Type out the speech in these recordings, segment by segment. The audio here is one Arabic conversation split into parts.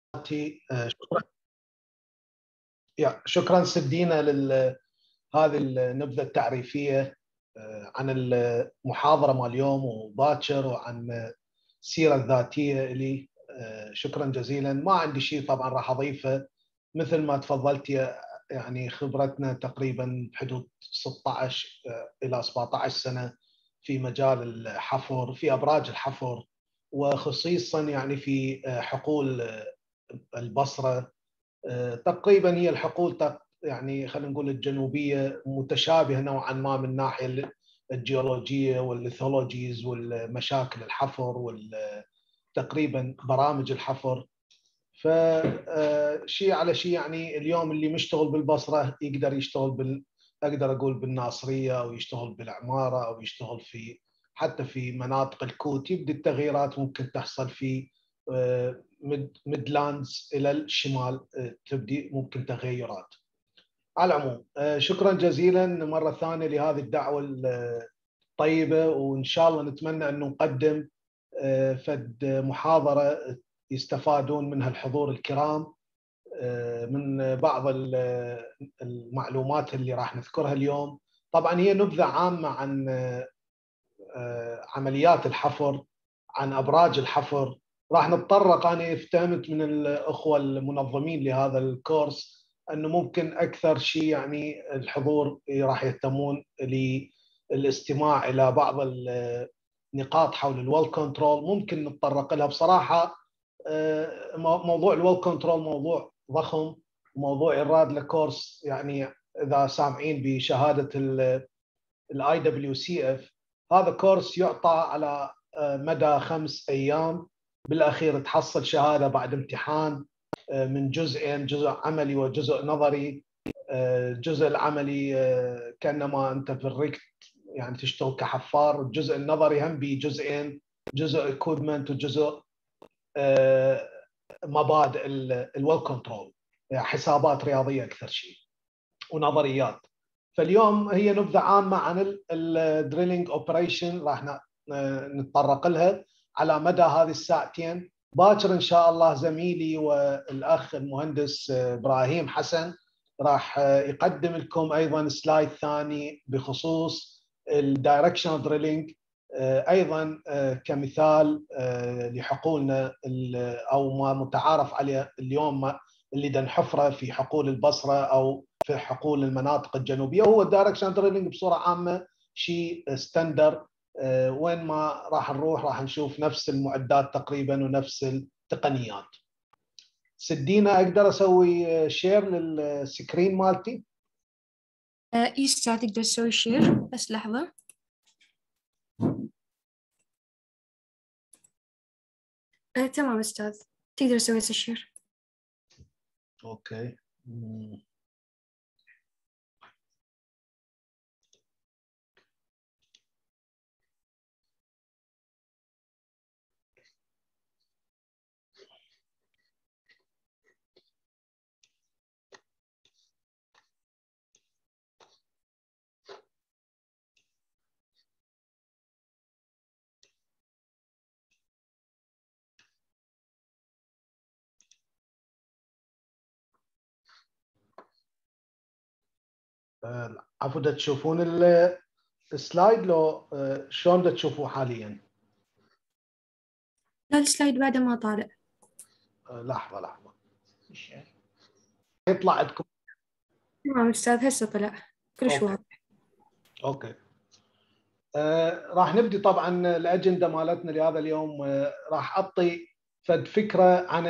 شكرا شكرا سدينا هذه النبذه التعريفيه عن المحاضره مال اليوم وباكر وعن السيره الذاتيه لي. شكرا جزيلا. ما عندي شيء طبعا راح اضيفه. مثل ما تفضلت يعني خبرتنا تقريبا بحدود 16 الى 17 سنه في مجال الحفر، في ابراج الحفر، وخصيصا يعني في حقول البصره. تقريبا هي الحقول يعني خلينا نقول الجنوبيه متشابهه نوعا ما من الناحيه الجيولوجيه والليثولوجيز والمشاكل الحفر وتقريبا برامج الحفر. فشيء على شيء يعني اليوم اللي مشتغل بالبصره يقدر يشتغل اقدر اقول بالناصريه، او يشتغل بالعماره، او يشتغل حتى في مناطق الكوت. يبدي التغييرات ممكن تحصل في ميدلاندز الى الشمال، تبدي ممكن تغيرات. على العموم شكرا جزيلا مره ثانيه لهذه الدعوه الطيبه، وان شاء الله نتمنى انه نقدم فد محاضره يستفادون منها الحضور الكرام من بعض المعلومات اللي راح نذكرها اليوم. طبعا هي نبذه عامه عن عمليات الحفر، عن ابراج الحفر. راح نتطرق، انا فهمت من الاخوه المنظمين لهذا الكورس انه ممكن اكثر شيء يعني الحضور راح يهتمون للاستماع الى بعض النقاط حول الويل كنترول. ممكن نتطرق لها. بصراحه موضوع الويل كنترول موضوع ضخم، موضوع يراد له كورس. يعني اذا سامعين بشهاده الاي دبليو سي اف، هذا كورس يعطى على مدى 5 أيام. بالاخير تحصل شهاده بعد امتحان من جزئين، جزء عملي وجزء نظري. الجزء العملي كانما انت في الريكت يعني تشتغل كحفار. الجزء النظري هم بجزئين، جزء اكويبمنت وجزء مبادئ الويل كنترول، يعني حسابات رياضيه اكثر شيء ونظريات. فاليوم هي نبذه عامه عن الدريلينج اوبريشن راح نتطرق لها على مدى هذه الساعتين. باكر ان شاء الله زميلي والاخ المهندس ابراهيم حسن راح يقدم لكم ايضا سلايد ثاني بخصوص الدايركشنال دريلينج، ايضا كمثال لحقولنا او ما متعارف عليه اليوم اللي نحفره في حقول البصره او في حقول المناطق الجنوبيه. هو الدايركشن دريلينج بصوره عامه شيء ستاندر. وين ما راح نروح راح نشوف نفس المعدات تقريبا ونفس التقنيات. سدينا اقدر اسوي شير للسكرين مالتي؟ اي استاذ تقدر تسوي شير، بس لحظه. تمام استاذ، تقدر تسوي شير. اوكي. عفوا تشوفون السلايد لو شلون تشوفوه حاليا؟ لا السلايد بعده ما طالع. لحظه يطلع عندكم. تمام استاذ هسه طلع كلش واضح. اوكي. راح نبدي طبعا الاجنده مالتنا لهذا اليوم. راح اعطي فد فكره عن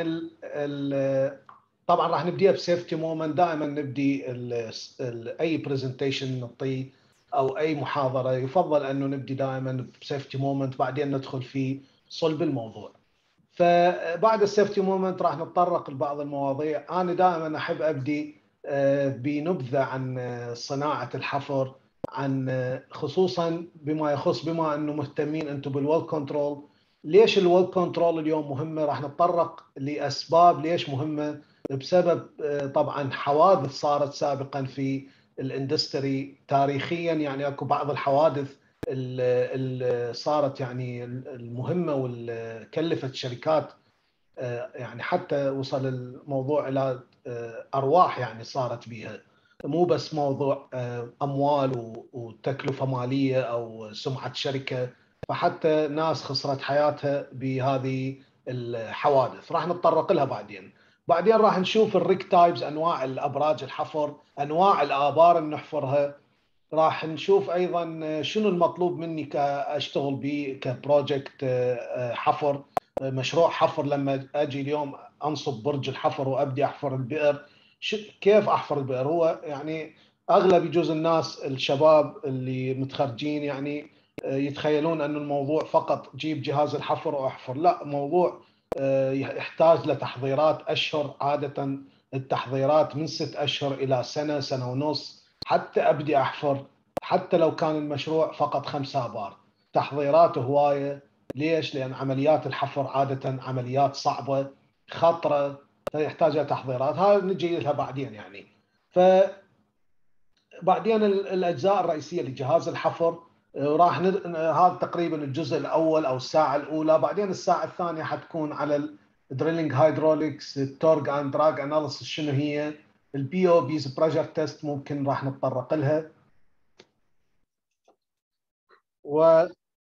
طبعا راح نبديها بسيفتي مومنت. دائما نبدي اي برزنتيشن نعطيه او اي محاضره يفضل انه نبدي دائما بسيفتي مومنت، بعدين ندخل في صلب الموضوع. فبعد السيفتي مومنت راح نتطرق لبعض المواضيع. انا دائما احب ابدي بنبذه عن صناعه الحفر، عن خصوصا بما يخص بما انه مهتمين انتم بالويل كنترول. ليش الويل كنترول اليوم مهمه؟ راح نتطرق لاسباب ليش مهمه. بسبب طبعا حوادث صارت سابقا في الاندستري تاريخيا. يعني اكو بعض الحوادث اللي صارت يعني المهمه واللي كلفت شركات يعني حتى وصل الموضوع الى ارواح يعني صارت بها، مو بس موضوع اموال وتكلفه ماليه او سمعه شركه، فحتى ناس خسرت حياتها بهذه الحوادث. راح نتطرق لها بعدين راح نشوف الريك تايبز، انواع الابراج الحفر، انواع الابار اللي نحفرها. راح نشوف ايضا شنو المطلوب مني كاشتغل به كبروجكت حفر، مشروع حفر. لما اجي اليوم انصب برج الحفر وابدي احفر البئر، كيف احفر البئر؟ هو يعني اغلب يجوز الناس الشباب اللي متخرجين يعني يتخيلون ان الموضوع فقط جيب جهاز الحفر واحفر. لا، موضوع يحتاج لتحضيرات اشهر، عاده التحضيرات من 6 اشهر الى سنه، سنه ونص حتى ابدي احفر. حتى لو كان المشروع فقط 5 ابار، تحضيراته هوايه. ليش؟ لان عمليات الحفر عاده عمليات صعبه خطره، فيحتاج تحضيرات. هاي نجي لها بعدين يعني. فبعدين الاجزاء الرئيسيه لجهاز الحفر راح هذا تقريبا الجزء الاول او الساعه الاولى. بعدين الساعه الثانيه حتكون على الدريلينج هايدروليكس، التورج اند دراج اناليسيس، شنو هي البي او بيز، بريشر تيست، ممكن راح نتطرق لها. و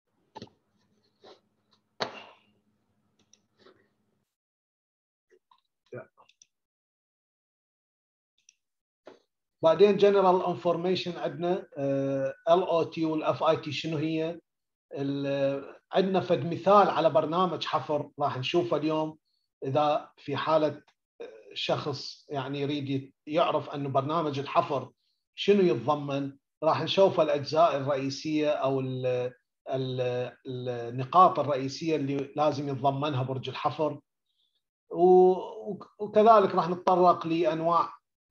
بعدين جنرال انفورميشن عندنا ال او تي والاف اي تي شنو هي. عندنا فد مثال على برنامج حفر راح نشوفه اليوم. اذا في حاله شخص يعني يريد يعرف انه برنامج الحفر شنو يتضمن، راح نشوف الاجزاء الرئيسيه او النقاط الرئيسيه اللي لازم يتضمنها برج الحفر. وكذلك راح نتطرق لانواع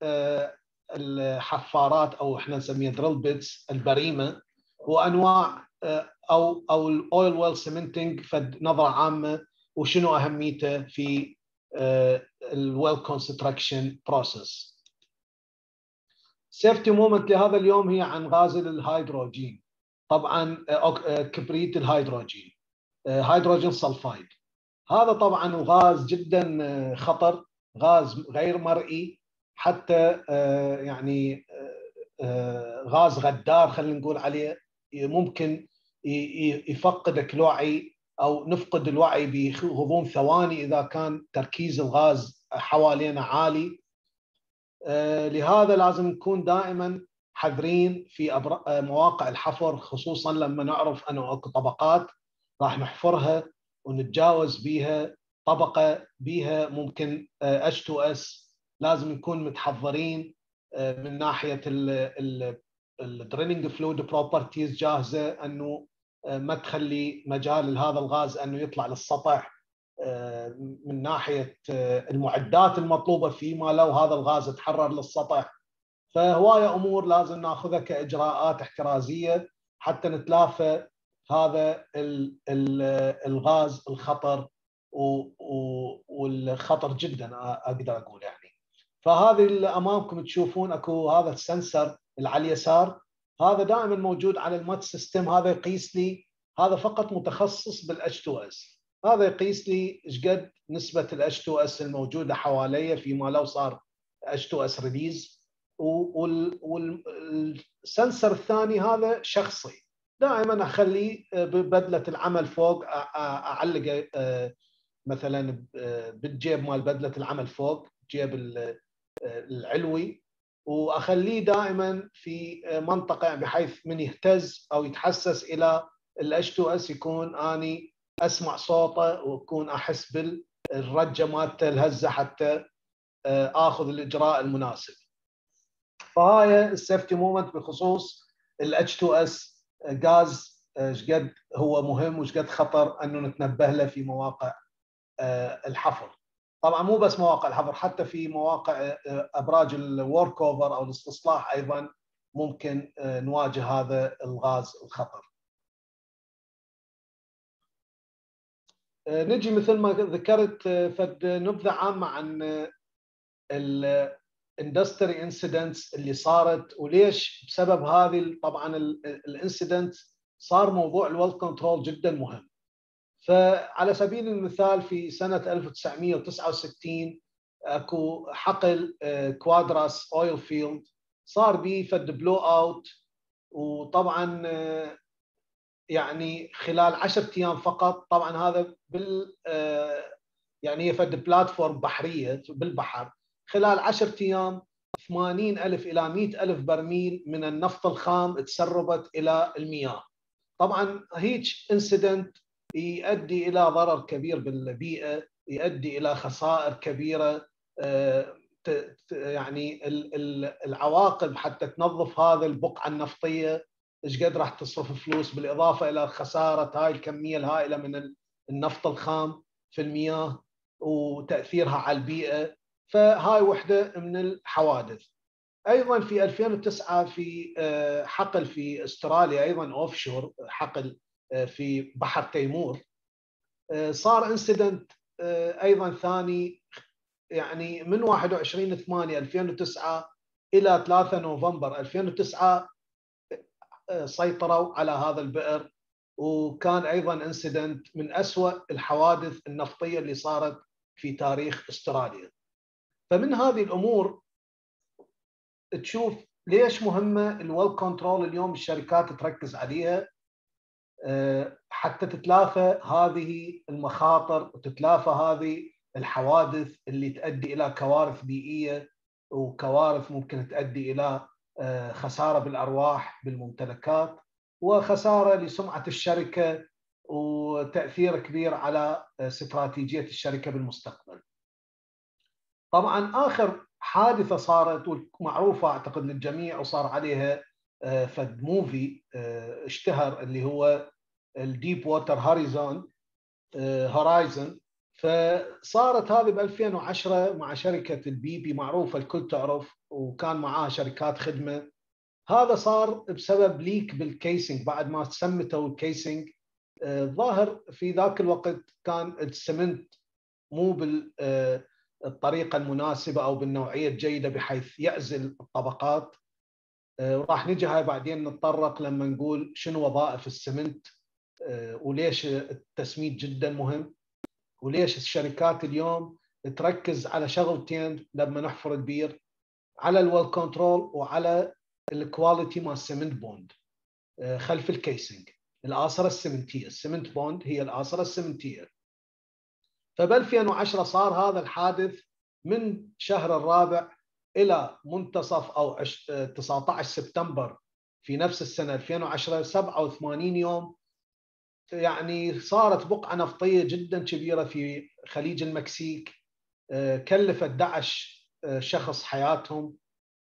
الحفارات او احنا نسميها دريل بيتس، البريمه، وانواع او الاويل ويل سيمنتنج فد نظره عامه، وشنو اهميته في الويل كونستراكشن بروسيس. سيفتي مومنت لهذا اليوم هي عن غازل الهيدروجين. طبعا كبريت الهيدروجين، هيدروجين سلفايد. هذا طبعا غاز جدا خطر، غاز غير مرئي، حتى يعني غاز غدار خلينا نقول عليه. ممكن يفقدك الوعي او نفقد الوعي بغضون ثواني اذا كان تركيز الغاز حوالينا عالي. لهذا لازم نكون دائما حذرين في مواقع الحفر، خصوصا لما نعرف انه اكو طبقات راح نحفرها ونتجاوز بيها طبقه بيها ممكن H2S. لازم نكون متحضرين من ناحيه الدريلينج فلويد بروبرتيز جاهزه، انه ما تخلي مجال لهذا الغاز انه يطلع للسطح. من ناحيه المعدات المطلوبه فيما لو هذا الغاز تحرر للسطح. فهوايه امور لازم ناخذها كاجراءات احترازيه حتى نتلافى هذا الغاز الخطر، والخطر جدا اقدر اقول يعني. فهذه اللي امامكم تشوفون اكو هذا السنسر اللي على اليسار، هذا دائما موجود على المات سيستم. هذا يقيس لي، هذا فقط متخصص بالاتش 2 اس، هذا يقيس لي ايش قد نسبه الاتش 2 اس الموجوده حواليا فيما لو صار اتش 2 اس ريليز. والسنسر الثاني هذا شخصي، دائما اخليه ببدله العمل فوق، اعلقه مثلا بالجيب مال بدله العمل فوق، جيب العلوي، واخليه دائما في منطقه بحيث من يهتز او يتحسس الى الاتش 2 اس يكون اني اسمع صوته واكون احس بالرجه مالته الهزه حتى اخذ الاجراء المناسب. فهاي السيفتي مومنت بخصوص الاتش 2 اس غاز، ايش قد هو مهم وايش قد خطر انه نتنبه له في مواقع الحفر. طبعا مو بس مواقع الحفر، حتى في مواقع ابراج الورك اوفر او الاستصلاح ايضا ممكن نواجه هذا الغاز الخطر. نجي مثل ما ذكرت فد نبذه عامه عن الاندستري انسيدنتس اللي صارت وليش. بسبب هذه طبعا الانسيدنت صار موضوع الويل كنترول جدا مهم. فعلى سبيل المثال في سنة 1969 اكو حقل كوادراس اويل فيلد صار به فد بلو اوت، وطبعا يعني خلال 10 ايام فقط، طبعا هذا يعني هي فد بلاتفورم بحريه بالبحر، خلال 10 ايام 80,000 الى 100,000 برميل من النفط الخام تسربت الى المياه. طبعا هيك انسيدنت يؤدي الى ضرر كبير بالبيئه، يؤدي الى خسائر كبيره. يعني العواقب حتى تنظف هذا البقعه النفطيه ايش قد راح تصرف فلوس، بالاضافه الى خساره هاي الكميه الهائله من النفط الخام في المياه وتاثيرها على البيئه. فهاي وحده من الحوادث. ايضا في 2009 في حقل في استراليا، ايضا اوف شور، حقل في بحر تيمور، صار انسيدنت ايضا ثاني، يعني من 21/8/2009 الى 3 نوفمبر 2009 سيطروا على هذا البئر، وكان ايضا انسيدنت من أسوأ الحوادث النفطيه اللي صارت في تاريخ استراليا. فمن هذه الامور تشوف ليش مهمه الويل كنترول اليوم الشركات تركز عليها حتى تتلافى هذه المخاطر وتتلافى هذه الحوادث اللي تؤدي الى كوارث بيئيه وكوارث ممكن تؤدي الى خساره بالارواح بالممتلكات وخساره لسمعه الشركه وتاثير كبير على استراتيجيه الشركه بالمستقبل. طبعا اخر حادثه صارت ومعروفه اعتقد للجميع وصار عليها فد موفي اشتهر اللي هو الديب ووتر هورايزن. فصارت هذه ب 2010 مع شركه البي بي معروفه الكل تعرف، وكان معاها شركات خدمه. هذا صار بسبب ليك بالكيسنج بعد ما سمتوا الكيسنج. ظاهر في ذاك الوقت كان السمنت مو بالطريقه المناسبه او بالنوعيه الجيده بحيث يعزل الطبقات. وراح نجي هاي بعدين نتطرق لما نقول شنو وظائف السمنت وليش التسميد جدا مهم، وليش الشركات اليوم تركز على شغلتين لما نحفر البير، على الويل كنترول وعلى الكواليتي مال السمنت بوند خلف الكيسنج، الآصرة السمنتية. السمنت بوند هي الآصرة السمنتية. فب 2010 صار هذا الحادث من شهر الرابع إلى منتصف أو 19 سبتمبر في نفس السنة 2010، 87 يوم. يعني صارت بقعة نفطية جدا كبيرة في خليج المكسيك، كلفت 11 شخص حياتهم.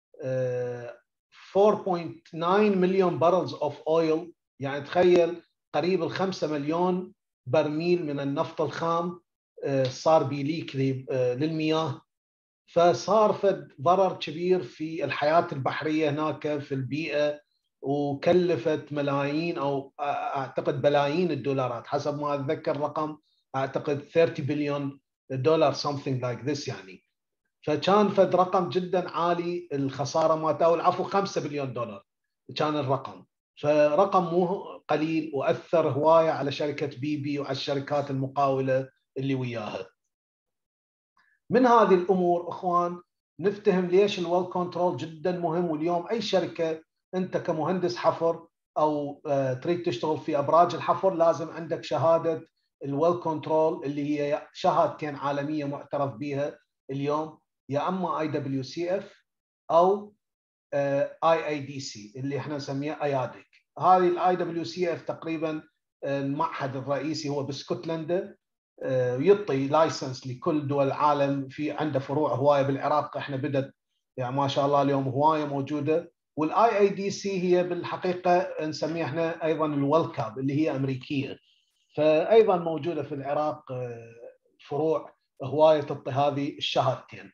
4.9 مليون بارلز اوف اويل، يعني تخيل قريب ال5 مليون برميل من النفط الخام صار بيليك للمياه. فصار فد ضرر كبير في الحياة البحرية هناك في البيئة، وكلفت ملايين او اعتقد بلايين الدولارات حسب ما اتذكر رقم، اعتقد 30 بليون دولار something like this يعني. فكان فد رقم جدا عالي الخساره مالته، او العفو 5 بليون دولار كان الرقم. فرقم مو قليل واثر هوايه على شركه بي بي وعلى الشركات المقاوله اللي وياها. من هذه الامور اخوان نفتهم ليش الويل كنترول جدا مهم. واليوم اي شركه انت كمهندس حفر او تريد تشتغل في ابراج الحفر لازم عندك شهاده الويل كنترول اللي هي شهادتين عالميه معترف بها اليوم، يا اما IWCF او IADC اللي احنا نسميه ايادك. هذه الIWCF تقريبا المعهد الرئيسي هو باسكتلندا، يعطي لايسنس لكل دول العالم، في عنده فروع هوايه بالعراق، احنا بدت يعني ما شاء الله اليوم هوايه موجوده. والIADC هي بالحقيقه نسميها احنا ايضا الويلكاب اللي هي امريكيه، فايضا موجوده في العراق فروع هوايه تعطي هذه الشهادتين.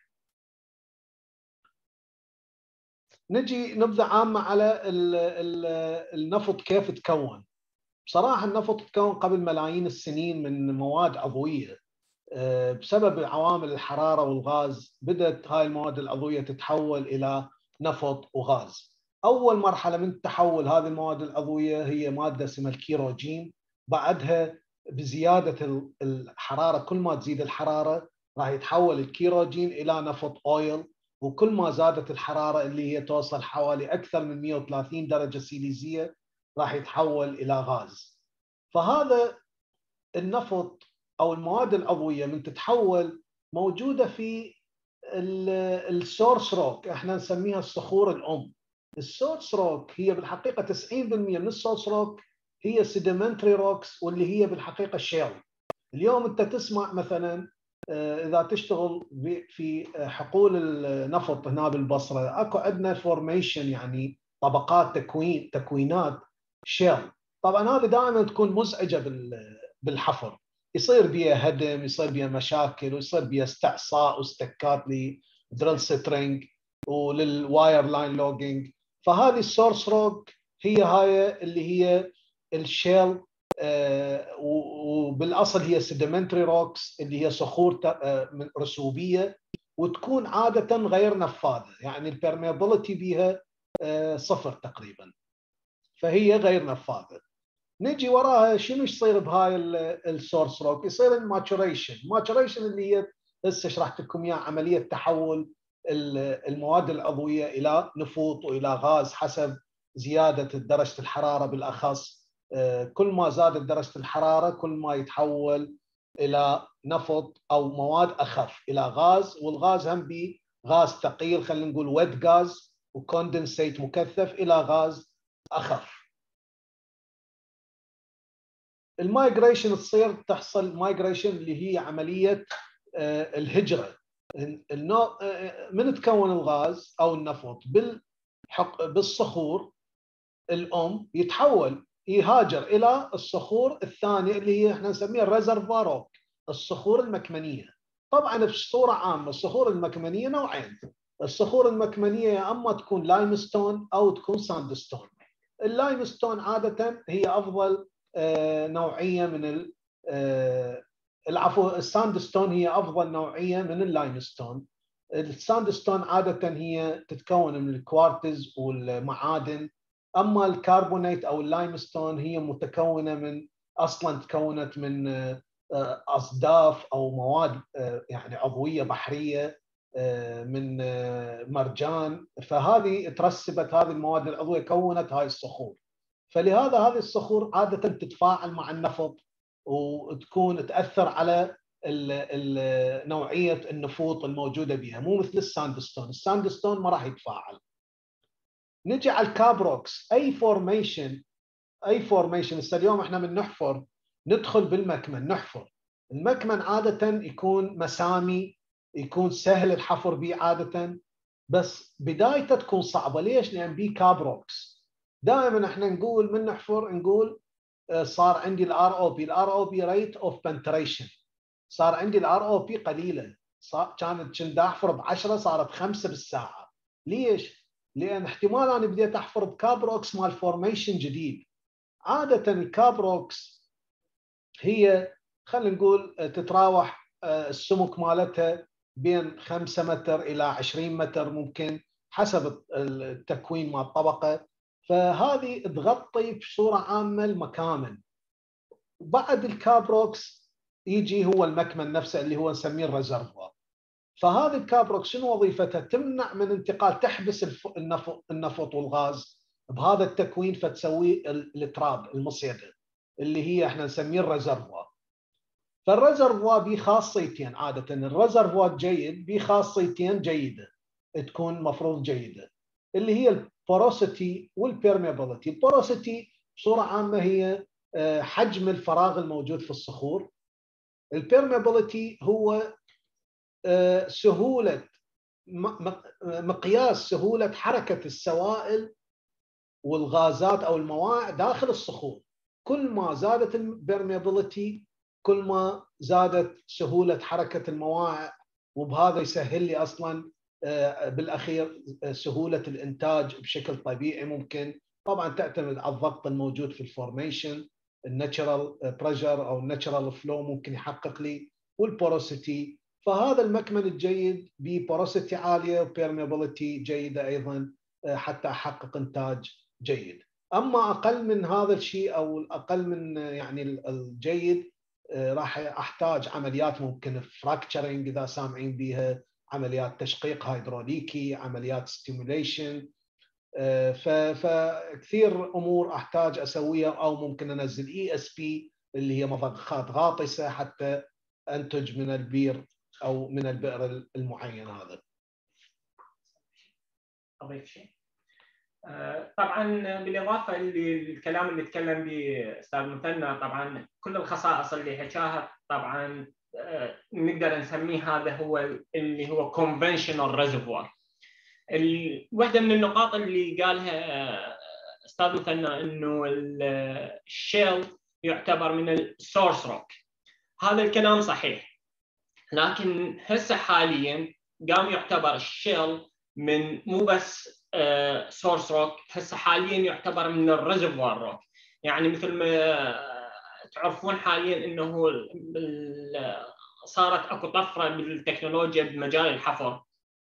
نجي نبذه عامه على النفط كيف تكون. بصراحه النفط تكون قبل ملايين السنين من مواد عضويه. بسبب عوامل الحراره والغاز بدات هاي المواد العضويه تتحول الى نفط وغاز. اول مرحله من تحول هذه المواد العضويه هي ماده اسمها الكيروجين، بعدها بزياده الحراره، كل ما تزيد الحراره راح يتحول الكيروجين الى نفط اويل، وكل ما زادت الحراره اللي هي توصل حوالي اكثر من 130 درجه سيليزيه راح يتحول الى غاز. فهذا النفط او المواد العضويه من تتحول موجوده في السورس روك، احنا نسميها الصخور الام. السورس روك هي بالحقيقه 90% من السورس روك هي سيديمنتري روكس، واللي هي بالحقيقه شيل. اليوم انت تسمع مثلا اذا تشتغل في حقول النفط هنا بالبصره اكو عندنا فورميشن، يعني طبقات تكوينات شيل. طبعا هذه دائما تكون مزعجه بالحفر، يصير بيها هدم، يصير بيها مشاكل، ويصير بيها استعصاء واستكات لدريل سترينج وللواير لاين لوجينج. فهذه السورس روك هي هاي اللي هي الشيل، وبالاصل هي سيديمنتري روكس اللي هي صخور رسوبيه، وتكون عاده غير نفاذه، يعني البرميابيلتي بها صفر تقريبا، فهي غير نفاذه. نجي وراها شنو يصير بهاي السورس روك؟ يصير الماتوريشن اللي هي هسه شرحت لكم اياه، عمليه تحول المواد العضويه الى نفوط والى غاز حسب زياده درجه الحراره. بالاخص كل ما زادت درجه الحراره كل ما يتحول الى نفط او مواد اخف الى غاز، والغاز هم بغاز ثقيل، خلينا نقول ويت غاز وكوندنسيت مكثف، الى غاز اخف. المايجريشن تحصل مايجريشن اللي هي عمليه الهجره. من تكون الغاز او النفط بالصخور الام يهاجر الى الصخور الثانيه اللي هي احنا نسميها الريزرفوار روك، الصخور المكمنيه. طبعا بصوره عامه الصخور المكمنيه نوعين. الصخور المكمنيه يا اما تكون لايمستون او تكون ساندستون. اللايمستون عاده هي افضل نوعيه من العفو، الساندستون هي افضل نوعيه من اللايمستون. الساندستون عاده هي تتكون من الكوارتز والمعادن، اما الكربونات او اللايمستون هي متكونه من اصلا تكونت من اصداف او مواد يعني عضويه بحريه من مرجان، فهذه ترسبت هذه المواد العضويه كونت هاي الصخور. فلهذا هذه الصخور عاده تتفاعل مع النفط وتكون تاثر على نوعيه النفوط الموجوده بها، مو مثل الساندستون. الساندستون ما راح يتفاعل. نجي على الكابروكس. اي فورميشن هسه اليوم احنا من نحفر ندخل بالمكمن نحفر. المكمن عاده يكون مسامي، يكون سهل الحفر به عاده، بس بدايته تكون صعبه. ليش؟ لان بيه كابروكس. دائما احنا نقول من نحفر نقول صار عندي الار او بي ريت اوف بنتريشن، صار عندي الار او بي قليله، كنت احفر ب10 صارت 5 بالساعه. ليش؟ لان احتمال انا بديت احفر بكابروكس مال فورميشن جديد. عاده الكابروكس هي خلينا نقول تتراوح السمك مالتها بين 5 متر الى 20 متر ممكن حسب التكوين مال الطبقه، فهذه تغطي بصوره عامه المكامن. بعد الكابروكس يجي هو المكمن نفسه اللي هو نسميه الريزرفوار. فهذه الكابروكس شنو وظيفتها؟ تمنع من انتقال، تحبس النفط والغاز بهذا التكوين، فتسوي التراب المصيده اللي هي احنا نسميه الريزرفوار. فالريزرفوار بيه خاصيتين عاده، الريزرفوار جيد بيه خاصيتين جيده تكون مفروض جيده، اللي هي البوروسيتي والبيرميابيلتي. البوروسيتي بصوره عامه هي حجم الفراغ الموجود في الصخور. البيرميابيلتي هو سهوله مقياس سهوله حركه السوائل والغازات او المواع داخل الصخور. كل ما زادت البيرميابيلتي كل ما زادت سهوله حركه المواع، وبهذا يسهل لي اصلا بالاخير سهوله الانتاج بشكل طبيعي. ممكن طبعا تعتمد على الضغط الموجود في الفورميشن، الناتشرال بريشر او الناتشرال فلو ممكن يحقق لي، والبوروسيتي. فهذا المكمن الجيد ببوروسيتي عاليه وبيرميابيلتي جيده ايضا حتى احقق انتاج جيد. اما اقل من هذا الشيء او اقل من يعني الجيد راح احتاج عمليات ممكن فراكتشرنج اذا سامعين بها، عمليات تشقيق هيدروليكي، عمليات ستيموليشن. فكثير امور احتاج اسويها، او ممكن انزل ESP اللي هي مضخات غاطسه حتى انتج من البير او من البئر المعين هذا. اضيف شيء؟ طبعا بالاضافه للكلام اللي تكلم به استاذ مثنى، طبعا كل الخصائص اللي حكاها طبعا نقدر نسميه هذا هو اللي هو conventional reservoir. واحده من النقاط اللي قالها استاذ مثنى انه الشيل يعتبر من السورس روك، هذا الكلام صحيح، لكن هسه حاليا قام يعتبر الشيل من مو بس سورس روك، هسه حاليا يعتبر من الريزرفوار روك. يعني مثل ما تعرفون حاليا انه صارت اكو طفره بالتكنولوجيا بمجال الحفر،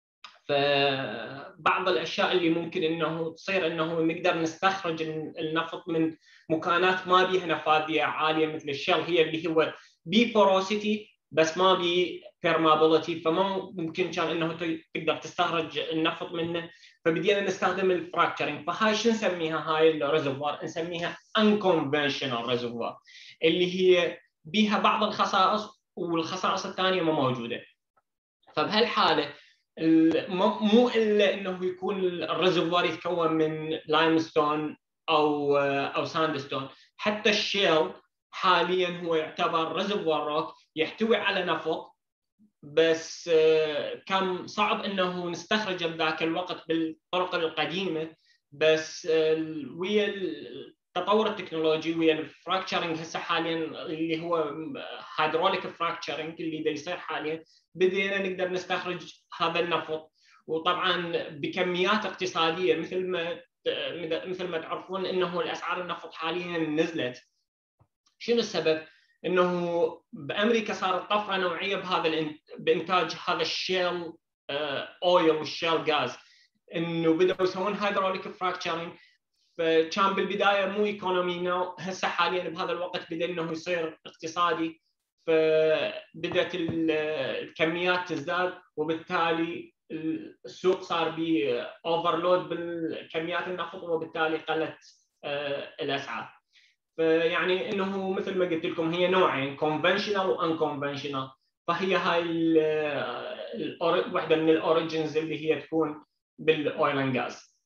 فبعض الاشياء اللي ممكن انه تصير انه نقدر نستخرج النفط من مكانات ما بيها نفاذيه عاليه مثل الشيل، هي اللي هو بي بوروسيتي بس ما بي بيرمابيلتي، فما ممكن كان انه تقدر تستخرج النفط منه، فبدينا نستخدم الفراكتشرنج. فهاي شو نسميها؟ هاي الريزرفوار نسميها unconventional reservoir، اللي هي بيها بعض الخصائص والخصائص الثانيه ما موجوده. فبهالحاله مو الا انه يكون الريزرفوار يتكون من لايمستون او ساندستون، حتى الشيل حاليا هو يعتبر ريزرفوار روك يحتوي على نفط، بس كان صعب انه نستخرجه بذاك الوقت بالطرق القديمه، بس ويا التطور التكنولوجي ويا الفراكتشرنج هسه حاليا اللي هو هيدروليك فراكتشرنج اللي دا يصير حاليا، بدينا نقدر نستخرج هذا النفط، وطبعا بكميات اقتصاديه مثل ما تعرفون انه الاسعار النفط حاليا نزلت. شنو السبب؟ انه بامريكا صارت طفره نوعيه بانتاج هذا الشيل اويل والشيل غاز، انه بداوا يسوون هيدروليك فراكتشرنج، فكان بالبدايه مو ايكونومي، هسه حاليا بهذا الوقت بدا انه يصير اقتصادي، فبدات الكميات تزداد، وبالتالي السوق صار به اوفرلود بالكميات النفط، وبالتالي قلت الاسعار. فيعني انه مثل ما قلت لكم هي نوعين، كونفنشنال وان كونفنشنال، فهي هاي واحده من الاوريجنز اللي هي تكون بالاويل اند غاز.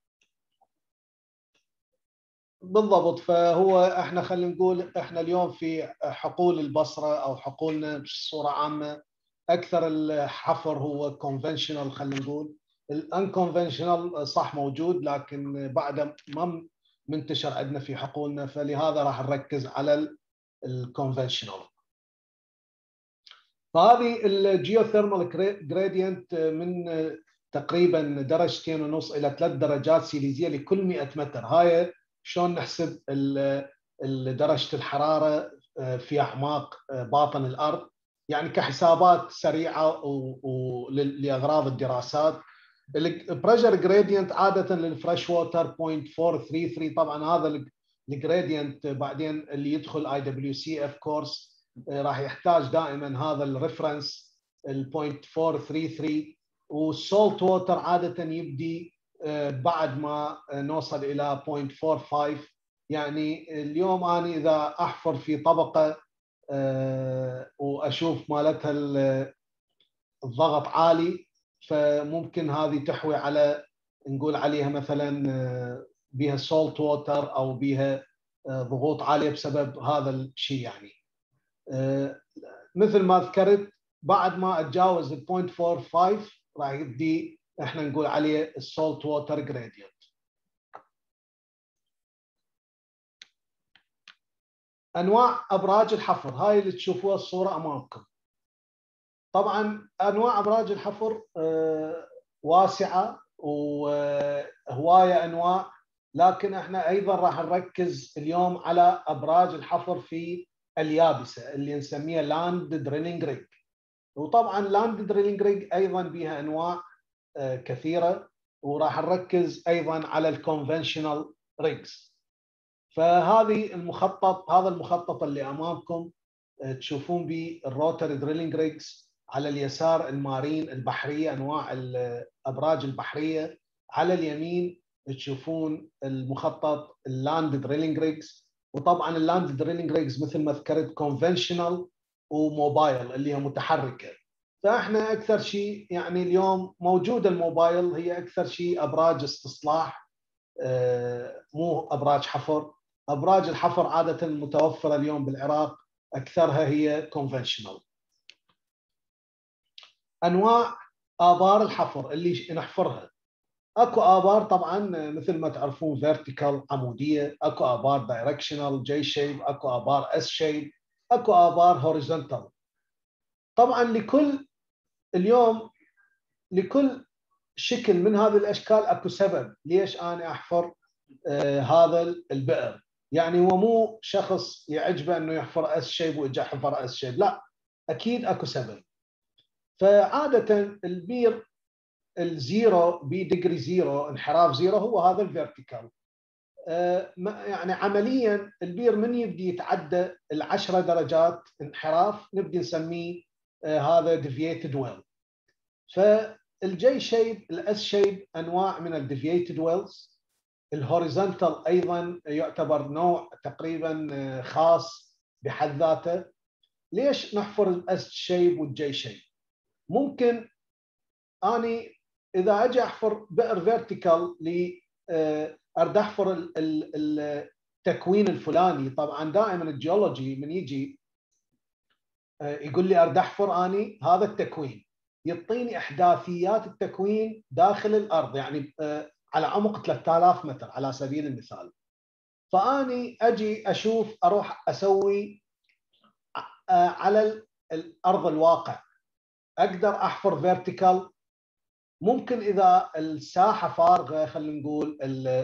بالضبط. فهو احنا خلينا نقول احنا اليوم في حقول البصره او حقولنا بصوره عامه، اكثر الحفر هو كونفنشنال. خلينا نقول الانكونفنشنال صح موجود، لكن بعده ما منتشر عندنا في حقولنا، فلهذا راح نركز على الكونفنشنال. فهذه الجيوثيرمال جريدينت من تقريبا 2.5 درجة الى 3 درجات سيليزيه لكل 100 متر. هاي شلون نحسب درجه الحراره في اعماق باطن الارض، يعني كحسابات سريعه لاغراض الدراسات. البريشر جريدينت عاده للفريش ووتر 0.433. طبعا هذا الجريدينت بعدين اللي يدخل IWCF كورس راح يحتاج دائما هذا الريفرنس 0.433. والسولت ووتر عاده يبدي بعد ما نوصل الى 0.45. يعني اليوم انا اذا احفر في طبقه واشوف مالتها الضغط عالي، فممكن هذه تحوي على نقول عليها مثلا بها سولت ووتر او بها ضغوط عاليه بسبب هذا الشيء. يعني مثل ما ذكرت بعد ما اتجاوز 0.45 راح يبدي احنا نقول عليه السولت ووتر جريدينت. انواع ابراج الحفر هاي اللي تشوفوها الصوره امامكم. طبعا انواع ابراج الحفر واسعه وهوايه انواع، لكن احنا ايضا راح نركز اليوم على ابراج الحفر في اليابسه اللي نسميها لاند دريلينج ريج. وطبعا لاند دريلينج ريج ايضا بها انواع كثيره، وراح نركز ايضا على الكونفنشنال ريجز. فهذه المخطط، هذا المخطط اللي امامكم تشوفون به الروتري دريلينج ريجز، على اليسار المارين البحريه، انواع الابراج البحريه، على اليمين تشوفون المخطط اللاند دريلينج ريجز. وطبعا اللاند دريلينج ريجز مثل ما ذكرت كونفنشنال وموبايل اللي هي متحركه. فاحنا اكثر شيء يعني اليوم موجود الموبايل هي اكثر شيء ابراج استصلاح، مو ابراج حفر. ابراج الحفر عاده متوفره اليوم بالعراق اكثرها هي كونفنشنال. انواع ابار الحفر اللي نحفرها، اكو ابار طبعا مثل ما تعرفون فيرتيكال عموديه، اكو ابار دايركشنال جي شيب، اكو ابار اس شيب، اكو ابار هوريزونتال. طبعا اليوم لكل شكل من هذه الاشكال اكو سبب ليش انا احفر هذا البئر. يعني هو مو شخص يعجبه انه يحفر اس شيب واجا حفر اس شيب، لا، اكيد اكو سبب. فعاده البير الزيرو بديجري زيرو، انحراف زيرو، هو هذا الفيرتيكال. يعني عمليا البير من يبدي يتعدى ال10 درجات انحراف نبدي نسميه هذا ديفييتد ويل. فالجي شيب الاس شيب انواع من الديفييتد ويلز. الهوريزونتال ايضا يعتبر نوع تقريبا خاص بحد ذاته. ليش نحفر الاس شيب والجي شيب؟ ممكن اني اذا اجي احفر بئر فيرتيكال اريد احفر التكوين الفلاني. طبعا دائما الجيولوجي من يجي يقول لي اريد احفر اني هذا التكوين، يعطيني احداثيات التكوين داخل الارض، يعني على عمق 3000 متر على سبيل المثال. فاني اجي اشوف اروح اسوي على الارض الواقع اقدر احفر فيرتيكال. ممكن اذا الساحه فارغه، خلينا نقول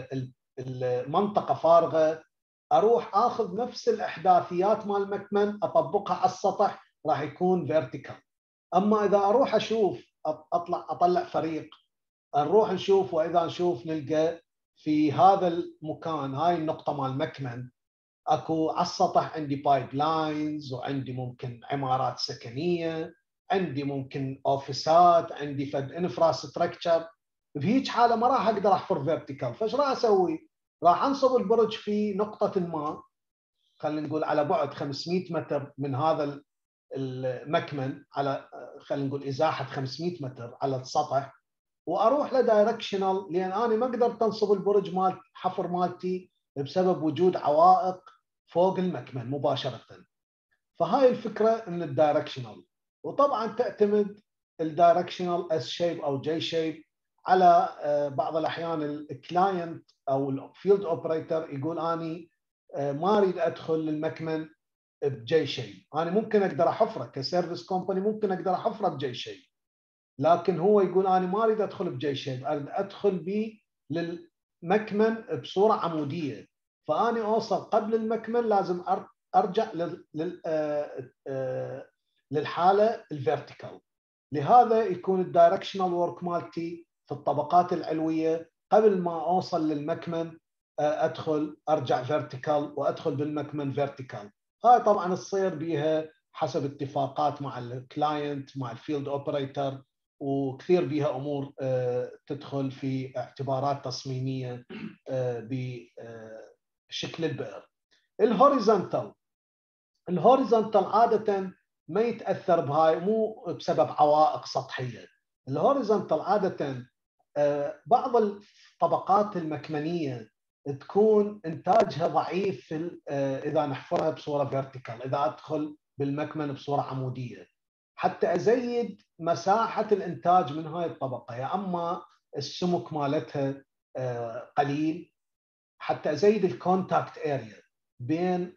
المنطقه فارغه، اروح اخذ نفس الاحداثيات مال المكمن اطبقها على السطح، راح يكون فيرتيكال. اما اذا اروح اشوف اطلع فريق نروح نشوف، واذا نشوف نلقى في هذا المكان هاي النقطه مال المكمن اكو على السطح عندي بايب لاينز، وعندي ممكن عمارات سكنيه، عندي ممكن اوفيسات، عندي فد انفراستراكشر. بهيج حاله ما راح اقدر احفر فيرتيكال. فايش راح اسوي؟ راح انصب البرج في نقطه ما، خلينا نقول على بعد 500 متر من هذا المكمن، على خلينا نقول ازاحه 500 متر على السطح، واروح لدايركشنال، لان انا ما قدرت انصب البرج مال حفر مالتي بسبب وجود عوائق فوق المكمن مباشره. فهاي الفكره من الدايركشنال. وطبعا تعتمد الدايركشنال اس شيب او جي شيب على بعض الاحيان الكلاينت او الفيلد اوبريتور يقول اني ما اريد ادخل للمكمن بجي شيب. انا ممكن اقدر احفره كسيرفيس كومباني، ممكن اقدر احفره بجي شيب، لكن هو يقول انا ما اريد ادخل بجي شيب، اريد ادخل به للمكمن بصوره عموديه. فاني اوصل قبل المكمن لازم ارجع للحاله الفيرتيكال. لهذا يكون الدايركشنال ورك مالتي في الطبقات العلويه قبل ما اوصل للمكمن ادخل ارجع فيرتيكال وادخل بالمكمن فيرتيكال. هاي طبعا تصير بها حسب اتفاقات مع الكلاينت مع الفيلد اوبريتور، وكثير بها امور تدخل في اعتبارات تصميميه بشكل البئر. الهوريزونتال عاده ما يتاثر بهاي، مو بسبب عوائق سطحيه. الهوريزونتال عاده بعض الطبقات المكمنيه تكون انتاجها ضعيف اذا نحفرها بصوره فيرتيكال، اذا ادخل بالمكمن بصوره عموديه، حتى ازيد مساحه الانتاج من هاي الطبقه، يا اما السمك مالتها قليل، حتى ازيد الكونتاكت اريا بين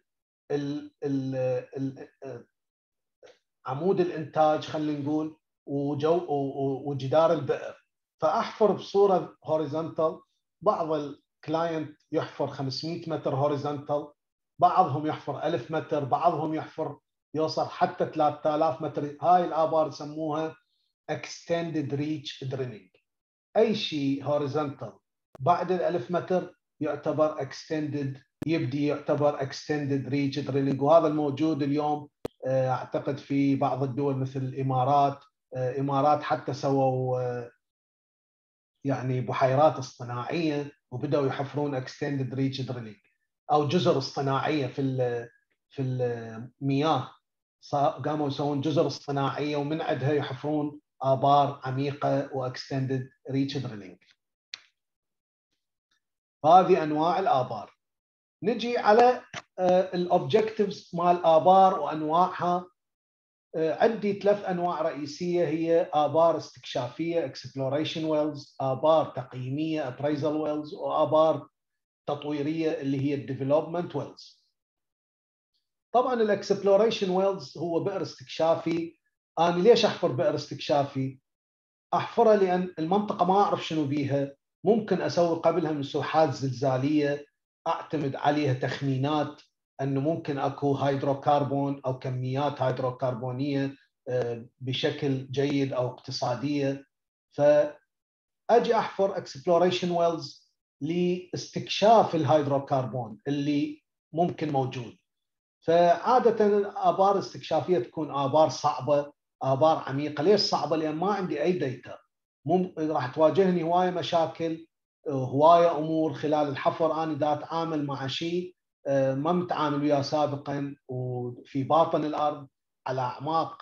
عمود الانتاج خلينا نقول وجدار البئر. فاحفر بصوره هوريزونتال. بعض الكلاينت يحفر 500 متر هوريزونتال، بعضهم يحفر 1000 متر، بعضهم يحفر يوصل حتى 3000 متر. هاي الابار يسموها extended reach drilling. اي شيء هوريزونتال بعد ال1000 متر يعتبر extended، يعتبر extended reach drilling. وهذا الموجود اليوم اعتقد في بعض الدول مثل الامارات حتى سووا يعني بحيرات اصطناعيه وبداوا يحفرون اكستندد ريتش دريلينج او جزر اصطناعيه في المياه. قاموا يسوون جزر اصطناعيه ومن عندها يحفرون آبار عميقه واكستندد ريتش دريلينج. هذه انواع الآبار. نجي على الاوبجكتيفز مال الآبار وانواعها. عندي 3 انواع رئيسيه، هي آبار استكشافيه exploration wells، آبار تقييميه appraisal wells، وآبار تطويريه اللي هي development wells. طبعا الاكسبلوريشن ويلز هو بئر استكشافي. انا ليش احفر بئر استكشافي؟ احفره لان المنطقه ما اعرف شنو بيها، ممكن اسوي قبلها مسوحات زلزاليه اعتمد عليها تخمينات انه ممكن اكو هيدروكربون او كميات هيدروكربونيه بشكل جيد او اقتصاديه. فاجي احفر اكسبلوريشن ويلز لاستكشاف الهيدروكربون اللي ممكن موجود. فعاده الآبار الاستكشافيه تكون آبار صعبه، آبار عميقه. ليش صعبه؟ لان ما عندي اي ديتا. راح تواجهني هوايه مشاكل، هوايه امور خلال الحفر. انا دا اتعامل مع شيء ما متعامل وياه سابقا، وفي باطن الارض على اعماق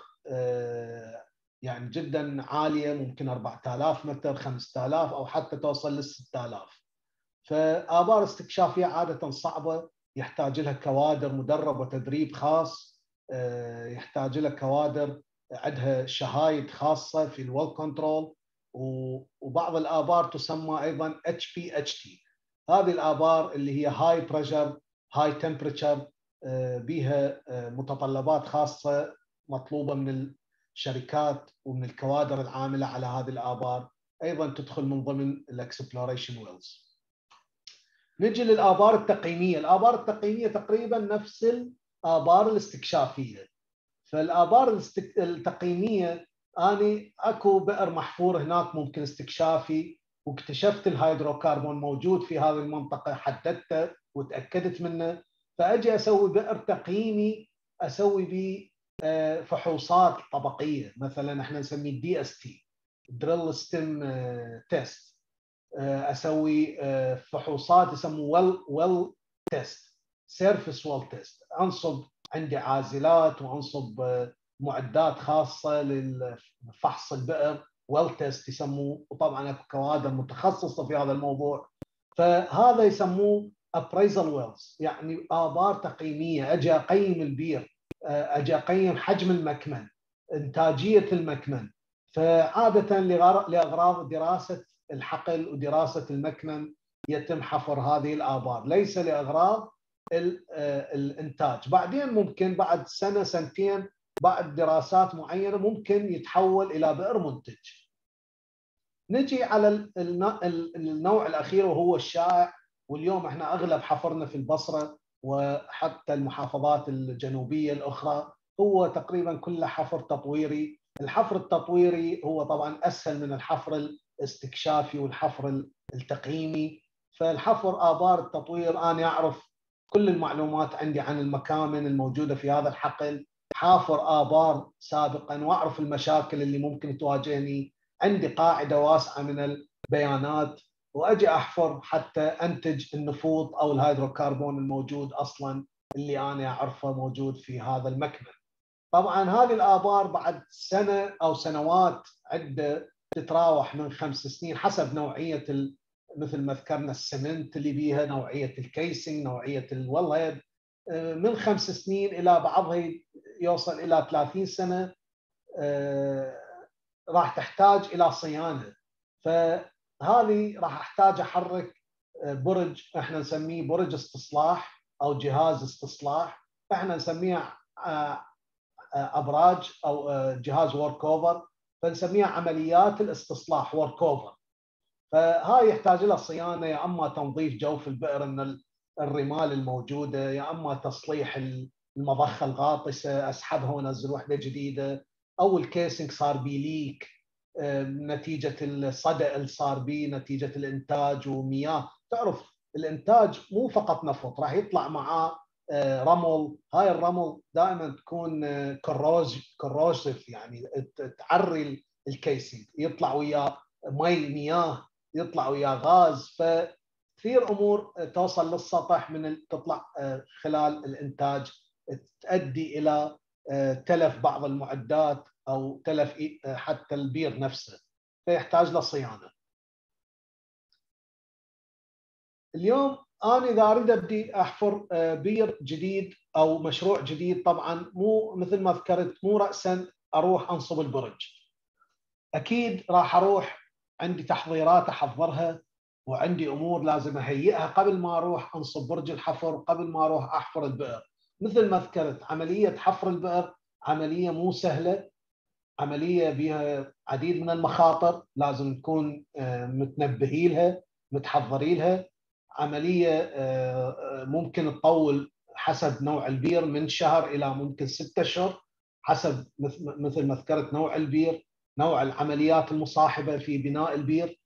يعني جدا عاليه، ممكن 4000 متر، 5000 او حتى توصل لل 6000. فآبار استكشافيه عاده صعبه، يحتاج لها كوادر مدرب وتدريب خاص، يحتاج لها كوادر عندها شهايد خاصه في الويل كنترول. وبعض الآبار تسمى ايضا HPHT. هذه الآبار اللي هي هاي بريشر هاي تمبريتشر، بها متطلبات خاصه مطلوبه من الشركات ومن الكوادر العامله على هذه الآبار، ايضا تدخل من ضمن الاكسبلوريشن ويلز. نجي للآبار التقييميه. الآبار التقييميه تقريبا نفس الآبار الاستكشافيه. فالآبار التقييميه اني اكو بئر محفور هناك ممكن استكشافي، واكتشفت الهيدروكربون موجود في هذه المنطقه، حددته وتاكدت منه، فاجي اسوي بئر تقييمي اسوي به فحوصات طبقيه. مثلا احنا نسميه DST دريل ستيم تيست. اسوي فحوصات يسموه ويل تيست، سيرفيس ويل تيست. انصب عندي عازلات وانصب معدات خاصه لفحص البئر، ويل تيست يسموه، وطبعا اكو كوادر متخصصه في هذا الموضوع. فهذا يسموه appraisal wells، يعني آبار تقييميه. اجي اقيم البير، اجي اقيم حجم المكمن، انتاجيه المكمن. فعاده لاغراض دراسه الحقل ودراسه المكمن يتم حفر هذه الآبار، ليس لاغراض الانتاج. بعدين ممكن بعد سنه سنتين بعد دراسات معينه ممكن يتحول الى بئر منتج. نجي على النوع الاخير وهو الشائع، واليوم احنا اغلب حفرنا في البصره وحتى المحافظات الجنوبيه الاخرى هو تقريبا كله حفر تطويري. الحفر التطويري هو طبعا اسهل من الحفر الاستكشافي والحفر التقييمي. فالحفر آبار التطوير انا اعرف كل المعلومات عندي عن المكامن الموجوده في هذا الحقل، حافر آبار سابقا واعرف المشاكل اللي ممكن تواجهني، عندي قاعده واسعه من البيانات، واجي احفر حتى انتج النفوط او الهيدروكربون الموجود اصلا اللي انا اعرفه موجود في هذا المكمن. طبعا هذه الآبار بعد سنه او سنوات عده تتراوح من 5 سنين حسب نوعيه مثل ما ذكرنا السمنت اللي بيها، نوعيه الكيسنج، نوعيه الويل هيد، من 5 سنين الى بعضها يوصل الى 30 سنه راح تحتاج الى صيانه. فهذه راح احتاج احرك برج احنا نسميه برج استصلاح او جهاز استصلاح، احنا نسميه ابراج او جهاز ورك اوفر، فنسميها عمليات الاستصلاح ورك اوفر. فهاي يحتاج لها صيانه، يا اما تنظيف جوف البئر من الرمال الموجوده، يا اما تصليح المضخه الغاطسه اسحبها وانزل وحده جديده، او الكيسنج صار بي ليك نتيجه الصدأ اللي صار بيه نتيجه الانتاج ومياه. تعرف الانتاج مو فقط نفط، راح يطلع معاه رمل. هاي الرمل دائما تكون كروزيف، يعني تعري الكيسنج، يطلع وياه مياه، يطلع وياه غاز، فكثير امور توصل للسطح تطلع خلال الانتاج، تؤدي الى تلف بعض المعدات او تلف حتى البير نفسه، فيحتاج لصيانه. اليوم انا اذا اريد ابدي احفر بير جديد او مشروع جديد، طبعا مو مثل ما ذكرت مو راسا اروح انصب البرج. اكيد راح اروح عندي تحضيرات احضرها، وعندي امور لازم اهيئها قبل ما اروح انصب برج الحفر، قبل ما اروح احفر البئر. مثل ما ذكرت عمليه حفر البئر عمليه مو سهله، عمليه بها عديد من المخاطر، لازم نكون متنبهين لها متحضرين لها. عمليه ممكن تطول حسب نوع البير، من شهر الى ممكن 6 اشهر، حسب مثل ما ذكرت نوع البير، نوع العمليات المصاحبه في بناء البير.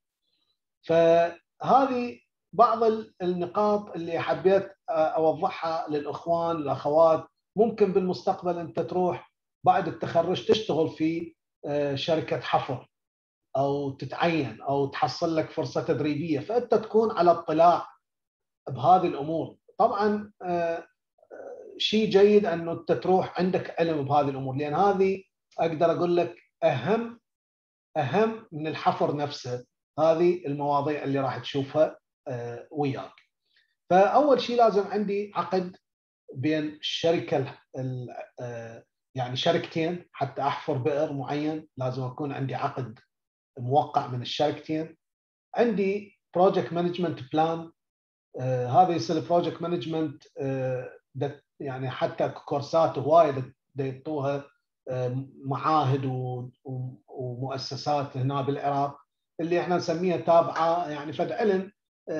فهذه بعض النقاط اللي حبيت اوضحها للاخوان والاخوات. ممكن بالمستقبل انت تروح بعد التخرج تشتغل في شركه حفر، او تتعين او تحصل لك فرصه تدريبيه، فانت تكون على اطلاع بهذه الامور. طبعا شيء جيد انه انت تروح عندك علم بهذه الامور، لان هذه اقدر اقول لك اهم من الحفر نفسه. هذه المواضيع اللي راح تشوفها وياك. فاول شيء لازم عندي عقد بين الشركه يعني شركتين حتى احفر بئر معين، لازم اكون عندي عقد موقع من الشركتين. عندي بروجكت مانجمنت بلان، هذا يصير بروجكت مانجمنت يعني حتى كورسات هوايه يعطوها معاهد ومؤسسات هنا بالعراق اللي احنا نسميها تابعه يعني فد علم،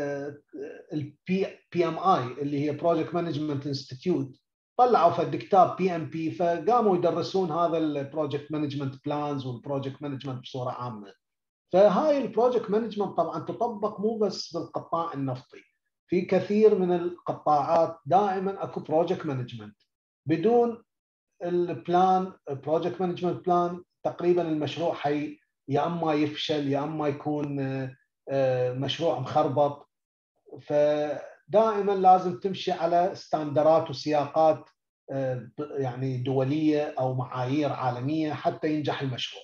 البي ام اي اللي هي بروجكت مانجمنت انستيتيوت، طلعوا فد كتاب بي ام بي، فقاموا يدرسون هذا البروجكت مانجمنت بلانز والبروجكت مانجمنت بصوره عامه. فهاي البروجكت مانجمنت طبعا تطبق مو بس بالقطاع النفطي، في كثير من القطاعات دائما اكو بروجكت مانجمنت. بدون البلان بروجكت مانجمنت بلان تقريبا المشروع يا اما يفشل يا اما يكون مشروع مخربط. فدائما لازم تمشي على ستاندرات وسياقات يعني دوليه او معايير عالميه حتى ينجح المشروع.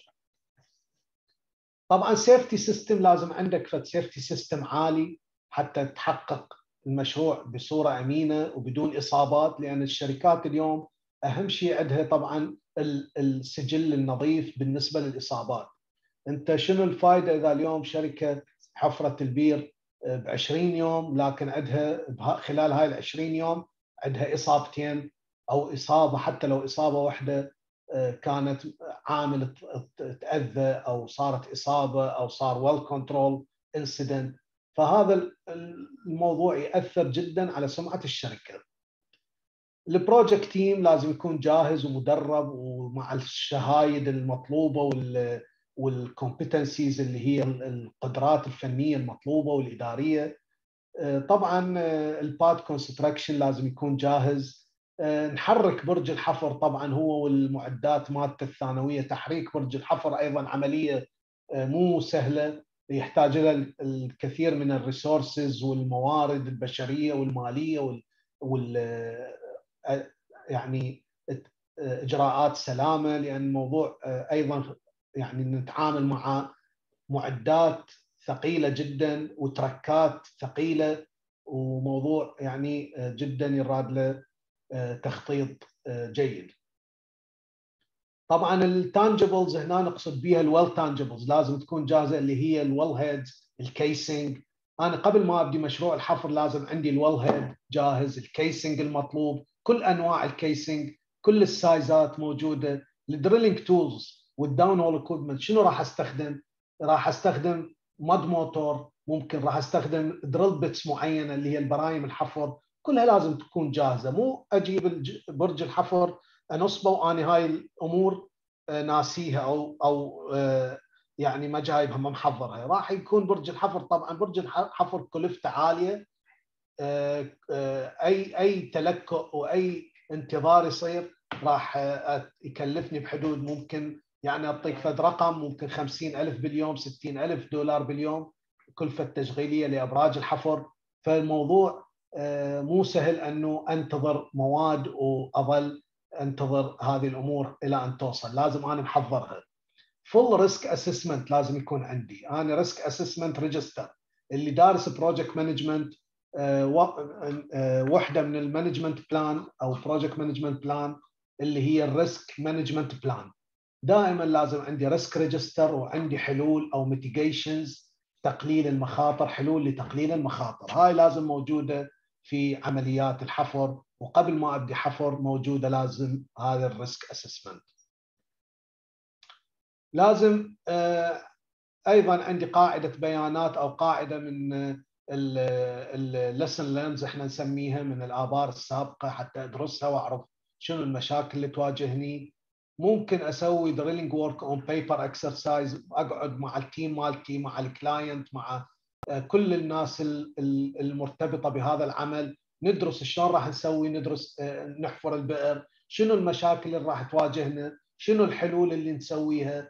طبعا سيفتي سيستم، لازم عندك فد سيفتي سيستم عالي حتى تحقق المشروع بصوره امينه وبدون اصابات، لان الشركات اليوم اهم شيء عندها طبعا السجل النظيف بالنسبه للاصابات. انت شنو الفائده اذا اليوم شركه حفرت البير ب20 يوم لكن عندها خلال هاي ال20 يوم عندها اصابتين او اصابه، حتى لو اصابه واحده كانت عامل تاذى او صارت اصابه او صار ويل كنترول انسيدنت، فهذا الموضوع ياثر جدا على سمعه الشركه. البروجكت تيم لازم يكون جاهز ومدرب ومع الشهايد المطلوبه والكومبتنسيز اللي هي القدرات الفنيه المطلوبه والاداريه. طبعا الباد كونستراكشن لازم يكون جاهز. نحرك برج الحفر طبعا هو والمعدات مالته الثانويه. تحريك برج الحفر ايضا عمليه مو سهله، يحتاج الى الكثير من الريسورسز والموارد البشريه والماليه يعني اجراءات سلامه، لان الموضوع ايضا يعني نتعامل مع معدات ثقيله جدا وتركات ثقيله، وموضوع يعني جدا يراد له تخطيط جيد. طبعا التانجبلز هنا نقصد بها الويل تانجبلز، لازم تكون جاهزه اللي هي الويل هيدز، الكيسنج. انا قبل ما ابدي مشروع الحفر لازم عندي الويل هيد جاهز، الكيسنج المطلوب، كل انواع الكيسنج، كل السايزات موجوده، الدريلينج تولز والداون هول اكويبمنت. شنو راح استخدم؟ راح استخدم مد موتور، ممكن راح استخدم دريل بيتس معينه اللي هي البرايم الحفر، كلها لازم تكون جاهزه. مو اجيب برج الحفر انصبه واني هاي الامور ناسيها او يعني ما جايبها ما محضرها. راح يكون برج الحفر، طبعا برج الحفر كلفته عاليه، اي تلكؤ واي انتظار يصير راح يكلفني بحدود ممكن يعني اعطيك فد رقم ممكن 50,000 باليوم، 60,000 دولار باليوم كلفة تشغيلية لأبراج الحفر. فالموضوع مو سهل أنه أنتظر مواد وأظل أنتظر هذه الأمور إلى أن توصل، لازم أنا محضرها. فول ريسك اسسمنت لازم يكون عندي، أنا ريسك اسسمنت ريجستر اللي دارس بروجكت مانجمنت، وحدة من المانجمنت بلان أو بروجكت مانجمنت بلان اللي هي الريسك مانجمنت بلان. دائما لازم عندي ريسك ريجستر وعندي حلول أو ميتيجيشنز، تقليل المخاطر، حلول لتقليل المخاطر، هاي لازم موجودة في عمليات الحفر، وقبل ما أبدي حفر موجودة لازم هذا الريسك اسسمنت. لازم أيضا عندي قاعدة بيانات أو قاعدة من الليسن ليرنز احنا نسميها من الآبار السابقة حتى أدرسها وأعرف شنو المشاكل اللي تواجهني. ممكن اسوي دريلينج ورك اون بيبر اكسرسايز، اقعد مع التيم مالتي، مع الكلاينت، مع كل الناس المرتبطه بهذا العمل، ندرس شلون راح نسوي، ندرس نحفر البئر، شنو المشاكل اللي راح تواجهنا، شنو الحلول اللي نسويها.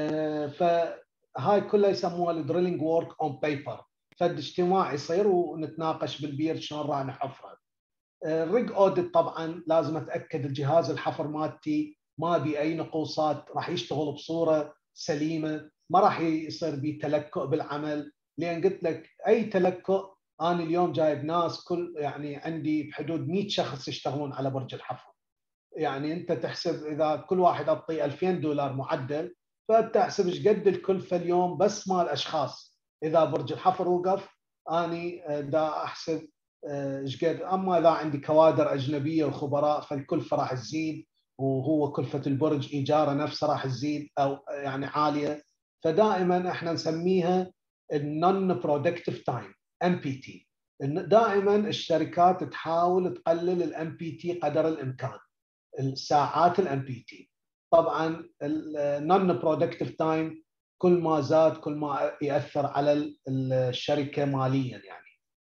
فهاي كلها يسموها الدريلينج ورك اون بيبر، فد اجتماع يصير ونتناقش بالبير شلون راح نحفره. الريج اوديت طبعا لازم اتاكد الجهاز الحفر مالتي ما بي اي نقوصات، راح يشتغل بصوره سليمه، ما راح يصير بي تلكؤ بالعمل، لان قلت لك اي تلكؤ. انا اليوم جايب ناس كل يعني عندي بحدود 100 شخص يشتغلون على برج الحفر، يعني انت تحسب اذا كل واحد اعطيه 2000 دولار معدل، فبتحسب ايش قد الكلفه اليوم بس مال اشخاص. اذا برج الحفر وقف اني دا احسب ايش قد. اما اذا عندي كوادر اجنبيه وخبراء فالكلفه راح تزيد، وهو كلفه البرج ايجاره نفسه راح تزيد او يعني عاليه. فدائما احنا نسميها النون برودكتيف تايم، ام بي تي. دائما الشركات تحاول تقلل الام بي تي قدر الامكان، الساعات الام بي تي. طبعا النون برودكتيف تايم كل ما زاد كل ما ياثر على الشركه ماليا يعني.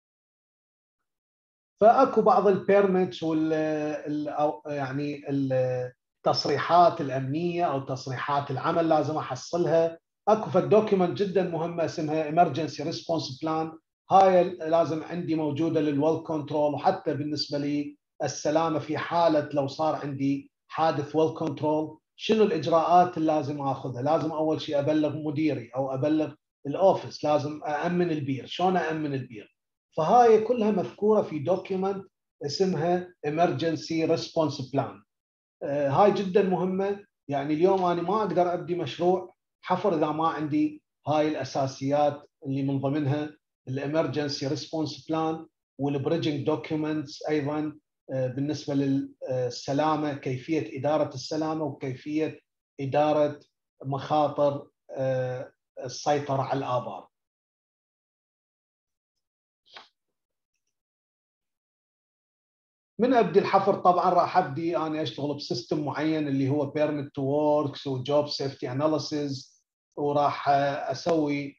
فاكو بعض البيرمتس يعني التصريحات الامنيه او تصريحات العمل لازم احصلها. اكو دوكيمنت جدا مهمه اسمها ايمرجنسي ريسبونس بلان، هاي لازم عندي موجوده للويل كنترول، وحتى بالنسبه لي السلامه في حاله لو صار عندي حادث ويل كنترول شنو الاجراءات اللي لازم اخذها. لازم اول شيء ابلغ مديري او ابلغ الاوفيس، لازم امن البير، شلون امن البير. فهاي كلها مذكوره في دوكيمنت اسمها Emergency Response Plan. هاي جدا مهمه، يعني اليوم انا ما اقدر ابدي مشروع حفر اذا ما عندي هاي الاساسيات اللي من ضمنها الامرجنسي ريسبونس بلان والبريدجنج دوكيومنتس. ايضا بالنسبه للسلامه، كيفيه اداره السلامه وكيفيه اداره مخاطر السيطره على الابار. من ابدي الحفر طبعا راح ابدي انا اشتغل بسيستم معين اللي هو بيرمت تو وركس وجوب سيفتي اناليسيز، وراح اسوي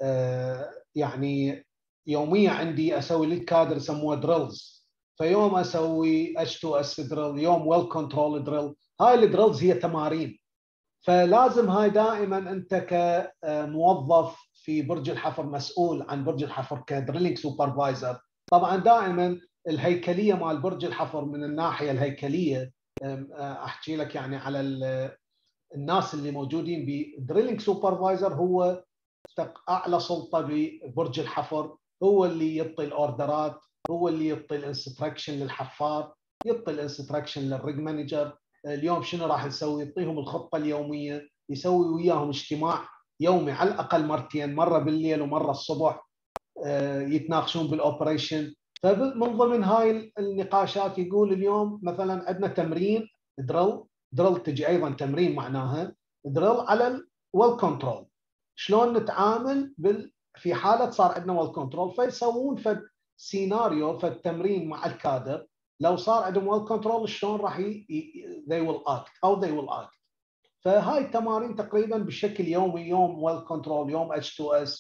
يعني يوميا عندي اسوي للكادر يسموها دريلز. فيوم اسوي اتش 2 اس دريل، يوم ويل كنترول دريل. هاي الدريلز هي تمارين، فلازم هاي دائما انت كموظف في برج الحفر مسؤول عن برج الحفر كدريلينج سوبرفايزر. طبعا دائما الهيكليه مال برج الحفر من الناحيه الهيكليه احكي لك يعني على الناس اللي موجودين بدريلينج سوبرفايزر، هو اعلى سلطه ببرج الحفر، هو اللي يعطي الاوردرات، هو اللي يعطي الانستراكشن للحفار، يعطي الانستراكشن للريج مانجر. اليوم شنو راح نسوي، يعطيهم الخطه اليوميه، يسوي وياهم اجتماع يومي على الاقل مرتين، مره بالليل ومره الصبح، يتناقشون بالاوبريشن. فمن ضمن هاي النقاشات يقول اليوم مثلا عندنا تمرين درل تجي ايضا تمرين معناها درل على الويل كنترول، شلون نتعامل في حاله صار عندنا ويل كنترول. فيسوون فد سيناريو فد تمرين مع الكادر، لو صار عندهم ويل كنترول شلون راح they will act او they will act. فهاي التمارين تقريبا بشكل يومي، يوم ويل كنترول، يوم اتش 2 اس،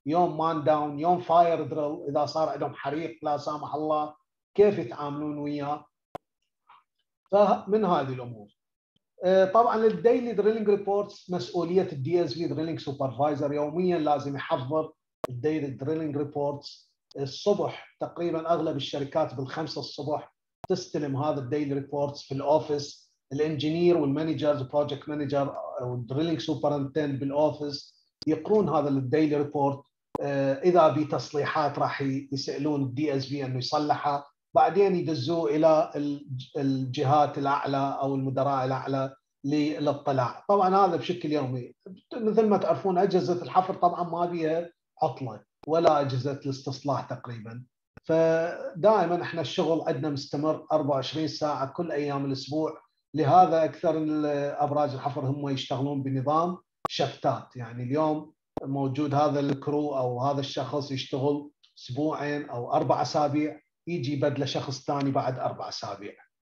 يوم مان داون، يوم فاير دريل، اذا صار عندهم حريق لا سامح الله كيف يتعاملون وياه. فمن هذه الامور. طبعا الديلي دريلينج ريبورتس مسؤوليه الدي اس في دريلينج سوبرفايزر، يوميا لازم يحضر الديلي دريلينج ريبورتس. الصبح تقريبا اغلب الشركات بالخمسة الصبح تستلم هذا الديلي ريبورتس في الاوفيس. الانجينير والمانجرز بروجكت مانجر او الدريلينج سوبرنتند بالاوفيس يقرون هذا الديلي ريبورت. اذا بتصليحات راح يسالون الدي اس في انه يصلحها، بعدين يدزوه الى الجهات الاعلى او المدراء الاعلى للاطلاع. طبعا هذا بشكل يومي. مثل ما تعرفون اجهزه الحفر طبعا ما بيها عطله ولا اجهزه الاستصلاح تقريبا، فدائما احنا الشغل عندنا مستمر 24 ساعه كل ايام الاسبوع. لهذا اكثر ابراج الحفر هم يشتغلون بنظام شفتات، يعني اليوم موجود هذا الكرو او هذا الشخص يشتغل اسبوعين او 4 اسابيع، يجي بدله شخص ثاني بعد 4 اسابيع.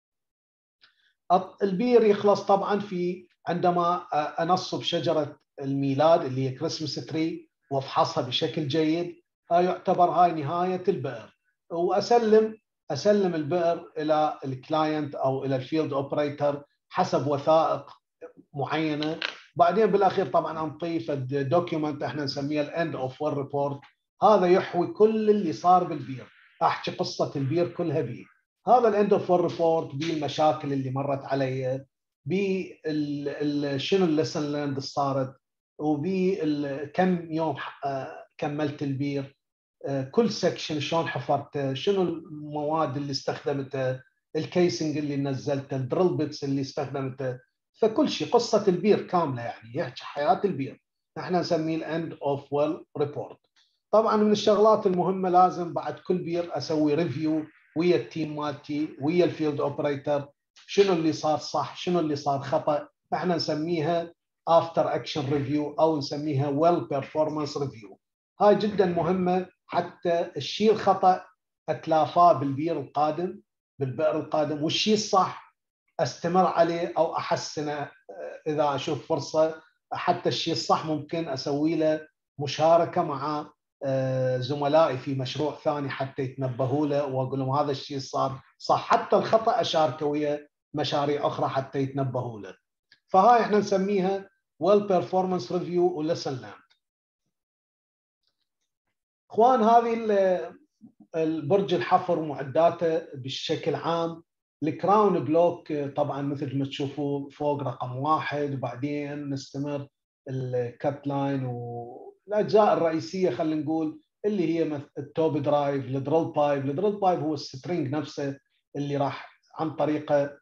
البير يخلص طبعا في عندما انصب شجره الميلاد اللي هي كريسمس تري وافحصها بشكل جيد. يعتبر هاي نهايه البئر، واسلم البئر الى الكلاينت او الى الفيلد اوبريتور حسب وثائق معينه. بعدين بالاخير طبعا نضيف الدوكيومنت احنا نسميه الاند اوف ويل ريبورت، هذا يحوي كل اللي صار بالبير، احكي قصه البير كلها بيه. هذا الاند اوف ويل ريبورت بالمشاكل اللي مرت علي، شنو الليسن ليرند اللي صارت، وبكم يوم كملت البير، كل سكشن شلون حفرته، شنو المواد اللي استخدمتها، الكيسنج اللي نزلته، الدريل بيتس اللي استخدمته، فكل شيء قصه البير كامله، يعني يحكي حياه البير. احنا نسميه الاند اوف ويل ريبورت. طبعا من الشغلات المهمه لازم بعد كل بير اسوي ريفيو ويا التيم مالتي ويا الفيلد اوبريتور، شنو اللي صار صح شنو اللي صار خطا. احنا نسميها افتر اكشن ريفيو او نسميها ويل بيرفورمانس ريفيو. هاي جدا مهمه حتى الشيء الخطا اتلافاه بالبير القادم بالبئر القادم، والشيء الصح استمر عليه او احسنه اذا اشوف فرصه. حتى الشيء الصح ممكن اسوي له مشاركه مع زملائي في مشروع ثاني حتى يتنبهوا له واقول لهم هذا الشيء صار صح، حتى الخطا اشاركه ويا مشاريع اخرى حتى يتنبهوا له. فهاي احنا نسميها ويل بيرفورمانس ريفيو وليسن ليرند. اخوان هذه البرج الحفر ومعداته بشكل عام. الكراون بلوك طبعا مثل ما تشوفوا فوق رقم 1، وبعدين نستمر الكات لاين والاجزاء الرئيسيه خلينا نقول اللي هي التوب درايف، الدريل بايب. الدريل بايب هو السترينج نفسه اللي راح عن طريقه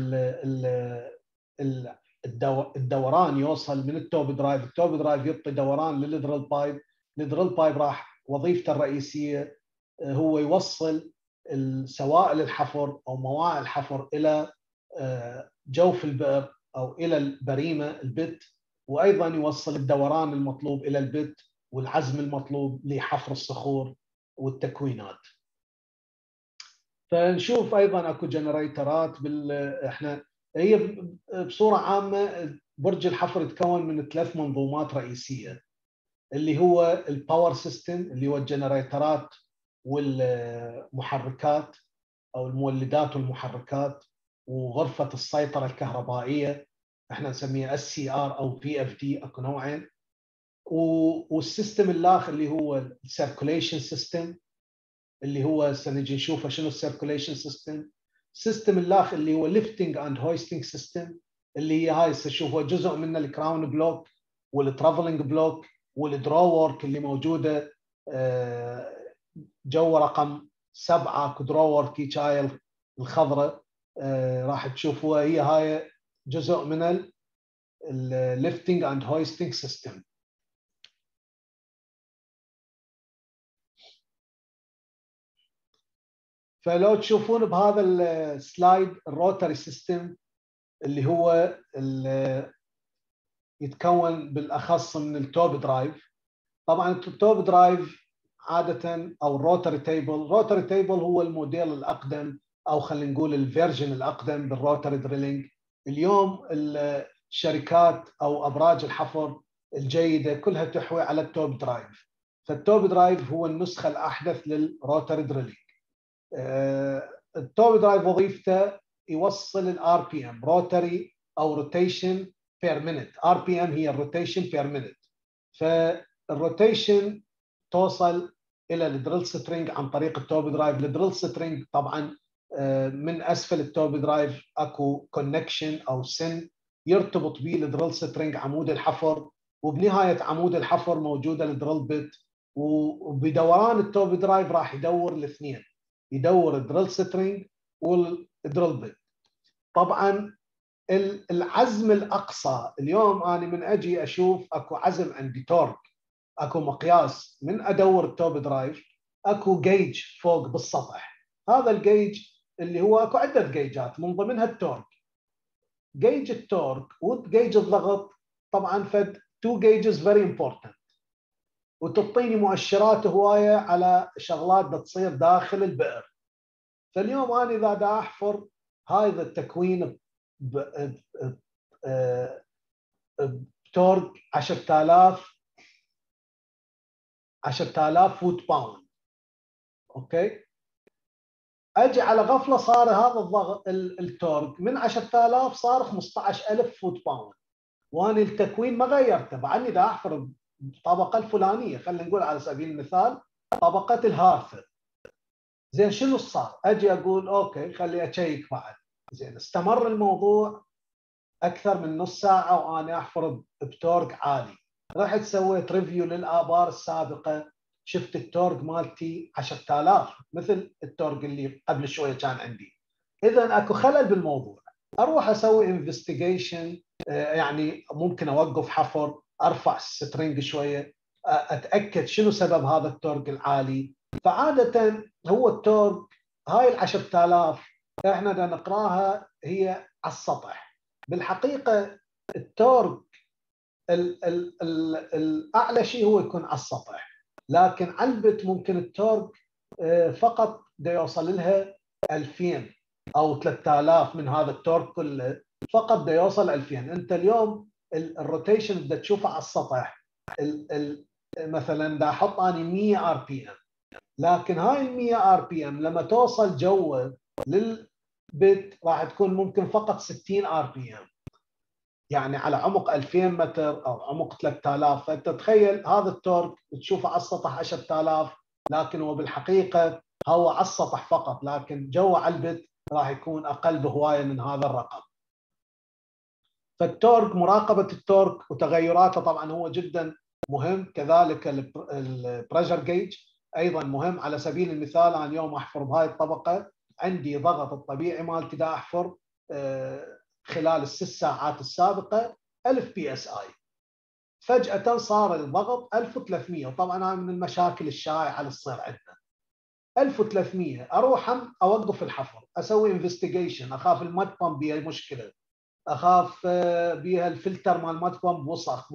الدوران يوصل من التوب درايف. التوب درايف يعطي دوران للدريل بايب. الدريل بايب راح وظيفته الرئيسيه هو يوصل سوائل الحفر او مواعي الحفر الى جوف البئر او الى البريمه البت، وايضا يوصل الدوران المطلوب الى البت والعزم المطلوب لحفر الصخور والتكوينات. فنشوف ايضا اكو جنريترات احنا هي بصوره عامه برج الحفر يتكون من 3 منظومات رئيسيه، اللي هو الباور سيستم اللي هو الجنريترات والمحركات او المولدات والمحركات، وغرفه السيطره الكهربائيه احنا نسميها SCR او PFD، اكو نوعين. والسيستم الاخر اللي هو السيركوليشن سيستم اللي هو سنجي نشوفه شنو السيركوليشن سيستم. السيستم الاخر اللي هو ليفتنج اند هويستنج سيستم اللي هي هاي سنشوفه جزء من الكراون بلوك والترافلنج بلوك والدرو وورك اللي موجوده جو رقم 7 درو وورك هاي الخضراء راح تشوفوها، هي هاي جزء من الليفتنج اند هويستنج سيستم. فلو تشوفون بهذا السلايد الروتري سيستم اللي هو يتكون بالاخص من التوب درايف. طبعا التوب درايف عاده او الروتري تيبل هو الموديل الاقدم او خلينا نقول الفيرجن الاقدم بالروتري دريلينج. اليوم الشركات او ابراج الحفر الجيده كلها تحوي على التوب درايف. فالتوب درايف هو النسخه الاحدث للروتري دريلينج. التوب درايف وظيفته يوصل الار بي ام، روتري او روتيشن بير مينت. ار بي ام هي الروتيشن بير مينت. فالروتيشن توصل الى الدريل سترينج عن طريق التوب درايف. الدريل سترينج طبعا من اسفل التوب درايف اكو كونكشن او سن يرتبط به الدريل سترينج عمود الحفر، وبنهايه عمود الحفر موجوده الدريل بيت، وبدوران التوب درايف راح يدور الاثنين، يدور الدريل سترينج والدريل بيت. طبعا العزم الاقصى اليوم انا من اجي اشوف اكو عزم عندي تورك، اكو مقياس من ادور التوب درايف، اكو جيج فوق بالسطح. هذا الجيج اللي هو اكو عده جيجات من ضمنها التورك. جيج التورك وجيج الضغط طبعا فد تو جيجز فيري امبورتنت، وتعطيني مؤشرات هوايه على شغلات تصير داخل البئر. فاليوم انا اذا دا احفر هذا التكوين بتورك 10000 فوت باوند، اوكي، اجي على غفله صار هذا الضغط التورك من 10000 صار 15000 فوت باوند، وانا التكوين ما غيرته، بعدني دا احفر الطبقه الفلانيه، خلينا نقول على سبيل المثال طبقه الهارثر. زين شنو صار؟ اجي اقول اوكي خلي اشيك بعد. زين استمر الموضوع اكثر من نص ساعه وانا احفر بتورك عالي. رحت سويت ريفيو للابار السابقه، شفت التورك مالتي 10000 مثل التورك اللي قبل شويه كان عندي. اذا اكو خلل بالموضوع، اروح اسوي انفستيجيشن، يعني ممكن اوقف حفر، ارفع السترينج شويه، اتاكد شنو سبب هذا التورك العالي. فعاده هو التورك هاي ال 10000 احنا دا نقراها هي على السطح. بالحقيقه التورك الاعلى شيء هو يكون على السطح، لكن على البت ممكن التورك فقط دا يوصل لها 2000 او 3000 من هذا التورك كله، فقط دا يوصل 2000. انت اليوم الروتيشن بدك تشوفه على السطح، مثلا دا احط اني 100 ار بي ام، لكن هاي ال 100 ار بي ام لما توصل جوا للبت راح تكون ممكن فقط 60 ار بي ام، يعني على عمق 2000 متر او عمق 3000. فانت تخيل هذا التورك تشوفه على السطح 10000، لكن هو بالحقيقه هو على السطح فقط، لكن جوا على البت راح يكون اقل بهوايه من هذا الرقم. فالتورك، مراقبه التورك وتغيراته طبعا هو جدا مهم. كذلك البريشر جيج ايضا مهم. على سبيل المثال انا اليوم احفر بهاي الطبقه، عندي ضغط الطبيعي مالتي دا احفر خلال الست ساعات السابقه 1000 بي اس اي، فجاه صار الضغط 1300. وطبعا هاي من المشاكل الشائعه اللي تصير عندنا 1300. اروح اوقف الحفر، اسوي انفستيجيشن، اخاف المد بامب بيها مشكله، اخاف بيها الفلتر مال المد بامب وسخ،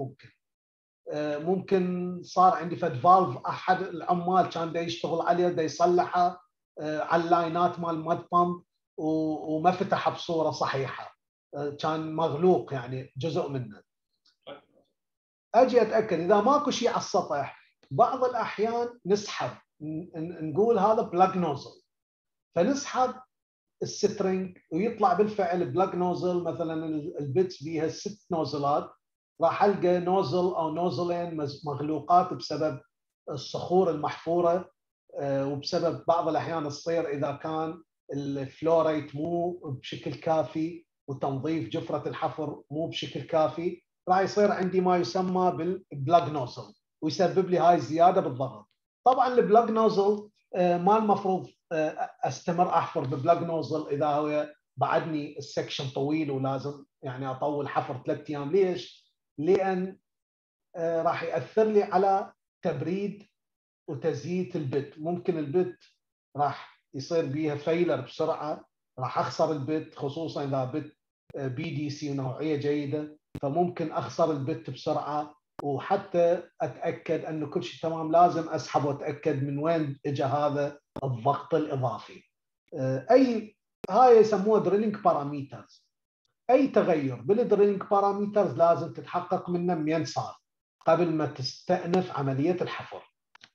ممكن صار عندي فد فالف احد العمال كان دا يشتغل عليه دا يصلحه على اللاينات مال المد بامب وما فتح بصوره صحيحه، كان مغلوق يعني جزء منه. اجي اتاكد اذا ماكو شيء على السطح. بعض الاحيان نسحب، نقول هذا بلاج نوزل، فنسحب السترنج ويطلع بالفعل بلاج نوزل. مثلا البيتس بيها 6 نوزلات، راح القى نوزل او نوزلين مغلوقات بسبب الصخور المحفوره، وبسبب بعض الاحيان تصير اذا كان الفلو ريت مو بشكل كافي وتنظيف جفره الحفر مو بشكل كافي، راح يصير عندي ما يسمى بالبلاج نوزل ويسبب لي هاي الزياده بالضغط. طبعا البلاج نوزل ما المفروض استمر احفر ببلاج نوزل اذا هو بعدني السكشن طويل ولازم يعني اطول حفر 3 ايام. ليش؟ لان راح ياثر لي على تبريد وتزييت البت. ممكن البت راح يصير بيها فيلر بسرعه، راح اخسر البت، خصوصا اذا بت بي دي سي ونوعيه جيده، فممكن اخسر البت بسرعه. وحتى اتاكد انه كل شيء تمام لازم اسحب واتاكد من وين اجى هذا الضغط الاضافي. هاي يسموها دريلينج باراميترز. اي تغير بالدريلينج باراميترز لازم تتحقق منه من صار قبل ما تستأنف عمليه الحفر.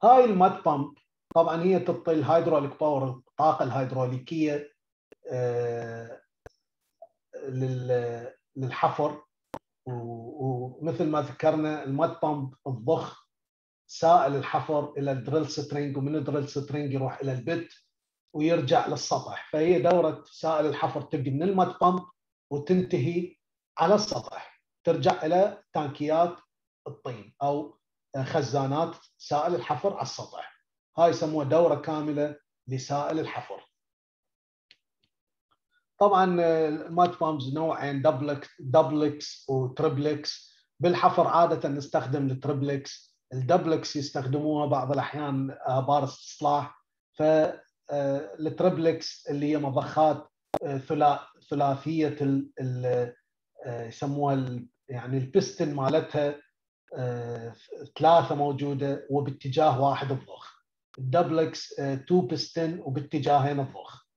هاي المد بامب طبعا هي تعطي الهيدروليك باور، الطاقه الهيدروليكيه للحفر. ومثل ما ذكرنا المد بامب تضخ سائل الحفر الى الدريل سترينج، ومن الدريل سترينج يروح الى البت ويرجع للسطح. فهي دوره سائل الحفر تبدي من المد بامب وتنتهي على السطح، ترجع الى تانكيات الطين او خزانات سائل الحفر على السطح. هاي يسموها دوره كامله لسائل الحفر. طبعا الماد بامبز نوعين، دبلكس وتريبلكس. بالحفر عاده نستخدم التريبلكس، الدبلكس يستخدموها بعض الاحيان ابار استصلاح. فالتريبلكس اللي هي مضخات ثلاثيه يسموها يعني البستن مالتها ثلاثه موجوده وباتجاه واحد الضخ. الدبلكس 2 بستن وباتجاهين الضخ.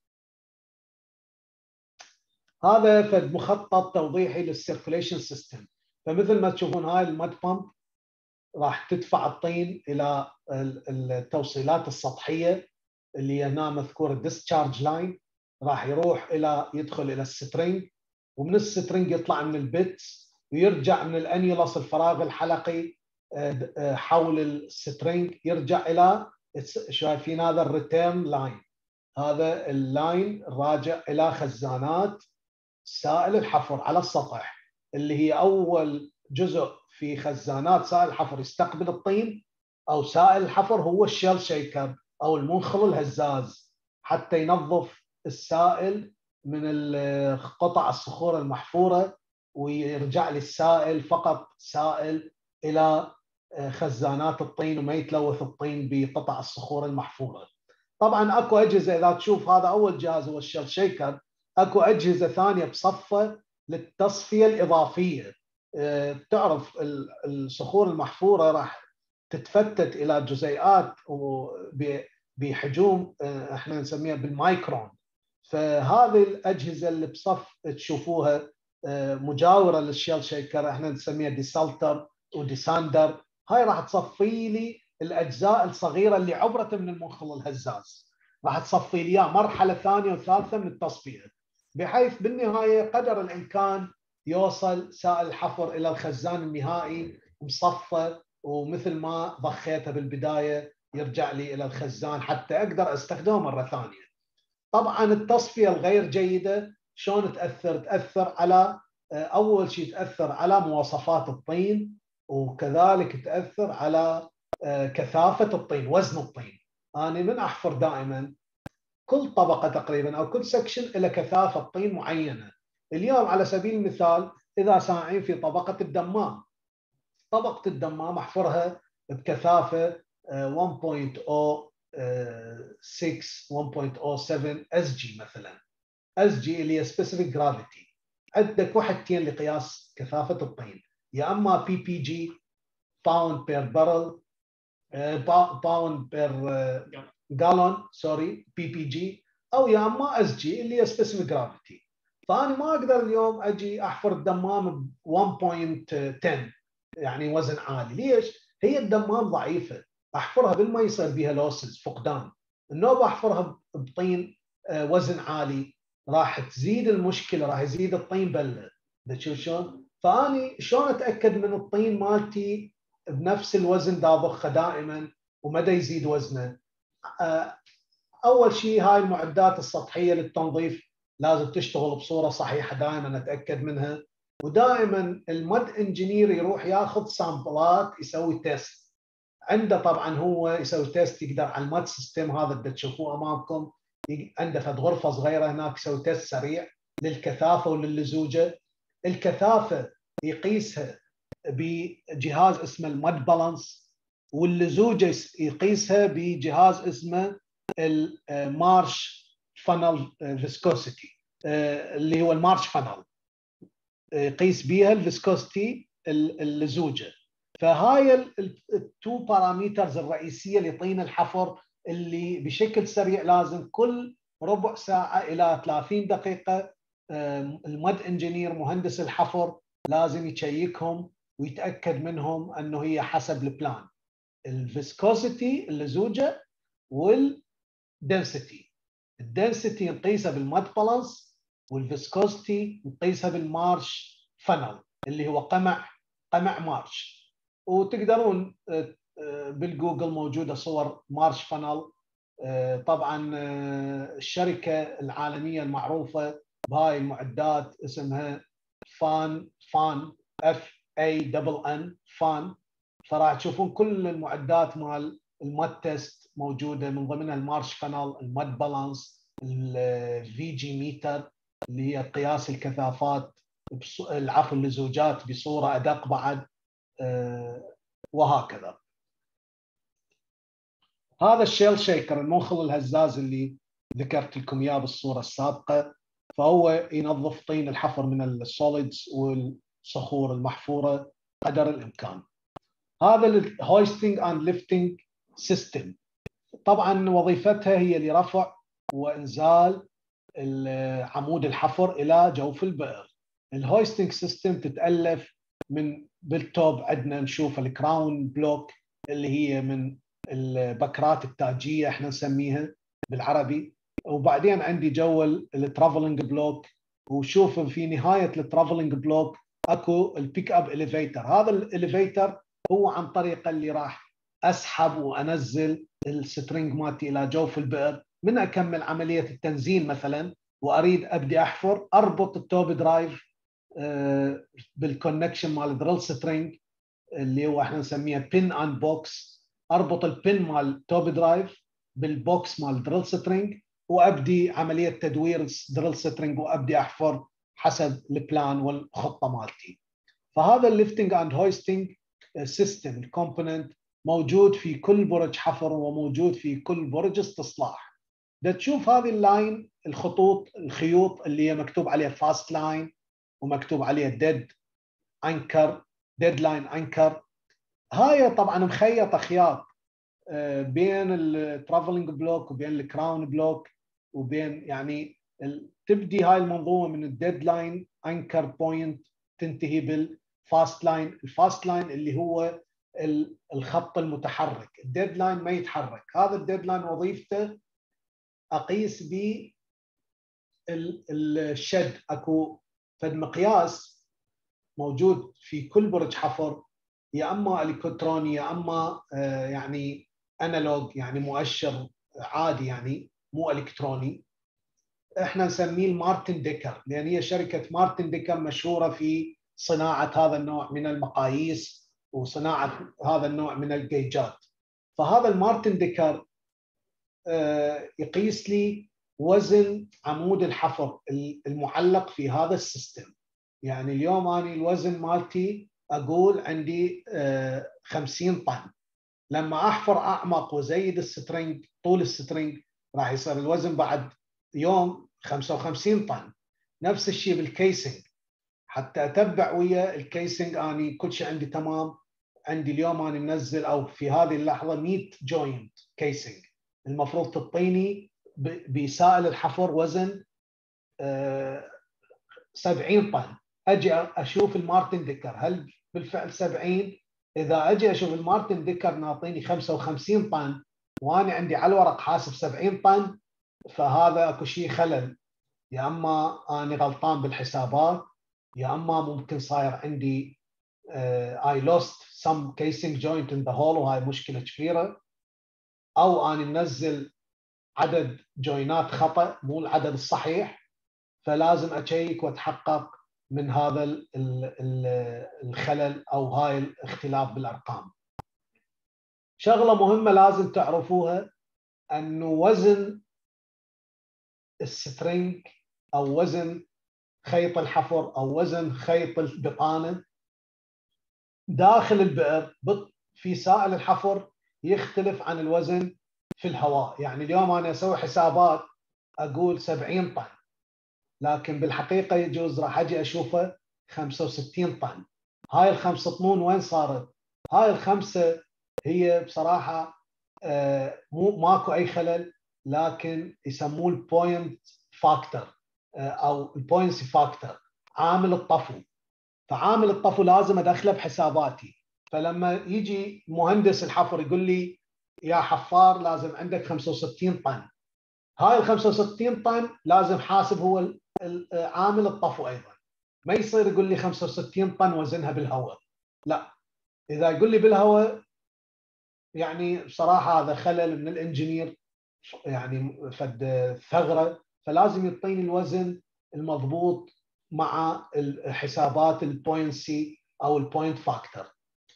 هذا فد مخطط توضيحي للسيركوليشن سيستم. فمثل ما تشوفون هاي المد بامب راح تدفع الطين الى التوصيلات السطحيه اللي هنا مذكوره ديسشارج لاين، راح يروح الى يدخل الى السترينج، ومن السترينج يطلع من البيتس ويرجع من الانيولس الفراغ الحلقي حول السترينج، يرجع الى شايفين هذا الريتيرن لاين، هذا اللاين راجع الى خزانات سائل الحفر على السطح، اللي هي اول جزء في خزانات سائل الحفر يستقبل الطين او سائل الحفر هو الشيل شيكر او المنخل الهزاز، حتى ينظف السائل من قطع الصخور المحفوره ويرجع للسائل فقط سائل الى خزانات الطين وما يتلوث الطين بقطع الصخور المحفوره. طبعا اكو اجهزه، اذا تشوف هذا اول جهاز هو الشيل شيكر، اكو اجهزه ثانيه بصفه للتصفيه الاضافيه. تعرف الصخور المحفوره راح تتفتت الى جزيئات بحجوم احنا نسميها بالمايكرون. فهذه الاجهزه اللي بصف تشوفوها مجاوره للشيل شيكر احنا نسميها ديسالتر وديساندر. هاي راح تصفي لي الاجزاء الصغيره اللي عبرت من المنخل الهزاز، راح تصفي لي مرحله ثانيه وثالثه من التصفيه، بحيث بالنهايه قدر الامكان يوصل سائل الحفر الى الخزان النهائي مصفى، ومثل ما ضخيته بالبدايه يرجع لي الى الخزان حتى اقدر استخدمه مره ثانيه. طبعا التصفيه الغير جيده شلون تاثر؟ تاثر على اول شيء تاثر على مواصفات الطين، وكذلك تاثر على كثافه الطين، وزن الطين. انا من احفر دائما كل طبقه تقريبا او كل سكشن له كثافه طين معينه. اليوم على سبيل المثال اذا ساعين في طبقه الدمام، طبقه الدمام احفرها بكثافه 1.06 1.07 اس جي مثلا. اس جي اللي هي سبيسيفيك جرافيتي. عندك وحدتين لقياس كثافه الطين، يا اما بي بي جي باوند بير بارل، باوند بير جالون سوري بي بي جي، او يا اما اس جي اللي هي سبيسيفيك جرافيتي. فانا ما اقدر اليوم اجي احفر الدمام ب 1.10 يعني وزن عالي. ليش؟ هي الدمام ضعيفه، احفرها بالماء يصير بها لوسز فقدان. النوبه احفرها بطين وزن عالي راح تزيد المشكله، راح يزيد الطين بله. تشوف شلون؟ فاني شلون اتاكد من الطين مالتي بنفس الوزن ضخه دائما ومدى يزيد وزنه؟ اول شيء هاي المعدات السطحيه للتنظيف لازم تشتغل بصوره صحيحه دائما اتاكد منها. ودائما المد انجينير يروح ياخذ سامبلات يسوي تيست عنده. طبعا هو يسوي تيست يقدر على المد سيستم هذا اللي تشوفوه امامكم، عنده فد غرفه صغيره هناك يسوي تيست سريع للكثافه وللزوجه. الكثافه يقيسها بجهاز اسمه المد بالانس، واللزوجه يقيسها بجهاز اسمه المارش فانل فيسكوسيتي اللي هو المارش فانل، يقيس بيها الفيسكوستي اللزوجه. فهاي التو باراميترز الرئيسيه لطين الحفر اللي بشكل سريع لازم كل ربع ساعه الى 30 دقيقه المد انجينير مهندس الحفر لازم يشيكهم ويتاكد منهم انه هي حسب البلان. الفيسكوسيتي اللزوجه والدنسيتي. الدنسيتي نقيسها بالماد بالانس، والفيسكوسيتي نقيسها بالمارش فانل اللي هو قمع مارش. وتقدرون بالجوجل موجوده صور مارش فانل. طبعا الشركه العالميه المعروفه بهاي المعدات اسمها فان FANN فان. فراح تشوفون كل المعدات مال الماد تيست موجوده، من ضمنها المارش فانل، الماد بالانس، الفي جي ميتر اللي هي قياس الكثافات، العفو اللزوجات بصوره ادق بعد، وهكذا. هذا الشيل شيكر المنخل الهزاز اللي ذكرت لكم اياه بالصوره السابقه، فهو ينظف طين الحفر من السوليدز والصخور المحفوره قدر الامكان. هذا الهويستنج اند ليفتنج سيستم، طبعا وظيفتها هي لرفع وانزال عمود الحفر الى جوف البئر. الهويستنج سيستم تتالف من بالتوب عندنا نشوف الكراون بلوك اللي هي من البكرات التاجيه احنا نسميها بالعربي، وبعدين عندي جو الترافلنج بلوك، وشوف في نهايه الترافلنج بلوك اكو البيك اب اليفيتر. هذا الاليفيتر هو عن طريقه اللي راح اسحب وانزل السترنج مالتي الى جوف البئر. من اكمل عمليه التنزيل مثلا واريد ابدي احفر، اربط التوب درايف بالكونكشن مال الدريل سترنج اللي هو احنا نسميها بين اند بوكس، اربط البين مال التوب درايف بالبوكس مال الدريل سترنج وابدي عمليه تدوير الدريل سترنج وابدي احفر حسب البلان والخطه مالتي. فهذا الليفتنج اند هويستنج سيستم الكومبوننت موجود في كل برج حفر وموجود في كل برج استصلاح. ده تشوف هذه اللاين، الخطوط الخيوط اللي هي مكتوب عليها فاست لاين ومكتوب عليها ديد انكر، ديد لاين انكر. هاي طبعا مخيطه خياط بين الترافلنج بلوك وبين الكراون بلوك وبين يعني تبدي هاي المنظومه من الديد لاين انكر بوينت تنتهي بالفاست لاين. الفاست لاين اللي هو الخط المتحرك، الديد لاين ما يتحرك. هذا الديد لاين وظيفته اقيس به الشد. اكو فد مقياس موجود في كل برج حفر، يا اما الكتروني يا اما يعني انالوج، يعني مؤشر عادي يعني مو الكتروني. احنا نسميه المارتن ديكر، لان هي شركه مارتن ديكر مشهوره في صناعه هذا النوع من المقاييس وصناعه هذا النوع من الجيجات. فهذا المارتن ديكر يقيس لي وزن عمود الحفر المعلق في هذا السيستم. يعني اليوم أنا الوزن مالتي أقول عندي 50 طن، لما أحفر أعمق وزيد السترنج طول السترنج راح يصير الوزن بعد يوم 55 طن. نفس الشيء بالكيسنج، حتى أتبع ويا الكيسنج أني كل شيء عندي تمام. عندي اليوم أنا منزل أو في هذه اللحظة 100 جوينت كيسنج، المفروض تطيني بسائل الحفر وزن 70 طن. اجي اشوف المارتن ديكر هل بالفعل 70؟ اذا اجي اشوف المارتن ديكر ناطيني 55 طن وانا عندي على الورق حاسب 70 طن، فهذا اكو شيء خلل. يا اما انا غلطان بالحسابات، يا اما ممكن صاير عندي I lost some casing joint in the hole وهاي مشكله كبيره، او انا منزل عدد جوينات خطا مو العدد الصحيح، فلازم اشيك واتحقق من هذا الخلل او هاي الاختلاف بالارقام. شغله مهمه لازم تعرفوها، انه وزن السترنج او وزن خيط الحفر او وزن خيط البطانه داخل البئر في سائل الحفر يختلف عن الوزن في الهواء. يعني اليوم انا اسوي حسابات اقول 70 طن، لكن بالحقيقه يجوز راح اجي اشوفه 65 طن. هاي الخمسه طنون وين صارت؟ هاي الخمسه هي بصراحه ماكو اي خلل، لكن يسموه البوينت فاكتور او البوينسي فاكتور، عامل الطفو. فعامل الطفو لازم ادخله بحساباتي. فلما يجي مهندس الحفر يقول لي يا حفار لازم عندك 65 طن، هاي ال 65 طن لازم حاسب هو عامل الطفو ايضا. ما يصير يقول لي 65 طن وزنها بالهواء، لا. اذا يقول لي بالهواء يعني بصراحه هذا خلل من الانجنيير، يعني فد ثغره، فلازم يعطيني الوزن المضبوط مع الحسابات البوينسي او البوينت فاكتور.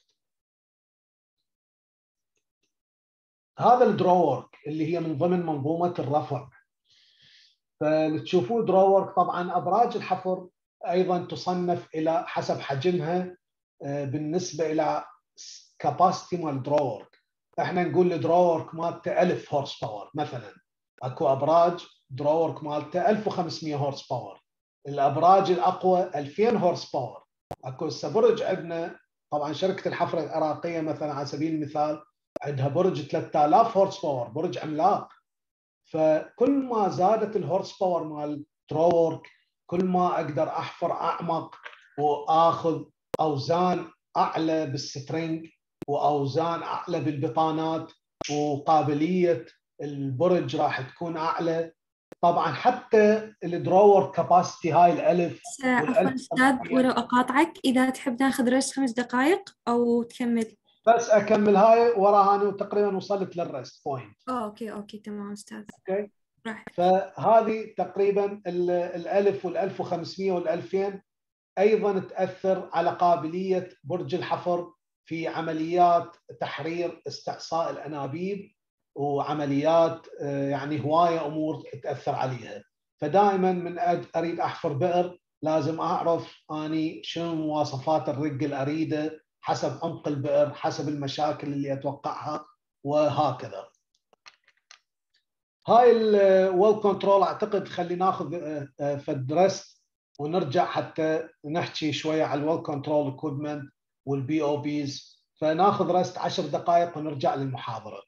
هذا الدرو اللي هي من ضمن منظومه الرفع. فتشوفوا درو طبعا ابراج الحفر ايضا تصنف الى حسب حجمها بالنسبه الى كاباسيتي مال درو. احنا نقول الدرو مالته 1000 هورس باور مثلا، اكو ابراج درو مالته 1500 هورس باور، الابراج الاقوى 2000 هورس باور. اكو هسه برج عندنا طبعا شركه الحفر العراقيه مثلا على سبيل المثال عندها برج 3000 هورس باور، برج عملاق. فكل ما زادت الهورس باور مال درو كل ما اقدر احفر اعمق واخذ اوزان اعلى بالسترينج واوزان اعلى بالبطانات، وقابليه البرج راح تكون اعلى. طبعا حتى الدرور كاباسيتي هاي الالف عفوا أستاذ، ولو أقاطعك، إذا تحب ناخذ ريست 5 دقائق أو تكمل؟ بس اكمل هاي وراها انا تقريبا وصلت للريست بوينت. أوكي تمام أستاذ. اوكي. راحت. فهذه تقريبا الالف وال1500 وال2000 ايضا تاثر على قابليه برج الحفر في عمليات تحرير استعصاء الانابيب، وعمليات يعني هوايه امور تاثر عليها. فدائما من اريد احفر بئر لازم اعرف اني شنو مواصفات الرق اللي اريده حسب عمق البئر، حسب المشاكل اللي اتوقعها، وهكذا. هاي الويل كنترول اعتقد خلي ناخذ فد ريست ونرجع حتى نحكي شويه على الويل كنترول اكويبمنت والبي او بيز. فناخذ ريست 10 دقائق ونرجع للمحاضره.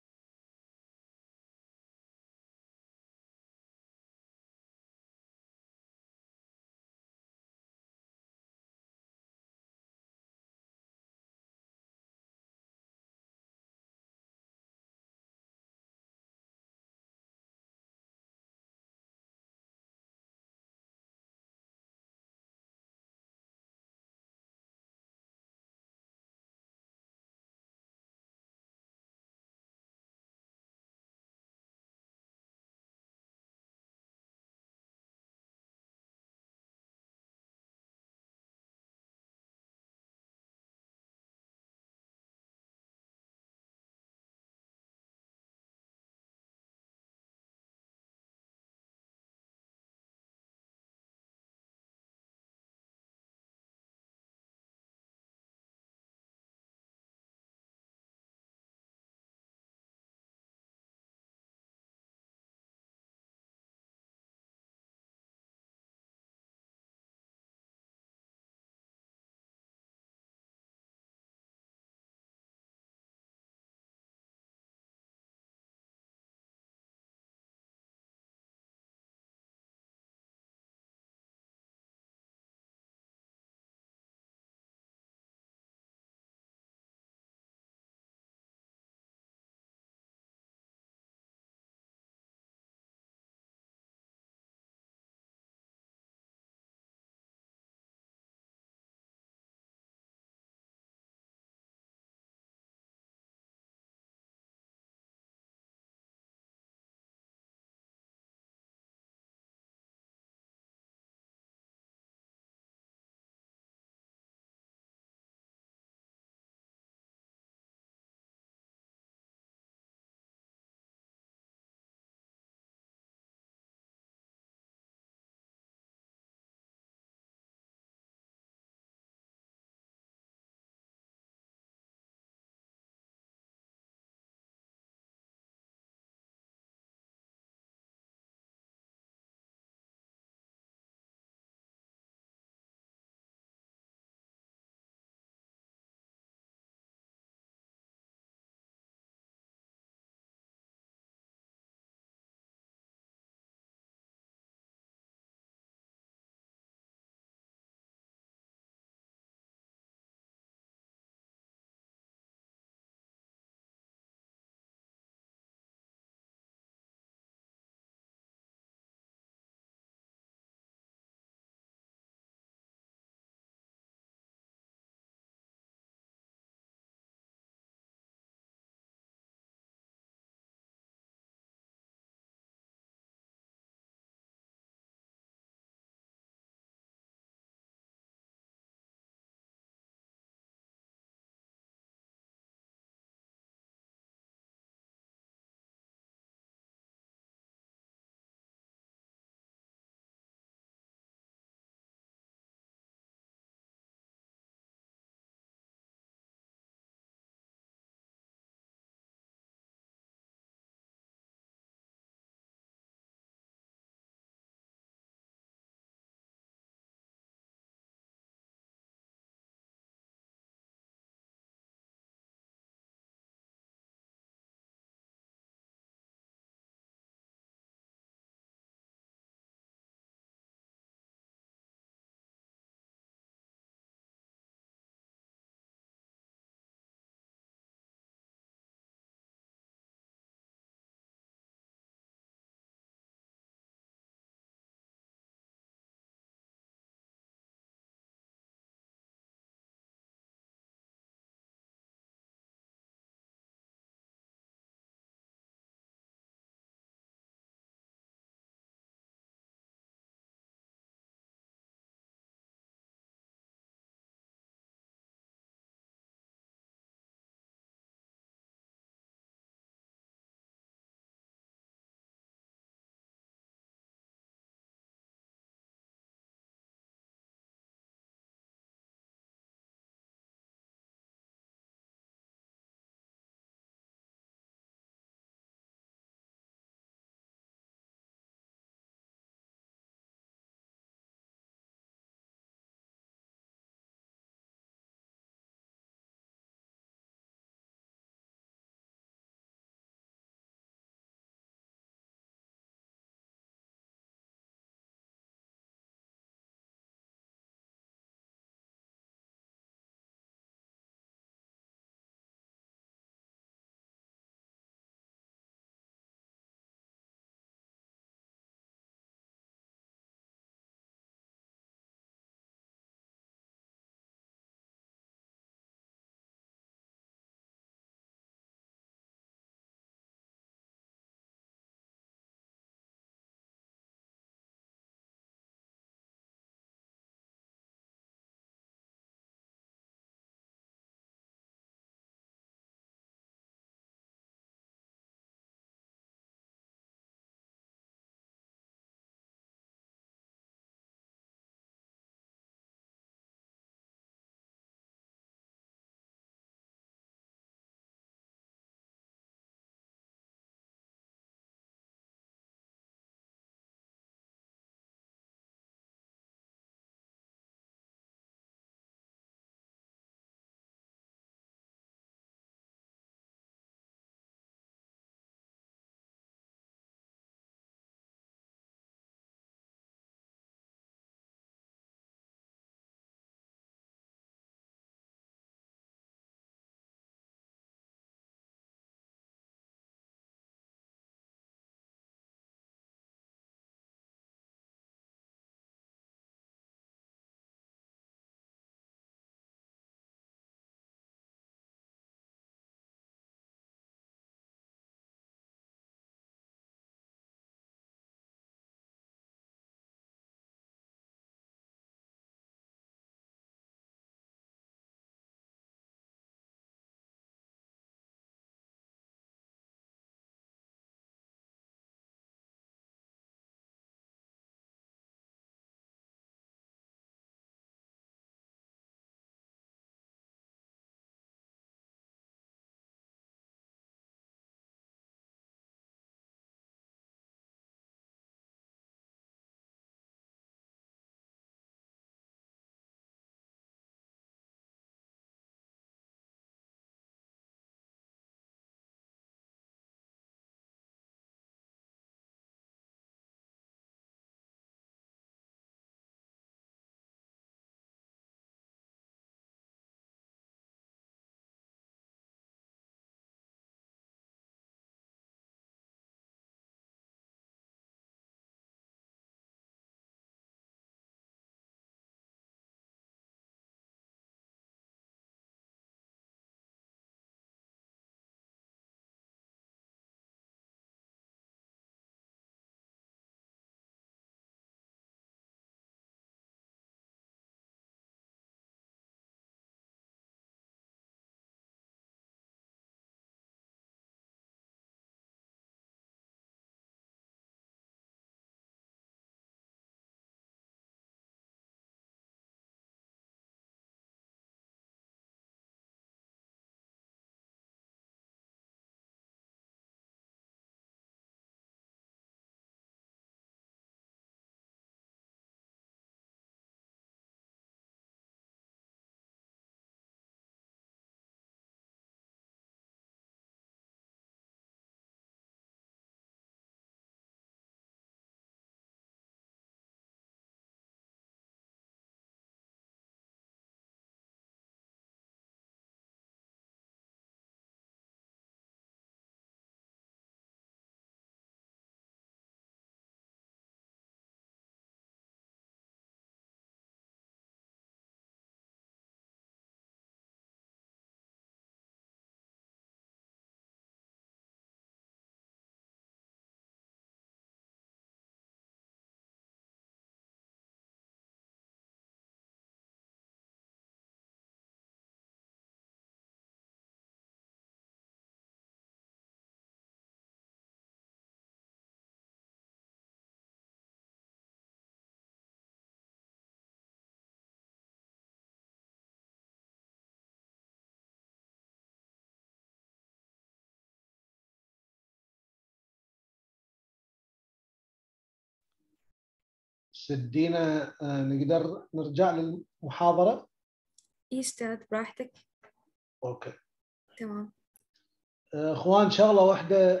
تدينا نقدر نرجع للمحاضرة؟ إيه أستاذ براحتك. اوكي تمام. اخوان شغله واحده،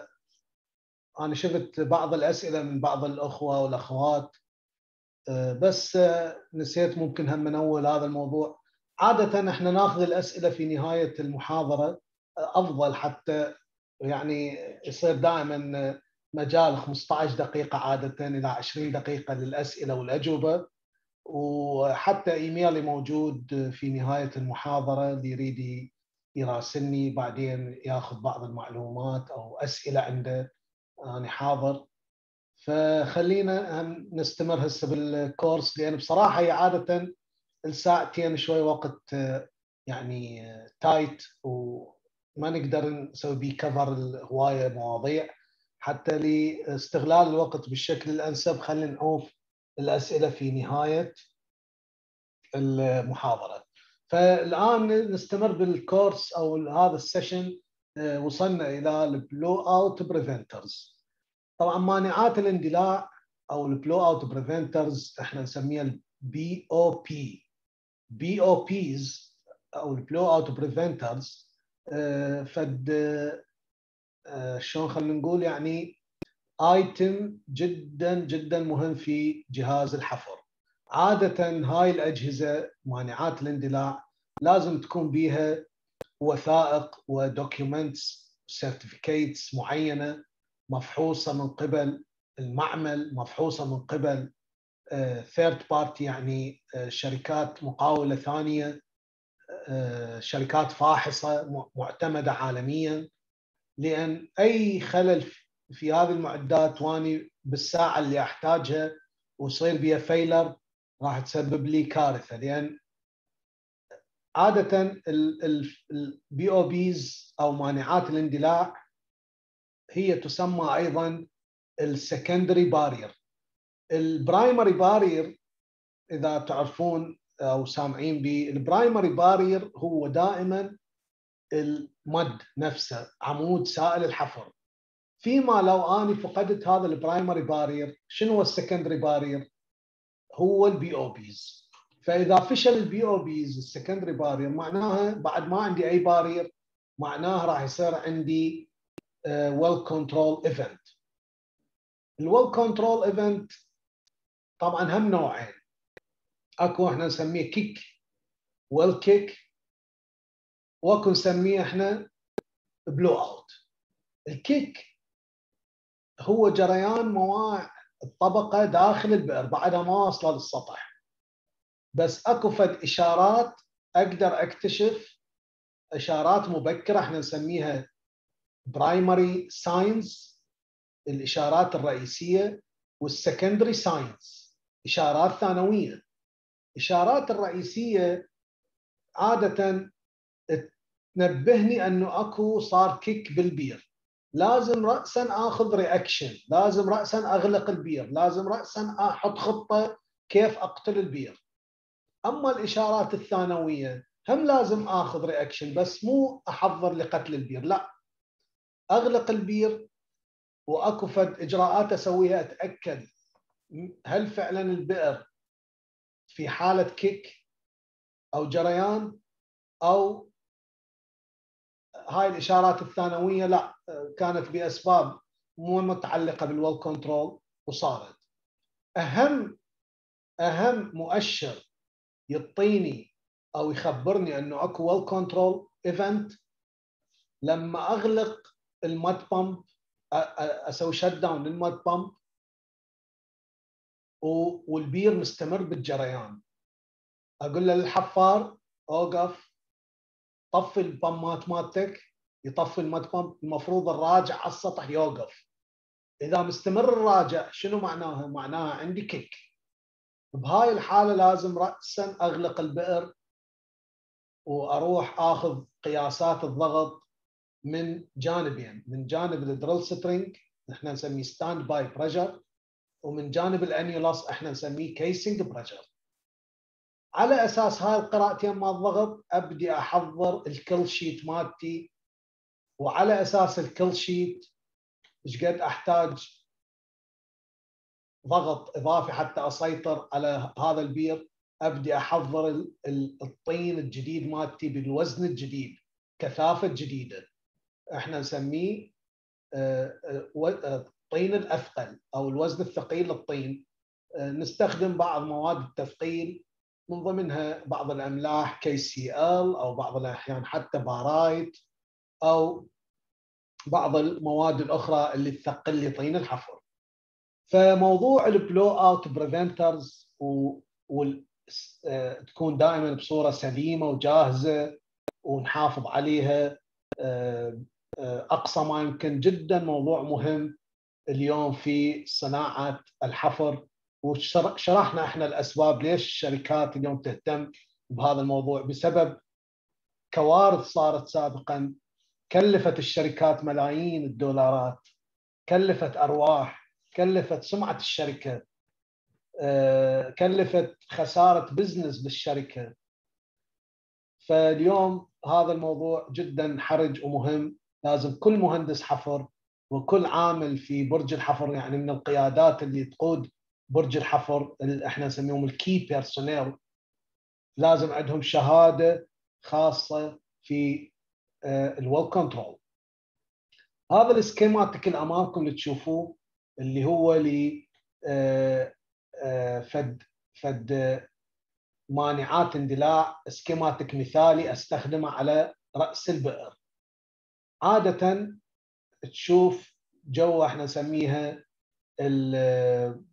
انا شفت بعض الاسئله من بعض الاخوه والاخوات، بس نسيت ممكن هم من اول هذا الموضوع. عاده احنا ناخذ الاسئله في نهايه المحاضره، افضل حتى يعني يصير دائما مجال 15 دقيقه عاده الى 20 دقيقه للاسئله والاجوبه. وحتى ايميلي موجود في نهايه المحاضره، اللي يريد يراسلني بعدين ياخذ بعض المعلومات او اسئله عنده انا حاضر. فخلينا نستمر هسه بالكورس، لان بصراحه هي عاده الساعتين شوي وقت يعني تايت، وما نقدر نسوي بيه كفر هوايه مواضيع. حتى لاستغلال الوقت بالشكل الانسب خلينا نعوف الاسئله في نهايه المحاضره. فالان نستمر بالكورس او هذا السيشن. وصلنا الى البلو اوت بريفنترز. طبعا مانعات الاندلاع او البلو اوت بريفنترز احنا نسميها البي او بي. بي او بيز او البلو اوت بريفنترز فد شلون خلينا نقول يعني ايتم جدا جدا مهم في جهاز الحفر. عاده هاي الاجهزه مانعات الاندلاع لازم تكون بيها وثائق ودوكيومنتس سيرتيفيكيتس معينه مفحوصه من قبل المعمل، مفحوصه من قبل ثيرد بارتي يعني شركات مقاوله ثانيه، شركات فاحصه معتمده عالميا. لان اي خلل في هذه المعدات واني بالساعه اللي احتاجها ويصير بها فيلر راح تسبب لي كارثه. لان عاده البي او بيز او مانعات الاندلاع هي تسمى ايضا السكندري بارير. البرايمري بارير اذا تعرفون او سامعين به، البرايمري بارير هو دائما المد نفسه، عمود سائل الحفر. فيما لو اني فقدت هذا البرايمري بارير، شنو هو السكندري بارير؟ هو البي او بيز. فاذا فشل البي او بيز السكندري بارير معناها بعد ما عندي اي بارير، معناها راح يصير عندي ويل كنترول ايفنت. الويل كنترول ايفنت طبعا هم نوعين، اكو احنا نسميه كيك ويل كيك، واكو نسميه احنا بلو اوت. الكيك هو جريان مواع الطبقه داخل البئر بعدها ما واصله للسطح، بس اكو فد اشارات اقدر اكتشف، اشارات مبكره احنا نسميها برايمري ساينز، الاشارات الرئيسيه، والسكندري ساينز اشارات ثانويه. الاشارات الرئيسيه عاده تنبهني انه اكو صار كيك بالبير، لازم راسا اخذ رياكشن، لازم راسا اغلق البير، لازم راسا احط خطه كيف اقتل البير. اما الاشارات الثانويه هم لازم اخذ رياكشن، بس مو احضر لقتل البير، لا، اغلق البير واكو فد اجراءات اسويها اتاكد هل فعلا البئر في حاله كيك او جريان، او هاي الاشارات الثانويه لا كانت باسباب مو متعلقه بالويل كنترول وصارت. اهم مؤشر يعطيني او يخبرني انه اكو ويل كنترول ايفنت لما اغلق المد بامب، اسوي شت داون للمد بامب والبير مستمر بالجريان، اقول له للحفار اوقف، طفي البمات مالتك، يطفي المد بامب، المفروض الراجع على السطح يوقف. اذا مستمر الراجع شنو معناها؟ معناها عندي كيك. بهاي الحاله لازم راسا اغلق البئر واروح اخذ قياسات الضغط من جانبين، من جانب الدريل سترينج احنا نسميه ستاند باي بريشر، ومن جانب الانيولاس احنا نسميه كيسنج بريشر. على اساس هاي القراءتين مال الضغط ابدي احضر الكل شيت مالتي، وعلى اساس الكل شيت ايش قد احتاج ضغط اضافي حتى اسيطر على هذا البير، ابدي احضر الطين الجديد مالتي بالوزن الجديد، كثافه جديده، احنا نسميه الطين الاثقل او الوزن الثقيل للطين. نستخدم بعض مواد التثقيل من ضمنها بعض الاملاح KCl او بعض الاحيان حتى بارايت او بعض المواد الاخرى اللي تثقل لي طين الحفر. فموضوع البلو اوت بريفنترز تكون دائما بصوره سليمه وجاهزه ونحافظ عليها اقصى ما يمكن، جدا موضوع مهم اليوم في صناعه الحفر. وشرحنا احنا الاسباب ليش الشركات اليوم تهتم بهذا الموضوع، بسبب كوارث صارت سابقا كلفت الشركات ملايين الدولارات، كلفت ارواح، كلفت سمعه الشركه، كلفت خساره بزنس للشركه. فاليوم هذا الموضوع جدا حرج ومهم، لازم كل مهندس حفر وكل عامل في برج الحفر، يعني من القيادات اللي تقود برج الحفر اللي احنا نسميهم الكي بيرسونيل، لازم عندهم شهاده خاصه في الويل كنترول. هذا السكيماتيك اللي امامكم اللي تشوفوه اللي هو لي فد مانعات اندلاع، سكيماتيك مثالي استخدمه على راس البئر. عاده تشوف جوا احنا نسميها ال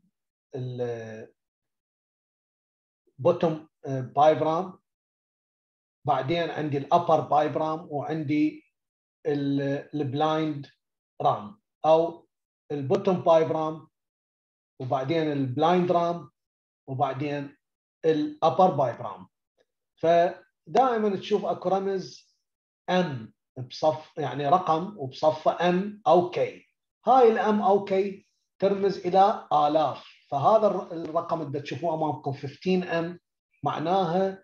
بوتوم بايبرام، بعدين عندي الابر بايبرام، وعندي البلايند رام او البوتوم بايبرام، وبعدين البلايند رام، وبعدين الابر بايبرام. فدائما تشوف اكو رمز ام بصف، يعني رقم وبصفه ام او كي. هاي الام او كي ترمز الى آلاف، فهذا الرقم اللي تشوفوه امامكم 15 ام معناها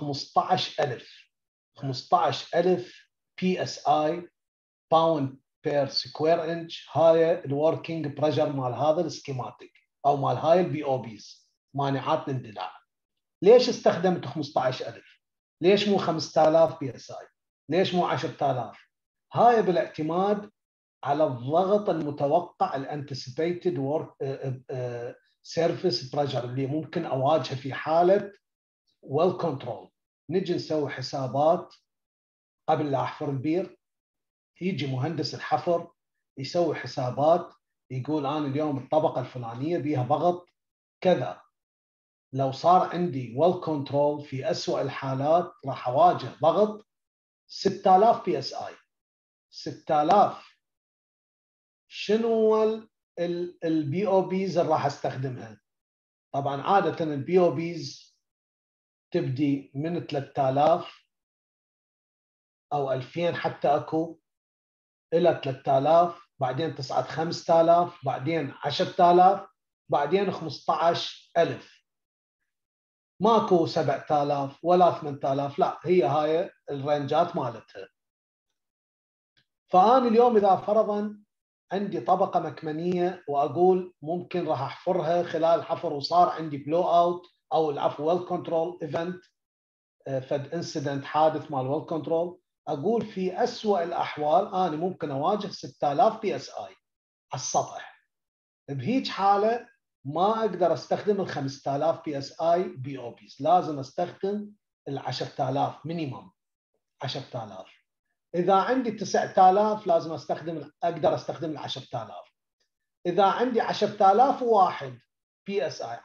15,000 بي اس اي، باوند بير سكوير انش. هاي الوركينج بريشر مال هذا السكيماتيك او مال هاي البي او بيز، مانعات الاندلاع. ليش استخدمت 15,000؟ ليش مو 5000 بي اس اي؟ ليش مو 10,000؟ هاي بالاعتماد على الضغط المتوقع، الانتسيبيتد ورك سيرفيس بريشر اللي ممكن اواجهه في حاله ويل كنترول. نجي نسوي حسابات قبل لا احفر البير، يجي مهندس الحفر يسوي حسابات، يقول انا اليوم الطبقه الفلانيه بيها ضغط كذا، لو صار عندي ويل كنترول في اسوء الحالات راح اواجه ضغط 6000 بي اس اي. 6000 شنو البي او بيز اللي راح استخدمها؟ طبعا عاده البي او بيز تبدي من 3000 او 2000 حتى اكو الى 3000، بعدين تصعد 5000، بعدين 10,000، بعدين 15,000. ماكو 7,000 ولا 8,000، لا، هي هاي الرنجات مالتها. فأنا اليوم إذا فرضا عندي طبقة مكمنية وأقول ممكن راح أحفرها خلال الحفر وصار عندي بلو أوت أو العفو ويل كنترول إيفنت، فد انسيدنت حادث مال ويل كنترول، أقول في أسوأ الأحوال أنا ممكن أواجه 6000 بي اس آي على السطح. بهيج حالة ما أقدر أستخدم ال 5000 بي اس آي بي او بيز، لازم أستخدم ال 10,000 مينيمم 10,000. إذا عندي 9,000 لازم أقدر أستخدم ال 10,000. إذا عندي 10,001 بي اس آي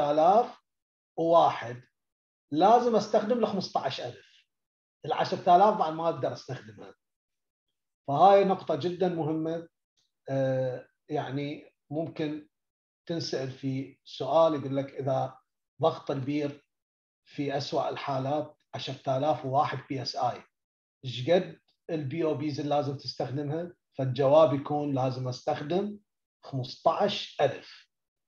10,001 لازم أستخدم ل 15,000. ال 10,000 بعد ما أقدر أستخدمها. فهاي نقطة جدا مهمة، يعني ممكن تنسأل في سؤال يقول لك إذا ضغط البير في أسوأ الحالات 10,001 بي اس آي، ايش قد البي او بيز اللي لازم تستخدمها؟ فالجواب يكون لازم استخدم 15,000.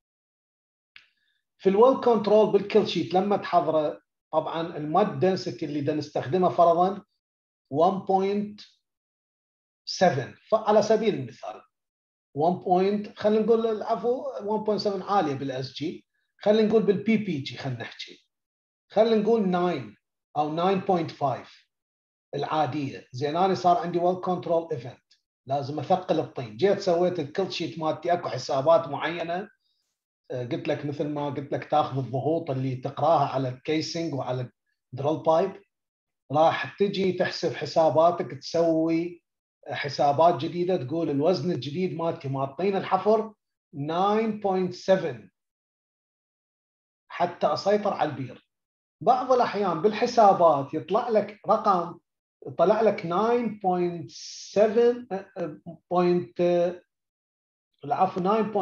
في الويل كنترول بالكل شيت لما تحضره، طبعا الماد دنسيتي اللي بدنا نستخدمها فرضا 1.7 على سبيل المثال. خلينا نقول العفو 1.7 عاليه بالاس جي، خلينا نقول بالبي بي جي، خلينا نحكي خلينا نقول 9 او 9.5 العاديه. زين انا صار عندي ويل كنترول ايفنت، لازم اثقل الطين، جيت سويت الكل شيت مالتي، اكو حسابات معينه قلت لك مثل ما قلت لك تاخذ الضغوط اللي تقراها على الكيسنج وعلى الدريل بايب، راح تجي تحسب حساباتك، تسوي حسابات جديده، تقول الوزن الجديد مالتي مال طين الحفر 9.7 حتى اسيطر على البير. بعض الاحيان بالحسابات يطلع لك رقم، طلع لك 9.7 العفو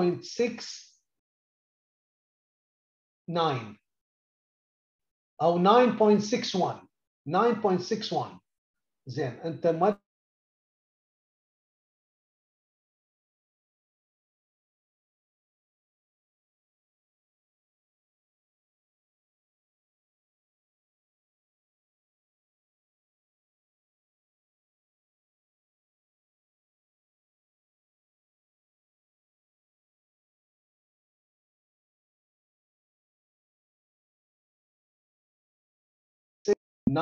9.69 او 9.61 9.61. زين انت ما .61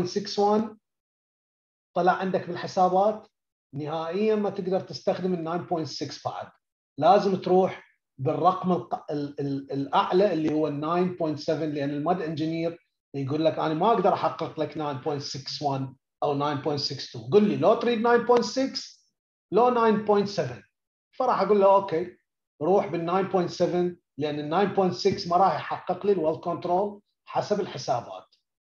طلع عندك بالحسابات، نهائيا ما تقدر تستخدم ال 9.6 بعد، لازم تروح بالرقم الاعلى اللي هو ال 9.7، لان الماد انجينير يقول لك انا ما اقدر احقق لك 9.61 او 9.62، قل لي لو تريد 9.6 لو 9.7، فراح اقول له اوكي روح بال 9.7 لان ال 9.6 ما راح يحقق لي الويل كنترول حسب الحسابات.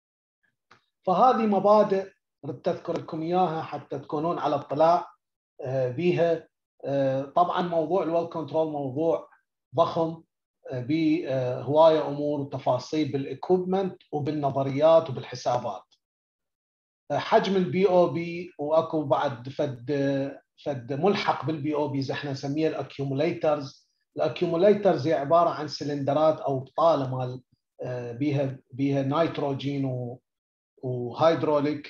فهذه مبادئ ردت اذكر لكم اياها حتى تكونون على اطلاع بها. طبعا موضوع الويل كنترول موضوع ضخم بهوايه امور وتفاصيل بالاكوبمنت وبالنظريات وبالحسابات. حجم البي او بي، واكو بعد فد ملحق بالبي او بيز احنا نسميه الاكيوموليترز. الاكيوموليترز هي عباره عن سلندرات او بطاله مال بيها نيتروجين وهيدروليك،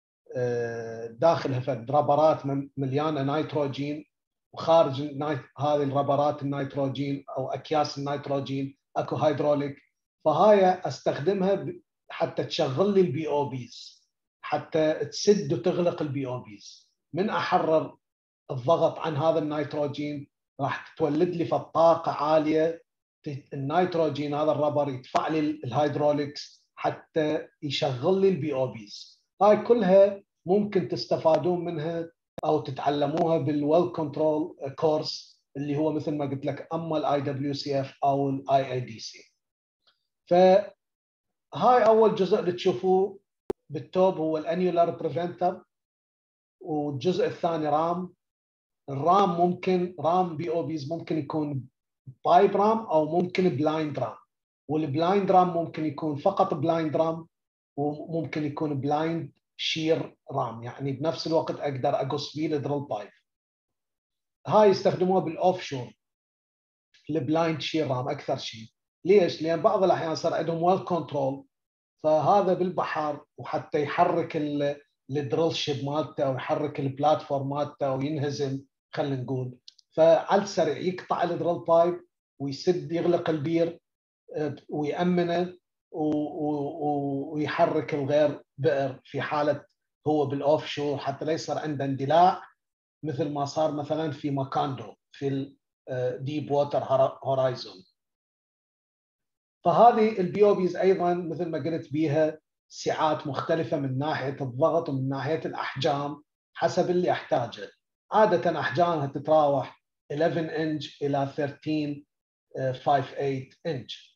داخلها فد ربرات مليانه نيتروجين، وخارج هذه الربرات النيتروجين او اكياس النيتروجين اكو هيدروليك. فهاي استخدمها حتى تشغل لي البي او بيز، حتى تسد وتغلق البي او بيز. من احرر الضغط عن هذا النيتروجين راح تولد لي طاقه عاليه، النيتروجين هذا الربر يدفع لي الهيدروليكس حتى يشغل لي البي او بيز. هاي كلها ممكن تستفادون منها او تتعلموها بالويل كنترول كورس اللي هو مثل ما قلت لك اما الاي دبليو سي اف او الاي اي دي سي. فهاي اول جزء اللي تشوفوه بالتوب هو الانيولار بريفنتر، والجزء الثاني رام. الرام ممكن رام بي او بيز ممكن يكون بايب رام او ممكن بلايند رام، والبلايند رام ممكن يكون فقط بلايند رام، وممكن يكون بلايند شير رام، يعني بنفس الوقت اقدر اقص بيه الدريل بايب. هاي يستخدموها بالاوف شور البلايند شير رام اكثر شيء. ليش؟ لان بعض الاحيان صار عندهم ويل كنترول، فهذا بالبحر وحتى يحرك الدريل شيب مالته او يحرك البلاتفورم مالته او ينهزم خلينا نقول، فعلى السريع يقطع الدريل بايب ويسد يغلق البير ويأمنه ويحرك الغير بئر في حاله هو بالاوف شور، حتى لا يصير عنده اندلاع مثل ما صار مثلا في ماكاندو في الديب ووتر هورايزون. فهذه البي او بيز ايضا مثل ما قلت بيها سعات مختلفه من ناحيه الضغط ومن ناحيه الاحجام حسب اللي احتاجه. عاده احجامها تتراوح 11 انش الى 13.58 انش.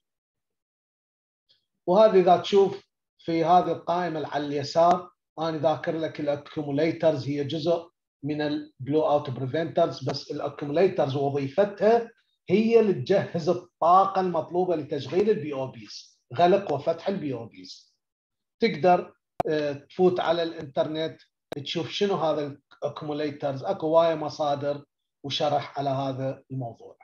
وهذه اذا تشوف في هذه القائمه اللي على اليسار انا ذاكر لك الاكيوموليترز هي جزء من البلو اوت بريفنترز، بس الاكيوموليترز وظيفتها هي اللي تجهز الطاقه المطلوبه لتشغيل البي او بيز، غلق وفتح البي او بيز. تقدر تفوت على الانترنت تشوف شنو هذا الاكيوموليترز، اكو هوايه مصادر وشرح على هذا الموضوع.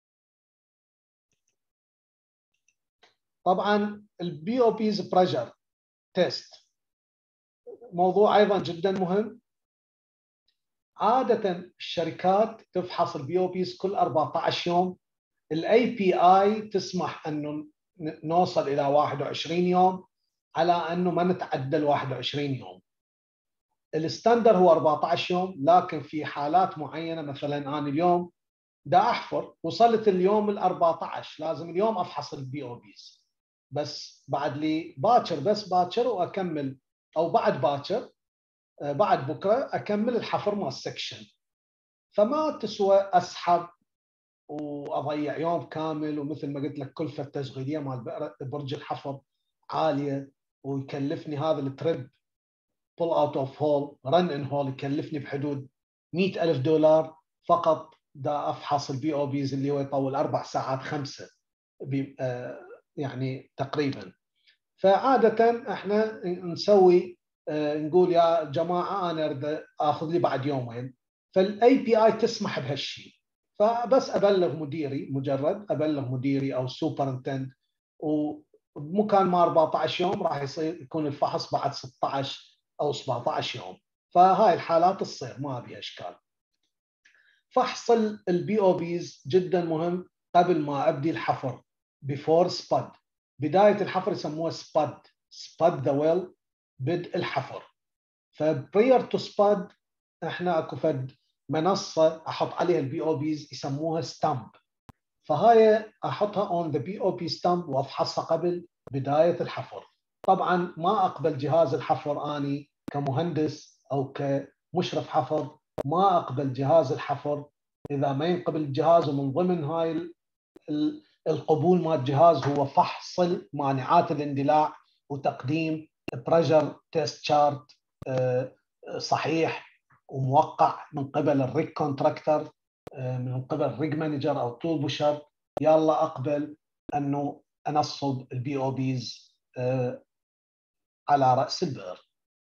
طبعا البي او بيز بريشر تيست موضوع ايضا جدا مهم. عاده الشركات تفحص البي او بيز كل 14 يوم. الاي بي اي تسمح انه نوصل الى 21 يوم على انه ما نتعدى ال 21 يوم. الستاندر هو 14 يوم، لكن في حالات معينه مثلا انا اليوم دا احفر وصلت اليوم ال 14، لازم اليوم افحص البي او بيز، بس بعد لي باكر، بس باكر واكمل، او بعد باكر بعد بكره اكمل الحفر مال السكشن. فما تسوى اسحب واضيع يوم كامل، ومثل ما قلت لك كلفه التشغيليه مال برج الحفر عاليه، ويكلفني هذا التريب بول اوت اوف هول رن ان هول يكلفني بحدود $100,000 فقط. دا افحص البي او بيز اللي هو يطول 4 ساعات 5 يعني تقريبا. فعاده احنا نسوي نقول يا جماعه انا اريد اخذ لي بعد يومين، فالاي بي اي تسمح بهالشيء. فبس ابلغ مديري، مجرد ابلغ مديري او سوبرنتند، وبمكان ما 14 يوم راح يصير يكون الفحص بعد 16 او 17 يوم. فهاي الحالات تصير ما بيها اشكال. فحص البي او بيز جدا مهم قبل ما ابدي الحفر، بيفور سباد. بدايه الحفر يسموها سباد ذا ويل، بدء الحفر. فبرير تو سباد احنا اكو فد منصه احط عليها البي او بيز يسموها ستامب، فهاي احطها اون ذا بي او بي ستامب وافحصها قبل بدايه الحفر. طبعا ما اقبل جهاز الحفر اني كمهندس او كمشرف حفر، ما اقبل جهاز الحفر اذا ما ينقبل الجهاز. ومن ضمن هاي القبول مال الجهاز هو فحص مانعات الاندلاع وتقديم بريشر تيست شارت صحيح وموقع من قبل الريج كونتراكتر، من قبل الريج مانجر او طول بوشر. يلا اقبل انه انصب البي او بيز على راس البئر.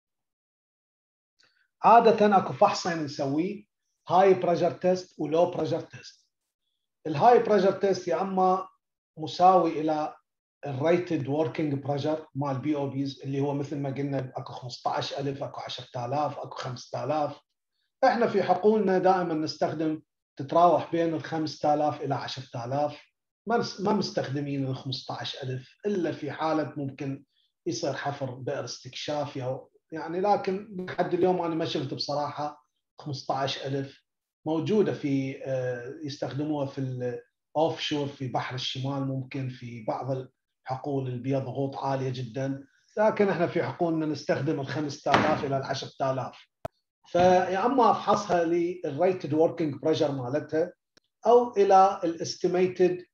عاده اكو فحصين نسويه، هاي بريشر تيست ولو بريشر تيست. الهاي بريشر تيست يا اما مساوي الى الريتد وركينج بريشر مال بي او بيز، اللي هو مثل ما قلنا اكو 15,000 اكو 10,000 اكو 5,000. احنا في حقولنا دائما نستخدم تتراوح بين ال 5,000 الى 10,000، ما مستخدمين ال 15,000 الا في حاله ممكن يصير حفر بئر استكشافي او يعني. لكن لحد اليوم انا ما شفت بصراحه 15,000 موجوده في يستخدموها في الاوف شور في بحر الشمال، ممكن في بعض الحقول اللي بيها ضغوط عاليه جدا، لكن احنا في حقولنا نستخدم ال 5,000 الى ال 10,000. فيا اما افحصها للريتد وركينج بريشر مالتها، او الى الاستيميتد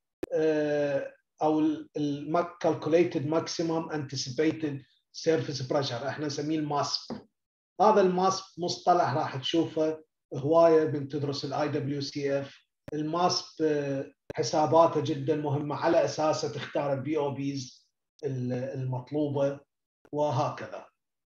او الكالكوليتد ماكسيمم انتسيبيتد سيرفيس بريشر، احنا نسميه الماسب. هذا الماسب مصطلح راح تشوفه هوايه بنتدرس الاي دبليو سي اف. الماسب حساباته جدا مهمه، على اساسه تختار البي او بيز المطلوبه وهكذا.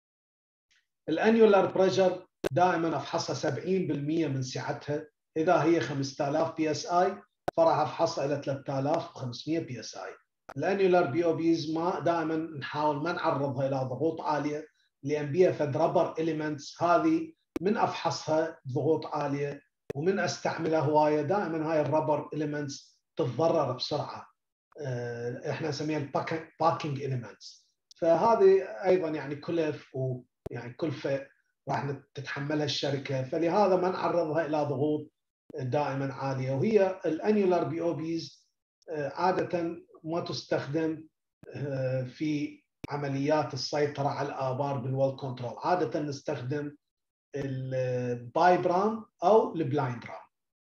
الانيولار بريشر دائما افحصها 70% من سعتها. اذا هي 5000 بي اس اي فراح افحصها الى 3500 بي اس اي. الانيولار بي او بيز ما دائما نحاول ما نعرضها الى ضغوط عاليه، لان بيها فد ربر اليمنتس، هذه من افحصها ضغوط عاليه ومن استعملها هوايه دائما هاي الربر اليمنتس تتضرر بسرعه. احنا نسميها الباكينج اليمنتس. فهذه ايضا يعني كلف يعني كلفه راح تتحملها الشركه، فلهذا ما نعرضها الى ضغوط دائما عاليه. وهي الانيولار بي او بيز عاده ما تستخدم في عمليات السيطره على الابار بالويل كنترول، عاده نستخدم البايبرام او البلايند رام.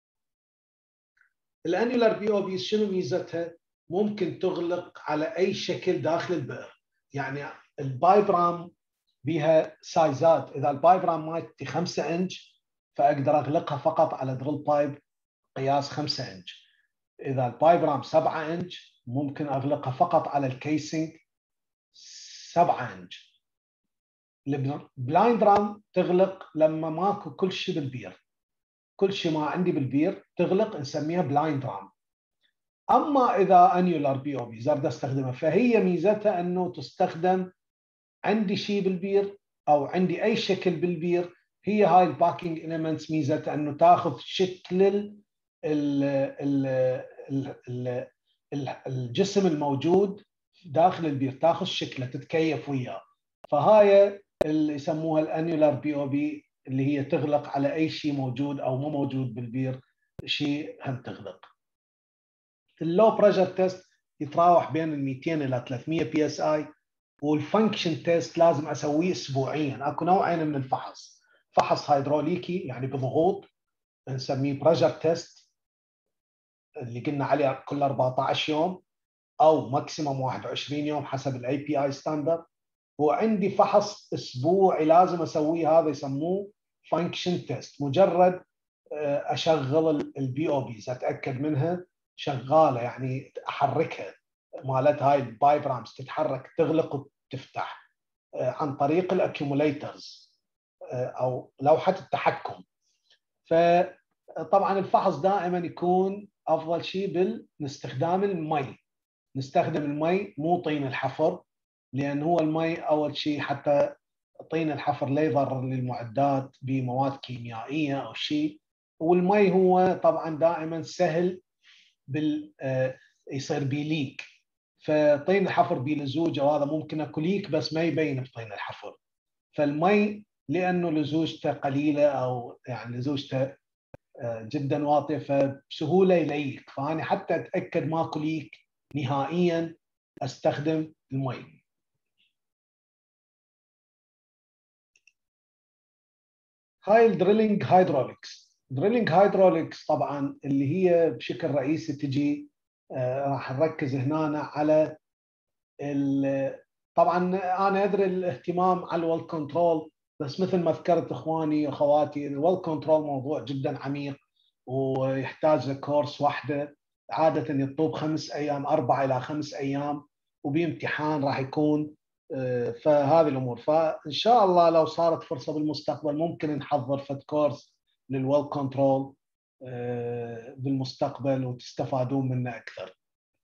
الانيولار بي او بيز شنو ميزتها؟ ممكن تغلق على اي شكل داخل البئر. يعني البايبرام بها سايزات، اذا البايبرام مالتي 5 انش فاقدر اغلقها فقط على دريل بايب قياس 5 انش. اذا البايبرام 7 انش ممكن اغلقها فقط على الكيسنج 7 انش. البلايند رام تغلق لما ماكو كل شيء بالبير، كل شيء ما عندي بالبير تغلق، نسميها بلايند رام. اما اذا انيولار بي او بي اريد استخدمها، فهي ميزتها انه تستخدم عندي شيء بالبير او عندي اي شكل بالبير، هي هاي الباكينج إليمنتس ميزتها انه تاخذ شكل الجسم الموجود داخل البير، تاخذ شكله تتكيف وياه. فهاي اللي يسموها الانيولار بي او بي، اللي هي تغلق على اي شيء موجود او مو موجود بالبير، شيء هم تغلق. اللو بريشر تيست يتراوح بين ال 200 الى 300 بي اس اي، والفانكشن تيست لازم اسويه اسبوعيا. اكو نوعين من الفحص، فحص هيدروليكي يعني بضغوط نسميه بريشر تيست اللي قلنا عليه كل 14 يوم او ماكسيموم 21 يوم حسب الاي بي اي ستاندرد. وعندي فحص اسبوعي لازم اسويه، هذا يسموه فانكشن تيست. مجرد اشغل البي او بيز، اتاكد منها شغاله، يعني احركها، مالت هاي البايبرامز تتحرك تغلق وتفتح عن طريق الاكيوموليترز او لوحه التحكم. فطبعا الفحص دائما يكون افضل شيء باستخدام المي. نستخدم المي مو طين الحفر، لان هو المي اول شيء حتى طين الحفر لا يضر للمعدات بمواد كيميائيه او شيء، والمي هو طبعا دائما سهل يصير بيليك. فطين الحفر بلزوجه، وهذا ممكن اكو ليك بس ما يبين بطين الحفر. فالمي لانه لزوجته قليله او يعني لزوجته جدا واطيه فبسهوله يليك. فانا حتى اتاكد ماكو ليك نهائيا استخدم المي. هاي الدريلينج هايدروليكس. دريلينج هايدروليكس طبعا اللي هي بشكل رئيسي تجي راح نركز هنا على طبعا انا ادري الاهتمام على الويل كنترول، بس مثل ما ذكرت اخواني واخواتي الويل كنترول موضوع جدا عميق ويحتاج لكورس واحده، عاده يطلب 5 ايام، 4 إلى 5 ايام، وبامتحان راح يكون. فهذه الامور، فان شاء الله لو صارت فرصه بالمستقبل ممكن نحضر فد كورس للويل كنترول بالمستقبل وتستفادون منه اكثر.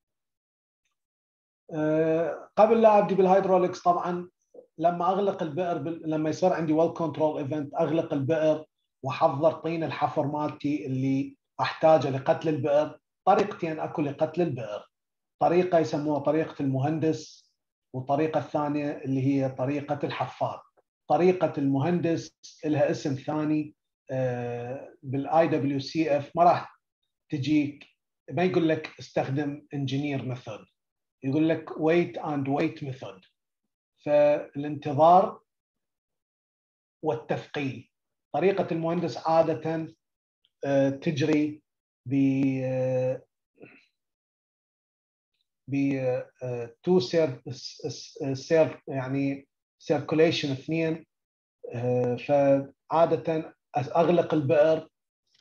قبل لا ابدي بالهيدروليكس، طبعا لما اغلق البئر لما يصير عندي ويل كنترول ايفنت اغلق البئر واحضر طين الحفر مالتي اللي احتاجه لقتل البئر. طريقتين اكو لقتل البئر، طريقه يسموها طريقه المهندس، والطريقه الثانيه اللي هي طريقه الحفار. طريقه المهندس لها اسم ثاني بالاي دبليو سي اف، ما راح تجيك، ما يقول لك استخدم انجينير ميثود، يقول لك wait and wait method. فالانتظار والتثقيل. طريقة المهندس عادة تجري تو يعني سيركوليشن 2. فعادة اغلق البئر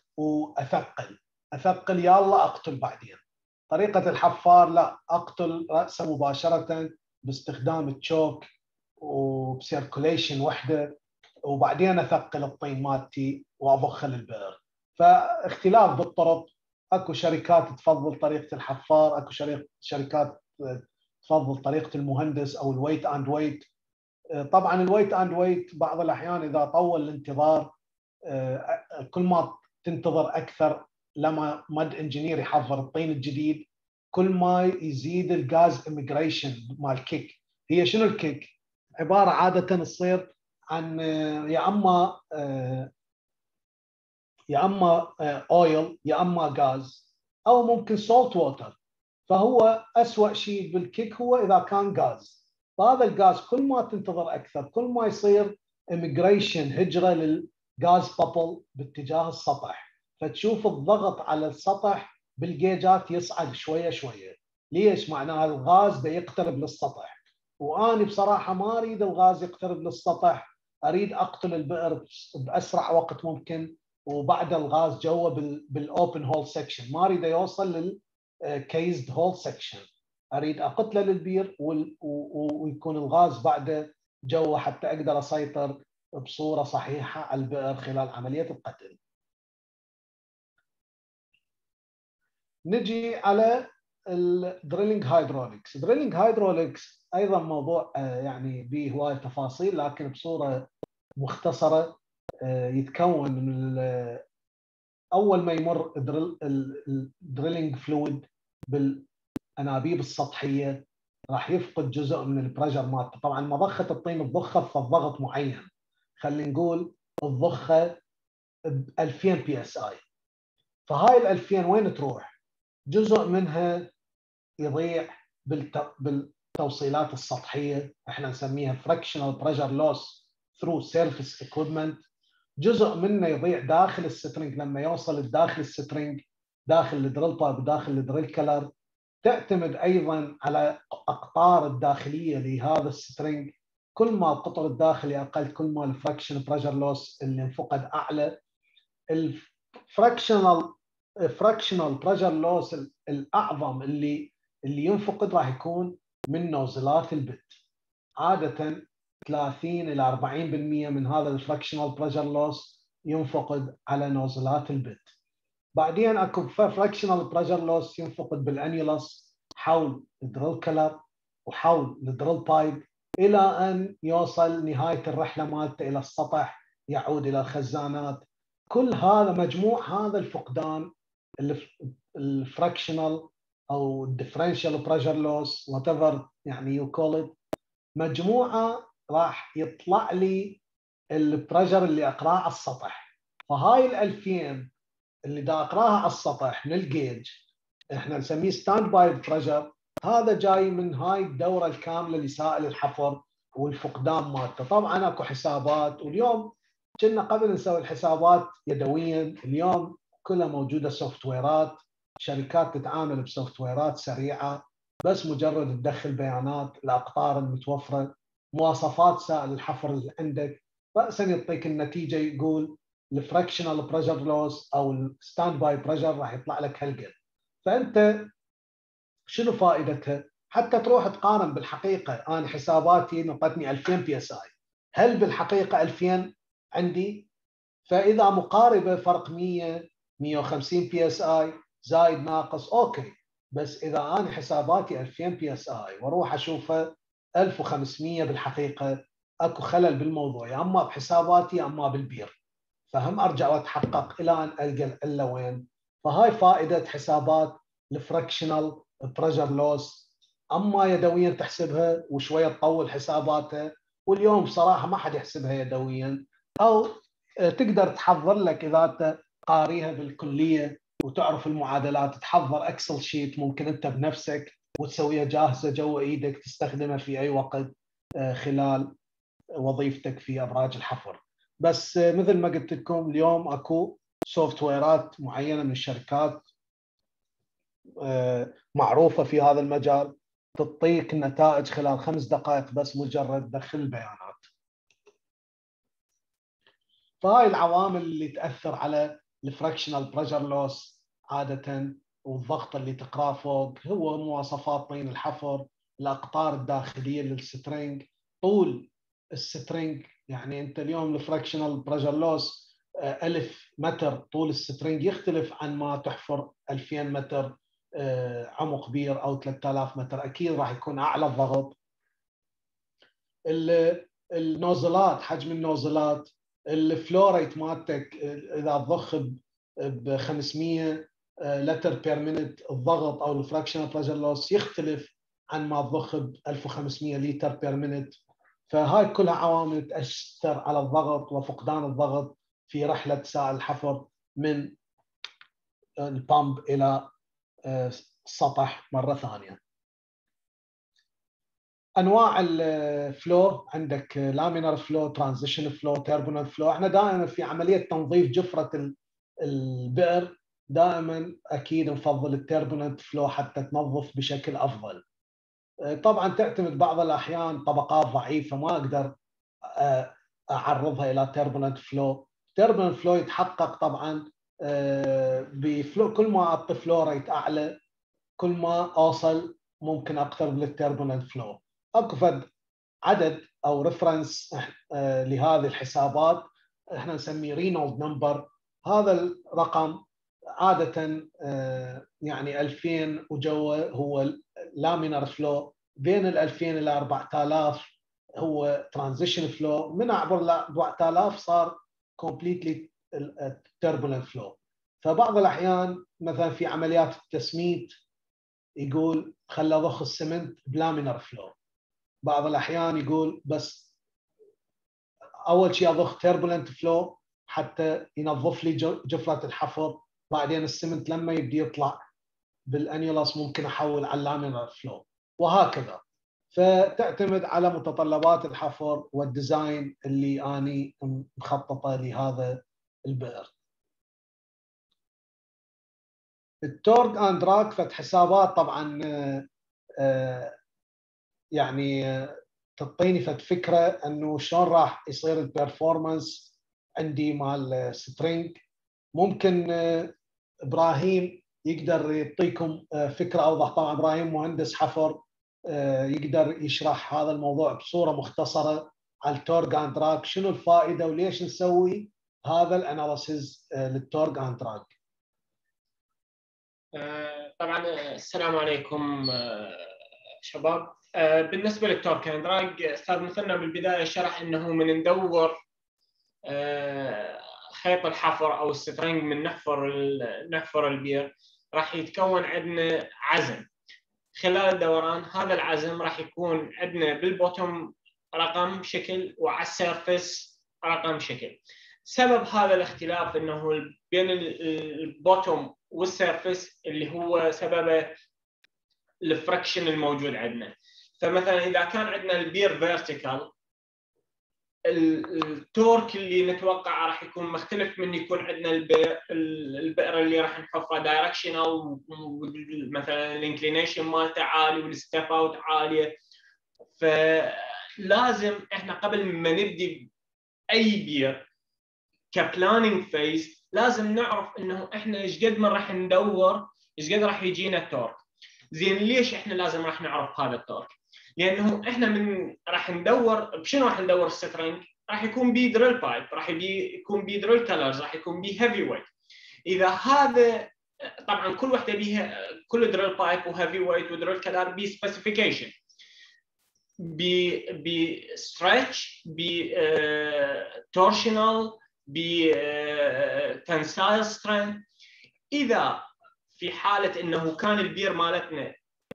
واثقل يلا اقتل بعدين. طريقة الحفار لا، اقتل رأسه مباشرة باستخدام التشوك وبسيركوليشن وحده، وبعدين اثقل الطين مالتي واضخه للبئر. فاختلاف بالطرق، اكو شركات تفضل طريقه الحفار، اكو شركات تفضل طريقه المهندس او الويت اند ويت. طبعا الويت اند ويت بعض الاحيان اذا طول الانتظار كل ما تنتظر اكثر لما مد انجينير يحضر الطين الجديد، كل ما يزيد الغاز اميجريشن مال كيك. هي شنو الكيك؟ عباره عاده تصير عن يا اما اويل يا اما غاز او ممكن سولت ووتر. فهو اسوء شيء بالكيك هو اذا كان غاز. فهذا الغاز كل ما تنتظر اكثر كل ما يصير اميجريشن، هجره للغاز بابل باتجاه السطح، فتشوف الضغط على السطح بالجيجات يصعد شويه شويه. ليش؟ معناها الغاز ده يقترب للسطح، واني بصراحه ما اريد الغاز يقترب للسطح، اريد اقتل البئر باسرع وقت ممكن، وبعد الغاز جوا بالاوبن هول سكشن، ما اريد يوصل للكيزد هول سكشن، اريد اقتله للبير ويكون الغاز بعده جوا حتى اقدر اسيطر بصوره صحيحه على البئر خلال عمليه القتل. نجي على الدريلينج هايدروليكس. دريلينج هايدروليكس ايضا موضوع يعني به هوايه تفاصيل، لكن بصوره مختصره يتكون من اول ما يمر الدريلينج فلويد بالانابيب السطحيه راح يفقد جزء من البريشر مالته. طبعا مضخه الطين الضخه بضغط معين، خلينا نقول الضخه ب 2000 بي اس اي. فهاي ال 2000 وين تروح؟ جزء منها يضيع بالتوصيلات السطحيه، احنا نسميها fractional pressure loss through surface equipment. جزء منه يضيع داخل السترنج لما يوصل الداخل السترنج، داخل الدريل بايب وداخل الدريل كلر. تعتمد ايضا على اقطار الداخليه لهذا السترنج، كل ما القطر الداخلي اقل كل ما الفراكشن بريشر لوس اللي انفقد اعلى. الفراكشنال بريشر لوس الاعظم اللي ينفقد راح يكون من نوزلات البت. عاده 30 الى 40% من هذا الفراكشنال بريشر لوس ينفقد على نوزلات البت. بعدين اكو فراكشنال بريشر لوس ينفقد بالانيولس حول الدريل كلر وحول الدريل بايب الى ان يوصل نهايه الرحله مالته الى السطح، يعود الى الخزانات. كل هذا مجموع هذا الفقدان الفراكشنال او الديفرنشال بريشر لوس وات ايفر يعني يو كول ات، مجموعه راح يطلع لي البريشر اللي اقراه على السطح. فهاي ال 2000 اللي دا اقراها على السطح من الجيج احنا نسميه ستاند باي بريشر، هذا جاي من هاي الدوره الكامله لسائل الحفر والفقدان مالته. طبعا اكو حسابات، واليوم كنا قبل نسوي الحسابات يدويا، اليوم كلها موجوده سوفت ويرات، شركات تتعامل بسوفت ويرات سريعه، بس مجرد تدخل بيانات الاقطار المتوفره، مواصفات سائل الحفر اللي عندك، راسا يعطيك النتيجه يقول الفراكشنال بريشر لوس او الستاند باي بريشر راح يطلع لك هالقد. فانت شنو فائدتها؟ حتى تروح تقارن بالحقيقه. انا حساباتي نطتني 2000 بي اس اي، هل بالحقيقه 2000 عندي؟ فاذا مقاربه فرق 100 150 بي اس اي زايد ناقص اوكي، بس اذا انا حساباتي 2000 بي اس اي واروح اشوفها 1500 بالحقيقه اكو خلل بالموضوع، يا اما بحساباتي يا اما بالبير. فهم ارجع واتحقق الى ان القى العله وين. فهاي فائده حسابات الفراكشنال بريشر لوس. اما يدويا تحسبها وشويه تطول حساباتها، واليوم بصراحه ما حد يحسبها يدويا، او تقدر تحضر لك اذا انت قاريها بالكليه وتعرف المعادلات، تحضر اكسل شيت ممكن انت بنفسك وتسويها جاهزه جوا ايدك تستخدمها في اي وقت خلال وظيفتك في ابراج الحفر. بس مثل ما قلت لكم اليوم اكو سوفت ويرات معينه من الشركات معروفه في هذا المجال تعطيك النتائج خلال 5 دقائق بس مجرد دخل البيانات. فهاي العوامل اللي تاثر على الفراكشنال بريشر لوس عاده، والضغط اللي تقراه فوق هو مواصفات طين الحفر، الاقطار الداخليه للسترنج، طول السترنج. يعني انت اليوم الفراكشنال بريشر لوس 1000 متر طول السترنج يختلف عن ما تحفر 2000 متر عمق بير او 3000 متر، اكيد راح يكون اعلى الضغط. النوزلات، حجم النوزلات، الفلو ريت مالتك اذا تضخ ب 500 لتر بير مينت الضغط او الفراكشنال بريشر لوس يختلف عن ما تضخ ب 1500 لتر بير مينت. فهاي كلها عوامل تأثر على الضغط وفقدان الضغط في رحلة سائل الحفر من البامب إلى السطح مرة ثانية. أنواع الفلو عندك لامينر فلو، ترانزيشن فلو، تيربونال فلو. احنا دائما في عملية تنظيف جفرة البئر دائما أكيد نفضل التيربونال فلو حتى تنظف بشكل أفضل. طبعا تعتمد بعض الأحيان طبقات ضعيفة ما أقدر اعرضها الى تيربولنت فلو. تيربولنت فلو يتحقق طبعا بفلو، كل ما اعطي فلو ريت اعلى كل ما اوصل ممكن اقترب للتيربولنت فلو. اكو فد عدد او ريفرنس لهذه الحسابات احنا نسميه رينولد نمبر. هذا الرقم عاده يعني 2000 وجوه هو لامينر فلو، بين ال 2000 الى 4000 هو ترانزيشن فلو، من عبر ل 4000 صار كومبليتلي تربولنت فلو. فبعض الاحيان مثلا في عمليات التسميد يقول خل اضخ السمنت بلامينر فلو. بعض الاحيان يقول بس اول شيء اضخ تربولنت فلو حتى ينظف لي جفره الحفر، بعدين السمنت لما يبدي يطلع بالانيولاس ممكن احول على اللامينر فلو، وهكذا. فتعتمد على متطلبات الحفر والديزاين اللي اني مخططه لهذا البئر. التورك اند راك فد حسابات طبعا يعني تعطيني فد فكره انه شلون راح يصير البرفورمانس عندي مال سترينج. ممكن ابراهيم يقدر يعطيكم فكره اوضح. طبعا ابراهيم مهندس حفر يقدر يشرح هذا الموضوع بصوره مختصره على التورك اند راك، شنو الفائده وليش نسوي هذا الاناليسيز للتورك اند راك. طبعا السلام عليكم شباب. بالنسبه للتورك اند راك، استاذ مثلنا بالبدايه شرح انه من ندور خيط الحفر او السترنج من نحفر البير راح يتكون عندنا عزم. خلال الدوران هذا العزم راح يكون عندنا بالبوتوم رقم شكل وعلى السيرفس رقم شكل. سبب هذا الاختلاف انه بين البوتوم والسيرفس اللي هو سببه الفركشن الموجود عندنا. فمثلا اذا كان عندنا البير فيرتيكال، التورك اللي نتوقعه راح يكون مختلف من يكون عندنا البئر اللي راح نحفره دايركشنال، مثلا الانكلينيشن مالته عالي والستيب اوت عاليه. فلازم احنا قبل ما نبدي اي بير كبلاننج فيز لازم نعرف انه احنا ايش قد ما راح ندور ايش قد راح يجينا التورك. زين ليش احنا لازم راح نعرف هذا التورك؟ لانه احنا من راح ندور بشنو راح ندور السترنج؟ راح يكون بي دريل بايب، راح يكون بي دريل كلرز، راح يكون بي هيفي ويت. اذا هذا طبعا كل وحده بيها، كل دريل بايب وهيفي ويت ودريل كلر بي سبيسيفيكيشن، بي ستريتش، بي تورشنال، بي تنسايل سترينث. اذا في حاله انه كان البير مالتنا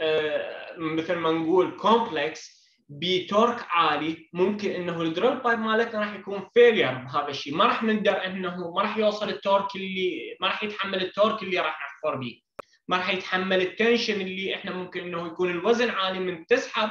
مثل ما نقول كومبلكس بتورك عالي، ممكن انه الدريل بايب مالتنا راح يكون فيلير بهذا الشيء، ما راح نقدر انه ما راح يوصل التورك اللي ما راح يتحمل التورك اللي راح نحفر به، ما راح يتحمل التنشن اللي احنا ممكن انه يكون الوزن عالي من تسحب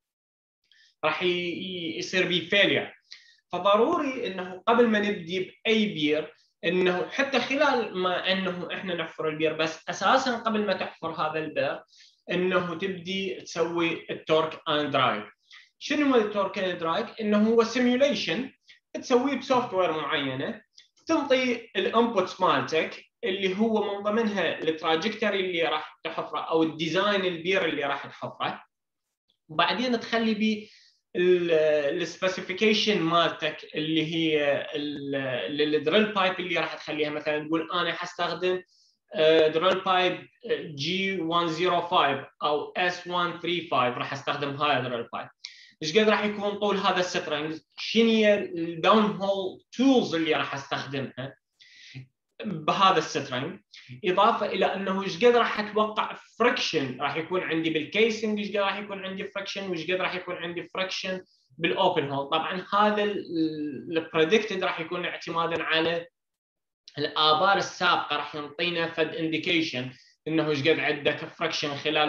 راح يصير به فيلير. فضروري انه قبل ما نبدي باي بير انه حتى خلال ما انه احنا نحفر البير، بس اساسا قبل ما تحفر هذا البير انه تبدي تسوي التورك اند درايف. شنو هو التورك اند درايف؟ انه هو سيميوليشن تسويه بسوفت وير معينه، تنطي الانبوتس مالتك اللي هو من ضمنها التراجكتوري اللي راح تحفره او الديزاين البير اللي راح تحفره، وبعدين تخلي بيه السبيسيفيكيشن مالتك اللي هي الدريل بايب اللي راح تخليها. مثلا تقول انا حستخدم دريل بايب G105 او S135 راح استخدم هاي الدريل بايب. ايش قد راح يكون طول هذا السترنج؟ شنو هي الداون هول تولز اللي راح استخدمها بهذا السترنج، اضافه الى انه ايش قد راح اتوقع فريكشن راح يكون عندي بالكيسنج، ايش قد راح يكون عندي فريكشن، وايش قد راح يكون عندي فريكشن بالاوبن هول. طبعا هذا البريدكتد راح يكون اعتمادا على الابار السابقه، راح ينطينا فد انديكيشن انه ايش قد عندك فريكشن خلال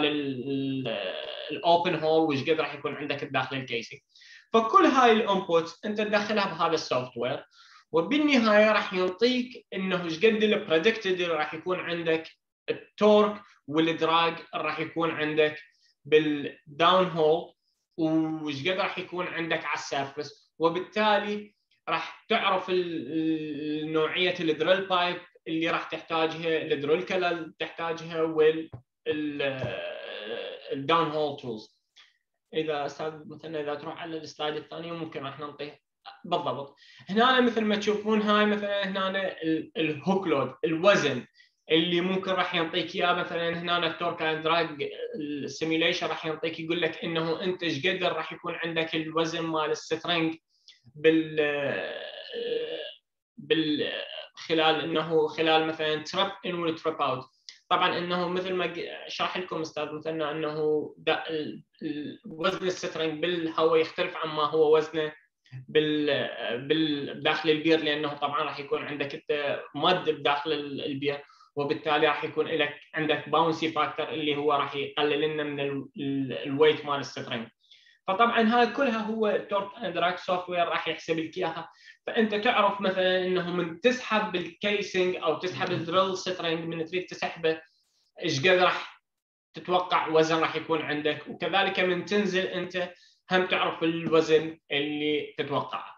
الاوبن هول، وايش قد راح يكون عندك داخل الكيسنج. فكل هاي الانبوتس انت تدخلها بهذا السوفت وير، وبالنهايه راح يعطيك انه ايش قد البريدكتد راح يكون عندك التورك والدراج راح يكون عندك بالداون هول، وايش قد راح يكون عندك على السيرفس. وبالتالي راح تعرف نوعيه الدريل بايب اللي راح تحتاجها، الدريل كلر اللي تحتاجها، والداون هول تولز. اذا استاذ مثلا اذا تروح على السلايد الثانيه ممكن راح نعطيه بالضبط. هنا مثل ما تشوفون هاي مثلا هنا الهوك لود، الوزن اللي ممكن راح يعطيك اياه. مثلا هنا التورك اند دراج السيميوليشن راح يعطيك يقول لك انه انت ايش قدر راح يكون عندك الوزن مال السترنج خلال انه خلال مثلا تراب ان وتراب اوت. طبعا انه مثل ما شرح لكم استاذ مثلنا انه وزن السترنج بالهواء يختلف عن ما هو وزنه داخل البير، لانه طبعا راح يكون عندك انت مد بداخل البير، وبالتالي راح يكون لك عندك باونسي فاكتور اللي هو راح يقلل لنا من الويت مال السترنج. فطبعا هاي كلها هو التورك اند دراج سوفت وير راح يحسب لك اياها. فانت تعرف مثلا انه من تسحب بالكيسنج او تسحب الدريل سترنج من تريد تسحبه ايش قد راح تتوقع وزن راح يكون عندك، وكذلك من تنزل انت هم تعرف الوزن اللي تتوقعه.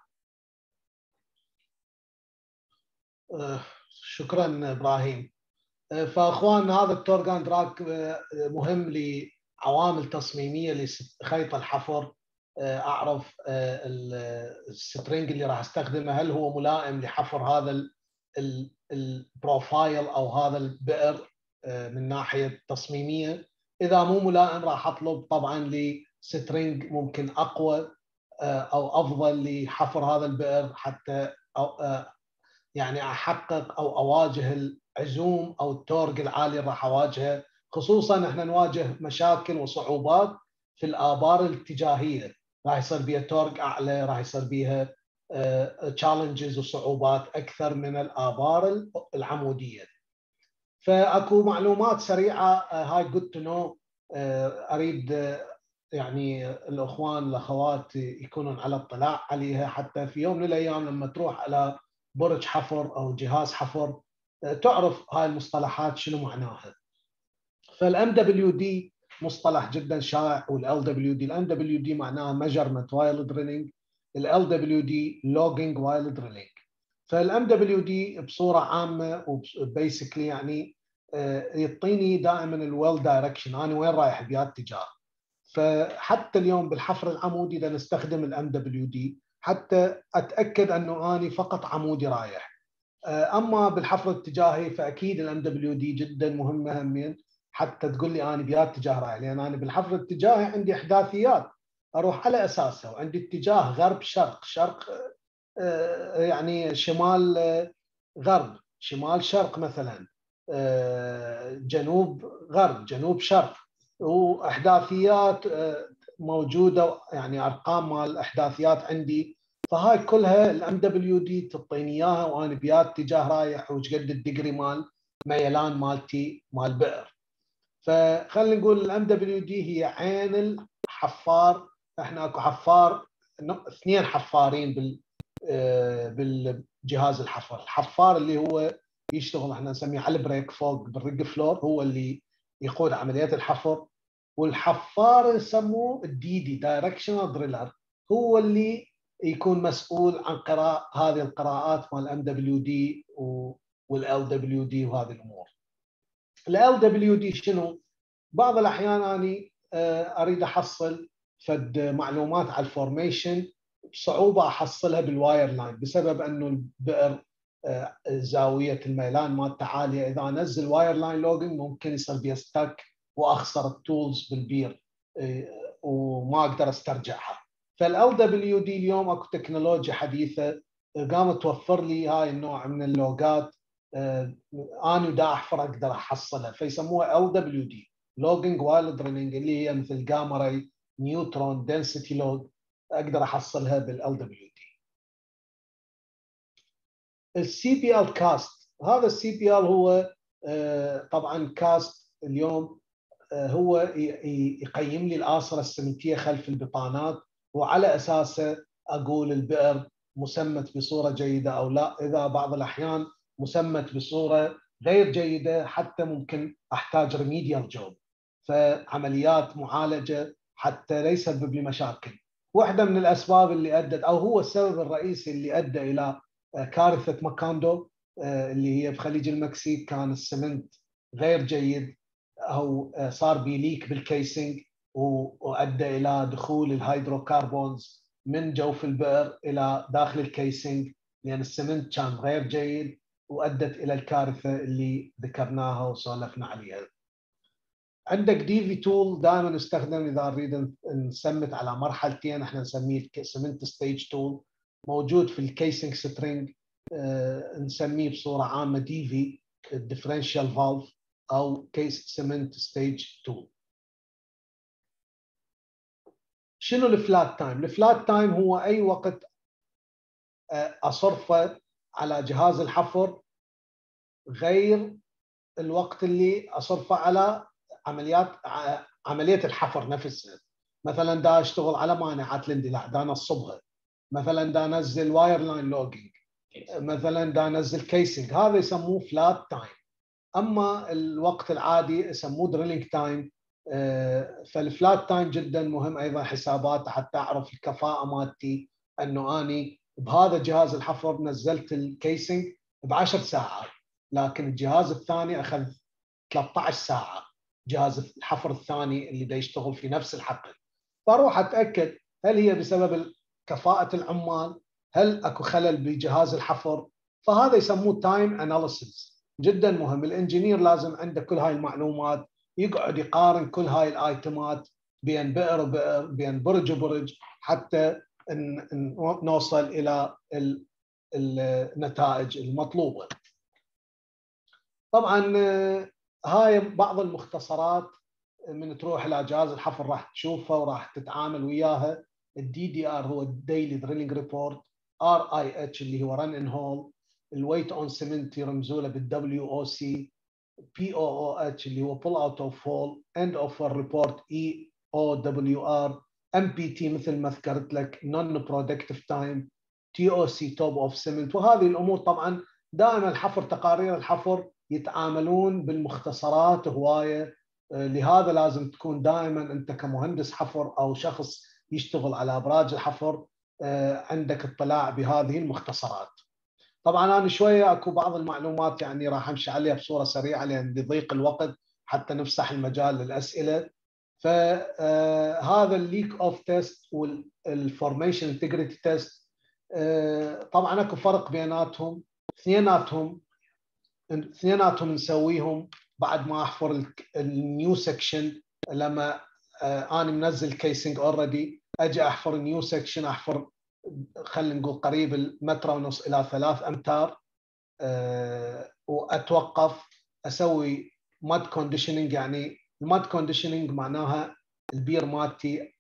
شكرا ابراهيم. فاخوان هذا التورك اند دراج مهم لعوامل تصميميه لخيط الحفر. اعرف السترنج اللي راح استخدمه هل هو ملائم لحفر هذا البروفايل او هذا البئر من ناحيه تصميميه. اذا مو ملائم راح اطلب طبعا لسترنج ممكن اقوى او افضل لحفر هذا البئر، حتى يعني احقق او اواجه العزوم او التورق العالي اللي راح اواجهه. خصوصا احنا نواجه مشاكل وصعوبات في الابار الاتجاهيه، راح يصير بها تورق اعلى، راح يصير بها تشالنجز وصعوبات اكثر من الابار العموديه. فاكو معلومات سريعه هاي جود تو نو، اريد يعني الاخوان الاخوات يكونون على اطلاع عليها، حتى في يوم من الايام لما تروح على برج حفر او جهاز حفر تعرف هاي المصطلحات شنو معناها. فالام دبليو دي مصطلح جدا شائع، والال دبليو دي، الام دبليو دي معناها ميجرمنت وايل دريلينج، ال دبليو دي لوجينج وايل دريلينج. فالام دبليو دي بصوره عامه وبيسكلي يعني يعطيني دائما الويل دايركشن، انا وين رايح بهذا الاتجاه. فحتى اليوم بالحفر العمودي اذا نستخدم الام دبليو دي حتى اتاكد انه اني فقط عمودي رايح. اما بالحفر الاتجاهي فاكيد الام دبليو دي جدا مهمه همين، حتى تقول لي انا بهذا الاتجاه رايح، لان انا بالحفر الاتجاهي عندي احداثيات اروح على اساسها، وعندي اتجاه غرب شرق، شرق يعني شمال غرب، شمال شرق مثلا، جنوب غرب، جنوب شرق، واحداثيات موجوده، يعني ارقام مال الاحداثيات عندي. فهاي كلها الام دبليو دي تعطيني اياها، وانا بيا اتجاه رايح وش قد الدقري مال ميلان مالتي مال بئر. فخلينا نقول الام دبليو دي هي عين الحفار. احنا اكو حفار، اثنين حفارين بالجهاز الحفر. الحفار اللي هو يشتغل احنا نسميه على البريك فوق بالريج فلور، هو اللي يقود عمليات الحفر. والحفار يسموه الدي دايركشنال دريلر، هو اللي يكون مسؤول عن قراءة هذه القراءات مال الام دبليو دي والال دبليو دي وهذه الامور. الال دبليو دي شنو؟ بعض الاحيان اني اريد احصل فد معلومات على الفورميشن بصعوبه احصلها بالواير لاين، بسبب انه البئر زاويه الميلان مالته عاليه. اذا انزل واير لاين لوجينج ممكن يصير بي ستك واخسر التولز بالبير وما اقدر استرجعها. فال دبليو دي اليوم اكو تكنولوجيا حديثه قامت توفر لي هاي النوع من اللوجات، انا دا احفر اقدر احصلها، فيسموها ال دبليو دي لوجينج وايل دريلينج، اللي هي مثل جاما راي نيوترون دنسيتي لوج، اقدر احصلها بالال دبليو دي. السي بي ال كاست، هذا السي بي ال هو طبعا كاست اليوم هو يقيم لي الآثرة السمنتية خلف البطانات، وعلى أساسه أقول البئر مسمت بصورة جيدة أو لا. إذا بعض الأحيان مسمت بصورة غير جيدة حتى ممكن أحتاج ريميديال جوب، فعمليات معالجة حتى لا يسبب لي مشاكل. واحدة من الأسباب اللي أدت، أو هو السبب الرئيسي اللي أدى إلى كارثة ماكاندو اللي هي بخليج المكسيك، كان السمنت غير جيد او صار بيليك بالكيسنج، وادى الى دخول الهيدروكربونز من جوف البئر الى داخل الكيسنج، لان السمنت كان غير جيد، وادت الى الكارثه اللي ذكرناها وسولفنا عليها. عندك دي في تول دائما نستخدم اذا نريد نسمت على مرحلتين، احنا نسميه سمنت ستيج تول، موجود في الكيسنج سترينج نسميه بصوره عامه دي في الديفرنشال فالف او كيس سيمنت ستيج 2. شنو الفلات تايم؟ الفلات تايم هو اي وقت اصرفه على جهاز الحفر غير الوقت اللي اصرفه على عمليه الحفر نفسها. مثلا دا اشتغل على مانعات الاندلاع، دا انصبها، مثلا دا انزل واير لاين لوجينج، مثلا دا انزل كيسنج، هذا يسموه فلات تايم. اما الوقت العادي يسموه دريلينج تايم. فالفلات تايم جدا مهم ايضا حساباته حتى اعرف الكفاءه مالتي، انه اني بهذا جهاز الحفر نزلت الكيسنج ب10 ساعات، لكن الجهاز الثاني اخذ 13 ساعه، جهاز الحفر الثاني اللي دا يشتغل في نفس الحقل. فاروح اتاكد هل هي بسبب كفاءه العمال، هل اكو خلل بجهاز الحفر. فهذا يسموه تايم اناليسيس، جدا مهم. الانجينير لازم عنده كل هاي المعلومات، يقعد يقارن كل هاي الايتمات بين بئر وبئر، بين برج وبرج، حتى نوصل الى النتائج المطلوبه. طبعا هاي بعض المختصرات من تروح الى جهاز الحفر راح تشوفها وراح تتعامل وياها. الدي دي ار هو الديلي دريلينج ريبورت، ار اي اتش اللي هو رن ان هول، الويت اون سيمنت يرمزوا له بالدبليو او سي، بي او او اتش اللي هو بول اوت اوف فول، اند اوف ريبورت اي او دبليو ار، ام بي تي مثل ما ذكرت لك نون برودكتيف تايم، تي او سي توب اوف سيمنت. وهذه الامور طبعا دائما الحفر، تقارير الحفر يتعاملون بالمختصرات هوايه، لهذا لازم تكون دائما انت كمهندس حفر او شخص يشتغل على ابراج الحفر عندك اطلاع بهذه المختصرات. طبعا انا شويه اكو بعض المعلومات يعني راح امشي عليها بصوره سريعه لان بضيق الوقت حتى نفسح المجال للاسئله. فهذا الليك اوف تيست والفورميشن انتجريتي تيست طبعا اكو فرق بيناتهم، اثنيناتهم نسويهم بعد ما احفر النيو سكشن. لما انا منزل كيسنج اوريدي اجي احفر النيو سكشن، احفر خلينا نقول قريب 1.5 متر الى 3 امتار، واتوقف اسوي ماد كونديشننج. يعني الماد كونديشننج معناها البير مالتي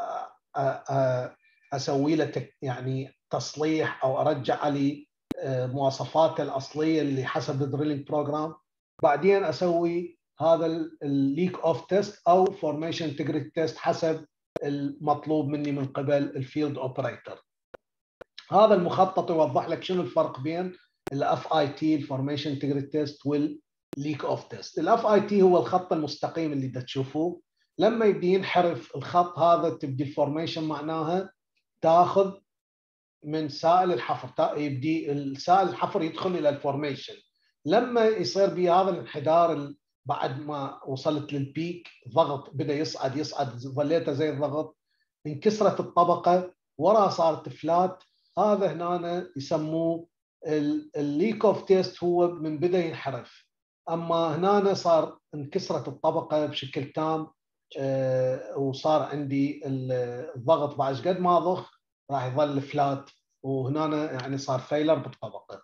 اسوي له يعني تصليح او ارجع عليه مواصفاته الاصليه اللي حسب الدريلينج بروجرام. بعدين اسوي هذا الليك اوف تيست او فورميشن انتجريتي تيست حسب المطلوب مني من قبل الفيلد اوبريتور. هذا المخطط يوضح لك شنو الفرق بين الاف اي تي الفورميشن انتجريتي تيست والليك اوف تيست. الاف اي تي هو الخط المستقيم اللي تشوفوه، لما يبدي ينحرف الخط هذا تبدي الفورميشن معناها تاخذ من سائل الحفر، يبدي السائل الحفر يدخل الى الفورميشن. لما يصير بي هذا الانحدار بعد ما وصلت للبيك، ضغط بدا يصعد ظليته زي الضغط، انكسرت الطبقه ورا صارت فلات، هذا هنا يسموه الليك اوف تيست، هو من بدا ينحرف. اما هنا صار انكسرت الطبقه بشكل تام وصار عندي الضغط بعد قد ما ضخ راح يظل فلات، وهنا يعني صار فيلر بالطبقه.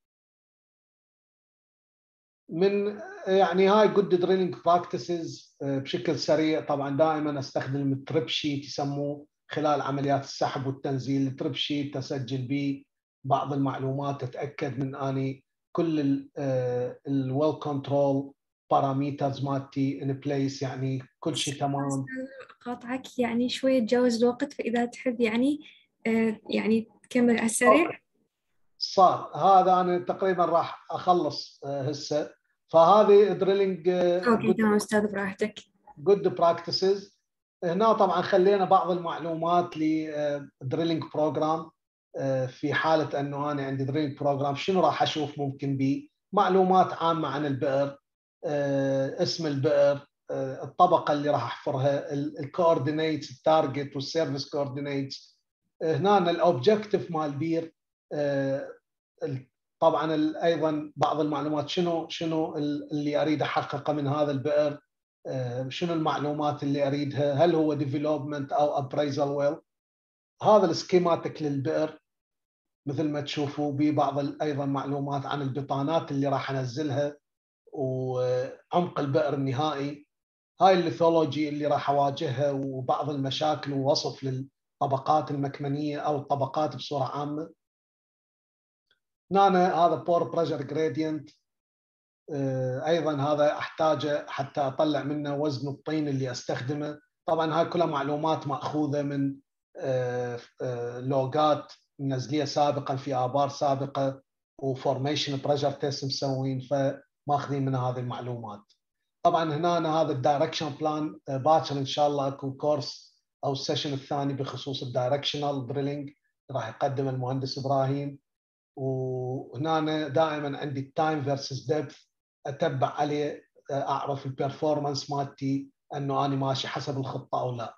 من يعني هاي جود دريلينج براكتسز بشكل سريع. طبعا دائما استخدم التريب شيت يسموه خلال عمليات السحب والتنزيل. التريب شيت اسجل به بعض المعلومات، اتاكد من اني كل الويل كنترول باراميترز مالتي ان بليس، يعني كل شيء تمام. قاطعك يعني شويه تجاوز الوقت، فاذا تحب يعني يعني تكمل على السريع. صار هذا انا تقريبا راح اخلص هسه. فهذه دريلينج اوكي تمام استاذ براحتك. جود براكتسز. هنا طبعا خلينا بعض المعلومات لدريلينج بروجرام. في حاله انه انا عندي دريلينج بروجرام شنو راح اشوف ممكن بي معلومات عامه عن البئر، اسم البئر، الطبقه اللي راح احفرها، الكوردينيتس، التارجت والسيرفيس كوردينيتس. هنا الاوبجكتيف مال البير، طبعا ايضا بعض المعلومات شنو اللي اريد احققه من هذا البئر، شنو المعلومات اللي اريدها، هل هو ديفلوبمنت او ابريزل ويل. هذا السكيماتيك للبئر. مثل ما تشوفوا ببعض ايضا معلومات عن البطانات اللي راح انزلها وعمق البئر النهائي. هاي الليثولوجي اللي راح اواجهها وبعض المشاكل ووصف للطبقات المكمنيه او الطبقات بصوره عامه. هنا هذا بور بريشر جريدينت، ايضا هذا احتاجه حتى اطلع منه وزن الطين اللي استخدمه. طبعا هاي كلها معلومات ماخوذه من لوجات منزليه سابقا في ابار سابقه وفورميشن بريشر تيست مسوين، فماخذين من هذه المعلومات. طبعا هنا هذا الدايركشن بلان، باكر ان شاء الله اكو كورس او السيشن الثاني بخصوص الدايركشنال دريلينج راح يقدم المهندس ابراهيم. وهنا دائما عندي التايم فيرسز ديبث اتبع عليه، اعرف البرفورمانس مالتي انه انا ماشي حسب الخطه او لا.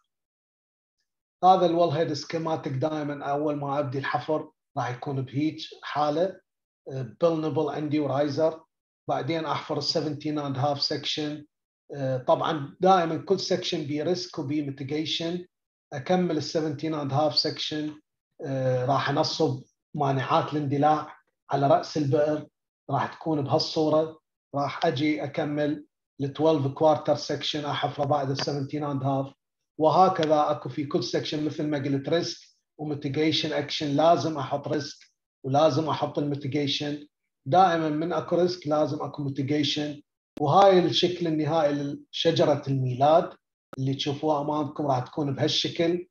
هذا الويل هيد سكيماتيك، دائما اول ما ابدي الحفر راح يكون بهيج حاله، بيل نبل عندي ورايزر، بعدين احفر ال 17 اند هاف سكشن. طبعا دائما كل سكشن بي ريسك وبي ميتيجيشن. اكمل ال 17 اند هاف سكشن، راح انصب مانعات الاندلاع على راس البئر، راح تكون بهالصوره. راح اجي اكمل ال 12 كوارتر سكشن احفره بعد ال 17 اند هاف، وهكذا اكو في كل سكشن مثل ما قلت ريسك وميتيجيشن اكشن. لازم احط ريسك ولازم احط الميتيجيشن، دائما من اكو ريسك لازم اكو ميتيجيشن. وهاي الشكل النهائي لشجره الميلاد اللي تشوفوها امامكم راح تكون بهالشكل.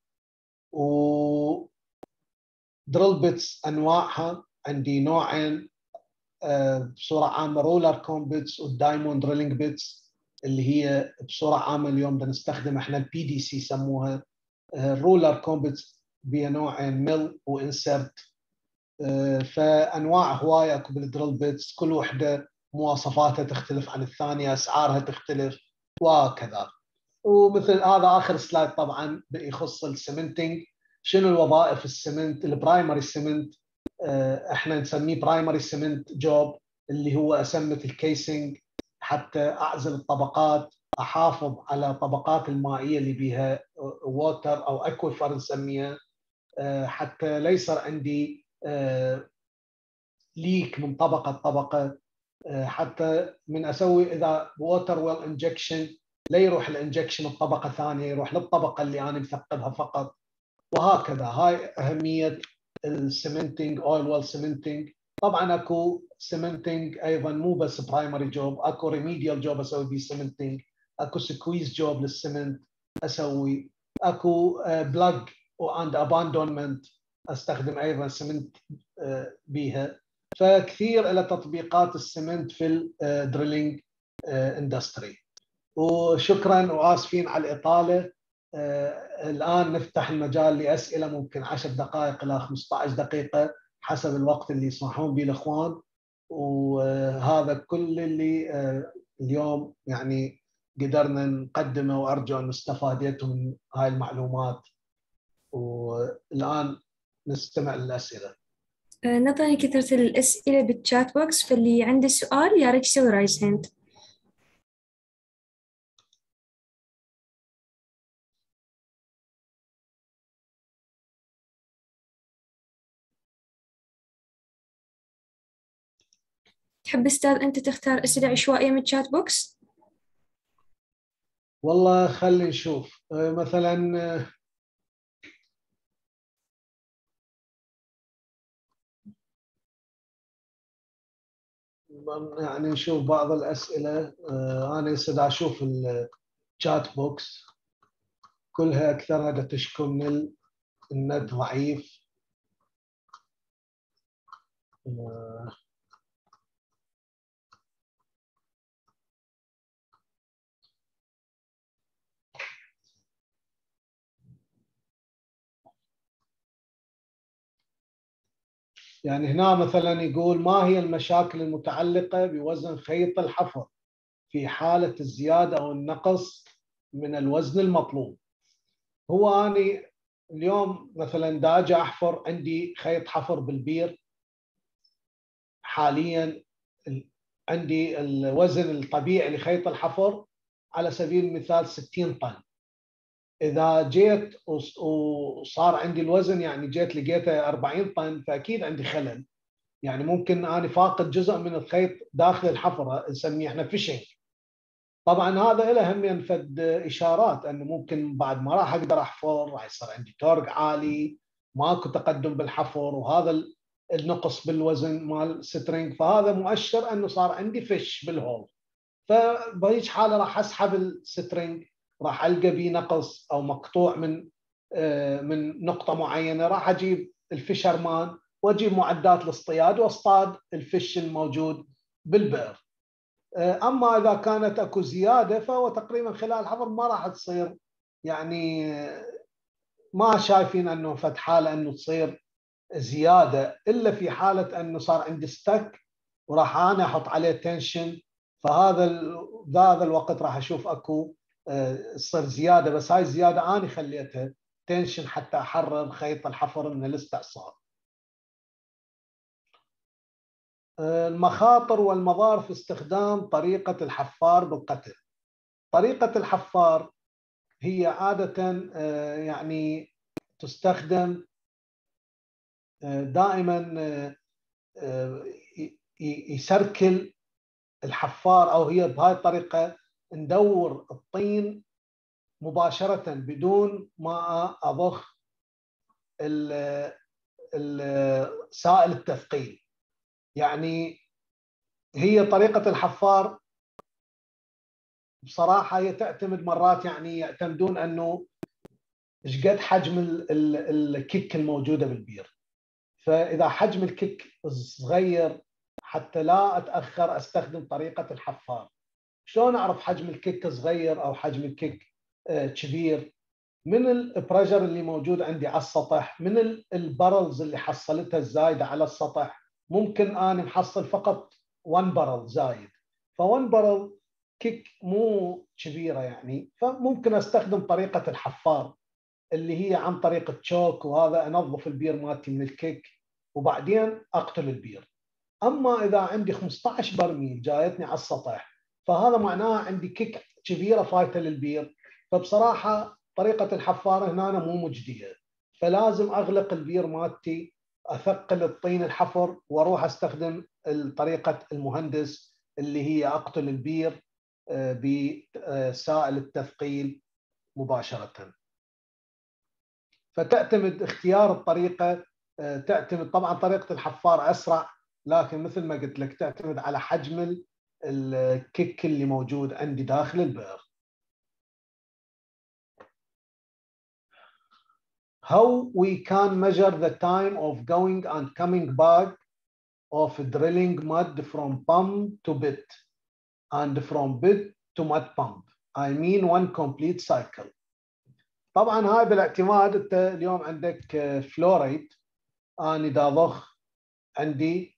و دريل بيتس انواعها عندي نوعين بصوره عامه، رولر كوم بيتس والدايموند دريلينج بيتس اللي هي بصوره عامه اليوم بنستخدم احنا البي دي سي يسموها. الرولر كوم بيتس بها نوعين، ميل وانسرت. فانواع هوايه اكو بالدريل بيتس، كل وحده مواصفاتها تختلف عن الثانيه، اسعارها تختلف وكذا. ومثل هذا اخر سلايد طبعا يخص السمنتنج. شنو الوظائف السمنت؟ البرايمري سمنت احنا نسميه برايمري سمنت جوب، اللي هو اسمت الكيسنج حتى اعزل الطبقات، احافظ على طبقات المائيه اللي بيها ووتر او اكويفر نسميها، حتى لا يصير عندي ليك من طبقه لطبقه. حتى من اسوي اذا ووتر ويل انجكشن لا يروح الانجكشن الطبقه ثانيه، يروح للطبقه اللي انا مثقبها فقط. وهكذا هاي اهميه السمنتنج، اويل ويل سمنتنج. طبعا اكو سمنتنج ايضا مو بس برايمري جوب، اكو ريميديال جوب اسوي بيه سمنتنج، اكو سكويز جوب للسمنت اسوي، اكو بلاج واند اباندونمنت استخدم ايضا سمنت بيها. فكثير له تطبيقات السمنت في الدريلينج اندستري. وشكرا واسفين على الاطاله. الان نفتح المجال لاسئله، ممكن 10 دقائق الى 15 دقيقه حسب الوقت اللي يسمحون به الاخوان. وهذا كل اللي اليوم يعني قدرنا نقدمه، وارجو ان استفادتم من هاي المعلومات. والان نستمع للاسئله. نظرا لكثرة الأسئلة بالشات بوكس، فاللي عنده سؤال يا ريت يسوي رايز هاند. تحب أستاذ أنت تختار أسئلة عشوائية من الشات بوكس؟ والله خلي نشوف. مثلا يعني نشوف بعض الأسئلة. أنا يصير أشوف الشات بوكس كلها أكثرها تشكو من النت ضعيف. يعني هنا مثلا يقول ما هي المشاكل المتعلقة بوزن خيط الحفر في حالة الزيادة أو النقص من الوزن المطلوب؟ هو أنا اليوم مثلا دا أجي أحفر، عندي خيط حفر بالبير حاليا، عندي الوزن الطبيعي لخيط الحفر على سبيل المثال 60 طن. اذا جيت وصار عندي الوزن، يعني جيت لقيته 40 طن، فاكيد عندي خلل. يعني ممكن انا فاقد جزء من الخيط داخل الحفره، نسميه احنا فيشنج. طبعا هذا له هم ينفد اشارات انه ممكن بعد ما راح اقدر احفر راح يصير عندي تورق عالي، ماكو تقدم بالحفر، وهذا النقص بالوزن مال السترنج، فهذا مؤشر انه صار عندي فش بالهول. فبهيج حاله راح اسحب السترنج، راح القى بيه نقص او مقطوع من نقطه معينه، راح اجيب الفشرمان واجيب معدات الاصطياد واصطاد الفش الموجود بالبئر. اما اذا كانت اكو زياده فهو تقريبا خلال الحفر ما راح تصير، يعني ما شايفين انه فد حاله انه تصير زياده، الا في حاله انه صار عندي ستك وراح انا احط عليه تنشن، هذا الوقت راح اشوف اكو تصير زياده، بس هاي الزياده انا خليتها تنشن حتى احرر خيط الحفر من الاستعصار. المخاطر والمضار في استخدام طريقة الحفار بالقتل. طريقة الحفار هي عادة يعني تستخدم دائما يسركل الحفار، أو هي بهاي الطريقة ندور الطين مباشرة بدون ما أضخ سائل التثقيل. يعني هي طريقة الحفار بصراحة هي تعتمد مرات، يعني يعتمدون أنه إيش قد حجم الكيك الموجودة بالبير. فإذا حجم الكيك صغير حتى لا أتأخر أستخدم طريقة الحفار. شلون أعرف حجم الكيك صغير أو حجم الكيك كبير؟ من البريشر اللي موجود عندي على السطح، من البرلز اللي حصلتها الزايدة على السطح. ممكن أنا محصل فقط 1 برل زايد، ف1 برل كيك مو كبيرة يعني، فممكن أستخدم طريقة الحفار اللي هي عن طريق التشوك، وهذا أنظف البير مالتي من الكيك وبعدين أقتل البير. أما إذا عندي 15 برميل جايتني على السطح، فهذا معناه عندي كيك كبيرة فايتة للبير، فبصراحة طريقة الحفارة هنا مو مجدية، فلازم أغلق البير مالتي، أثقل الطين الحفر، وأروح أستخدم طريقة المهندس اللي هي أقتل البير بسائل التثقيل مباشرة. فتعتمد اختيار الطريقة، تعتمد طبعا طريقة الحفار أسرع، لكن مثل ما قلت لك تعتمد على حجم الكيك اللي موجود عندي داخل البئر. How we can measure the time of going and coming back of drilling mud from pump to bit and from bit to mud pump. I mean one complete cycle. طبعا هاي بالاعتماد انت اليوم عندك فلوريت، انا اذا ضخ عندي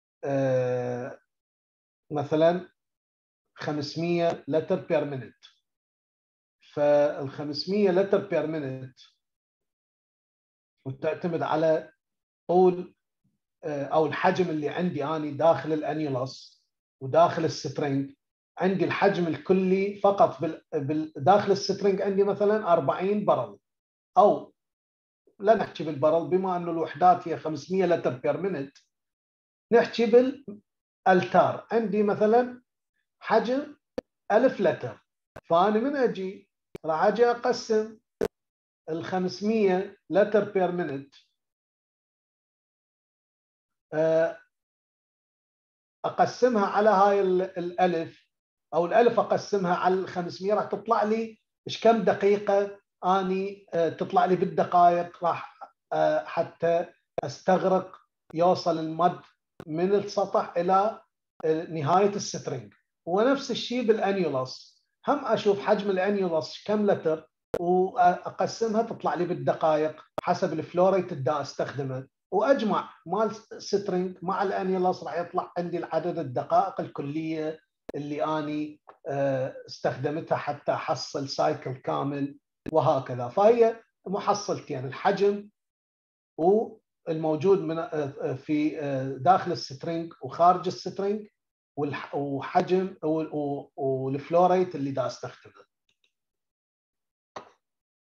مثلا 500 لتر بير مينت، فال 500 لتر بير مينت وتعتمد على طول او الحجم اللي عندي اني داخل الانيولوس وداخل السترنج. عندي الحجم الكلي فقط داخل السترنج عندي مثلا 40 برل، او لا نحكي بالبرل بما انه الوحدات هي 500 لتر بير مينت، نحكي بالالتار. عندي مثلا حجم 1000 لتر، فانا من اجي راح اجي اقسم ال 500 لتر بير مينت، اقسمها على هاي الالف، او الالف اقسمها على ال 500، راح تطلع لي ايش كم دقيقه اني تطلع لي بالدقائق راح حتى استغرق يوصل المد من السطح الى نهايه السترنج. ونفس الشيء بالانيولوس، هم اشوف حجم الانيولوس كم لتر واقسمها تطلع لي بالدقائق حسب الفلوريت اللي استخدمه، واجمع مال سترنج مع الانيولوس راح يطلع عندي العدد الدقائق الكليه اللي اني استخدمتها حتى احصل سايكل كامل، وهكذا. فهي محصلتين، الحجم والموجود من في داخل السترنج وخارج السترنج، وحجم والفلوريت اللي دا استخدمه.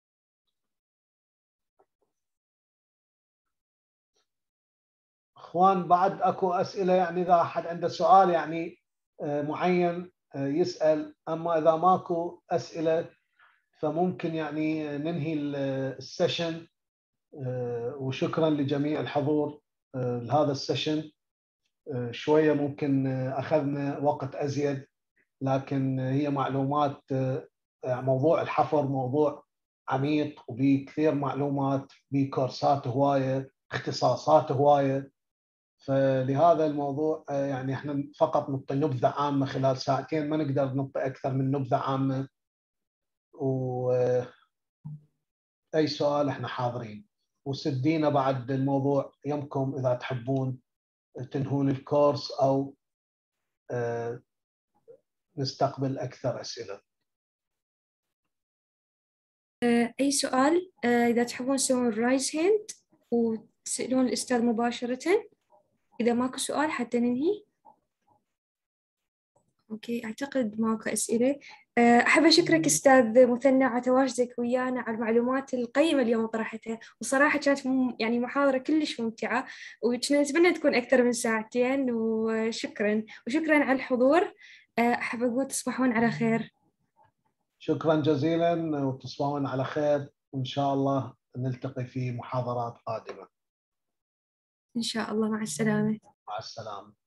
اخوان بعد اكو اسئله، يعني اذا احد عنده سؤال يعني معين يسال، اما اذا ماكو اسئله فممكن يعني ننهي السيشن. وشكرا لجميع الحضور لهذا السيشن. شويه ممكن اخذنا وقت ازيد، لكن هي معلومات. موضوع الحفر موضوع عميق وبيه كثير معلومات، بيه كورسات هوايه، اختصاصات هوايه. فلهذا الموضوع يعني احنا فقط نعطي نبذه عامه خلال ساعتين، ما نقدر نعطي اكثر من نبذه عامه. واي سؤال احنا حاضرين، وسدينا بعد الموضوع يمكم اذا تحبون تنهون الكورس او نستقبل اكثر اسئله. أي سؤال إذا تحبون تسوون رايز هاند وتسألون الأستاذ مباشرة. إذا ماكو سؤال حتى ننهي. أوكي، أعتقد ماكو أسئلة. أحب أشكرك أستاذ مثنى على تواجدك ويانا، على المعلومات القيمة اليوم طرحتها، وصراحة كانت يعني محاضرة كلش ممتعة، وكنا نتمنى تكون أكثر من ساعتين. وشكرا على الحضور. أحب أقول تصبحون على خير. شكرا جزيلا وتصبحون على خير، وإن شاء الله نلتقي في محاضرات قادمة. إن شاء الله، مع السلامة. مع السلامة.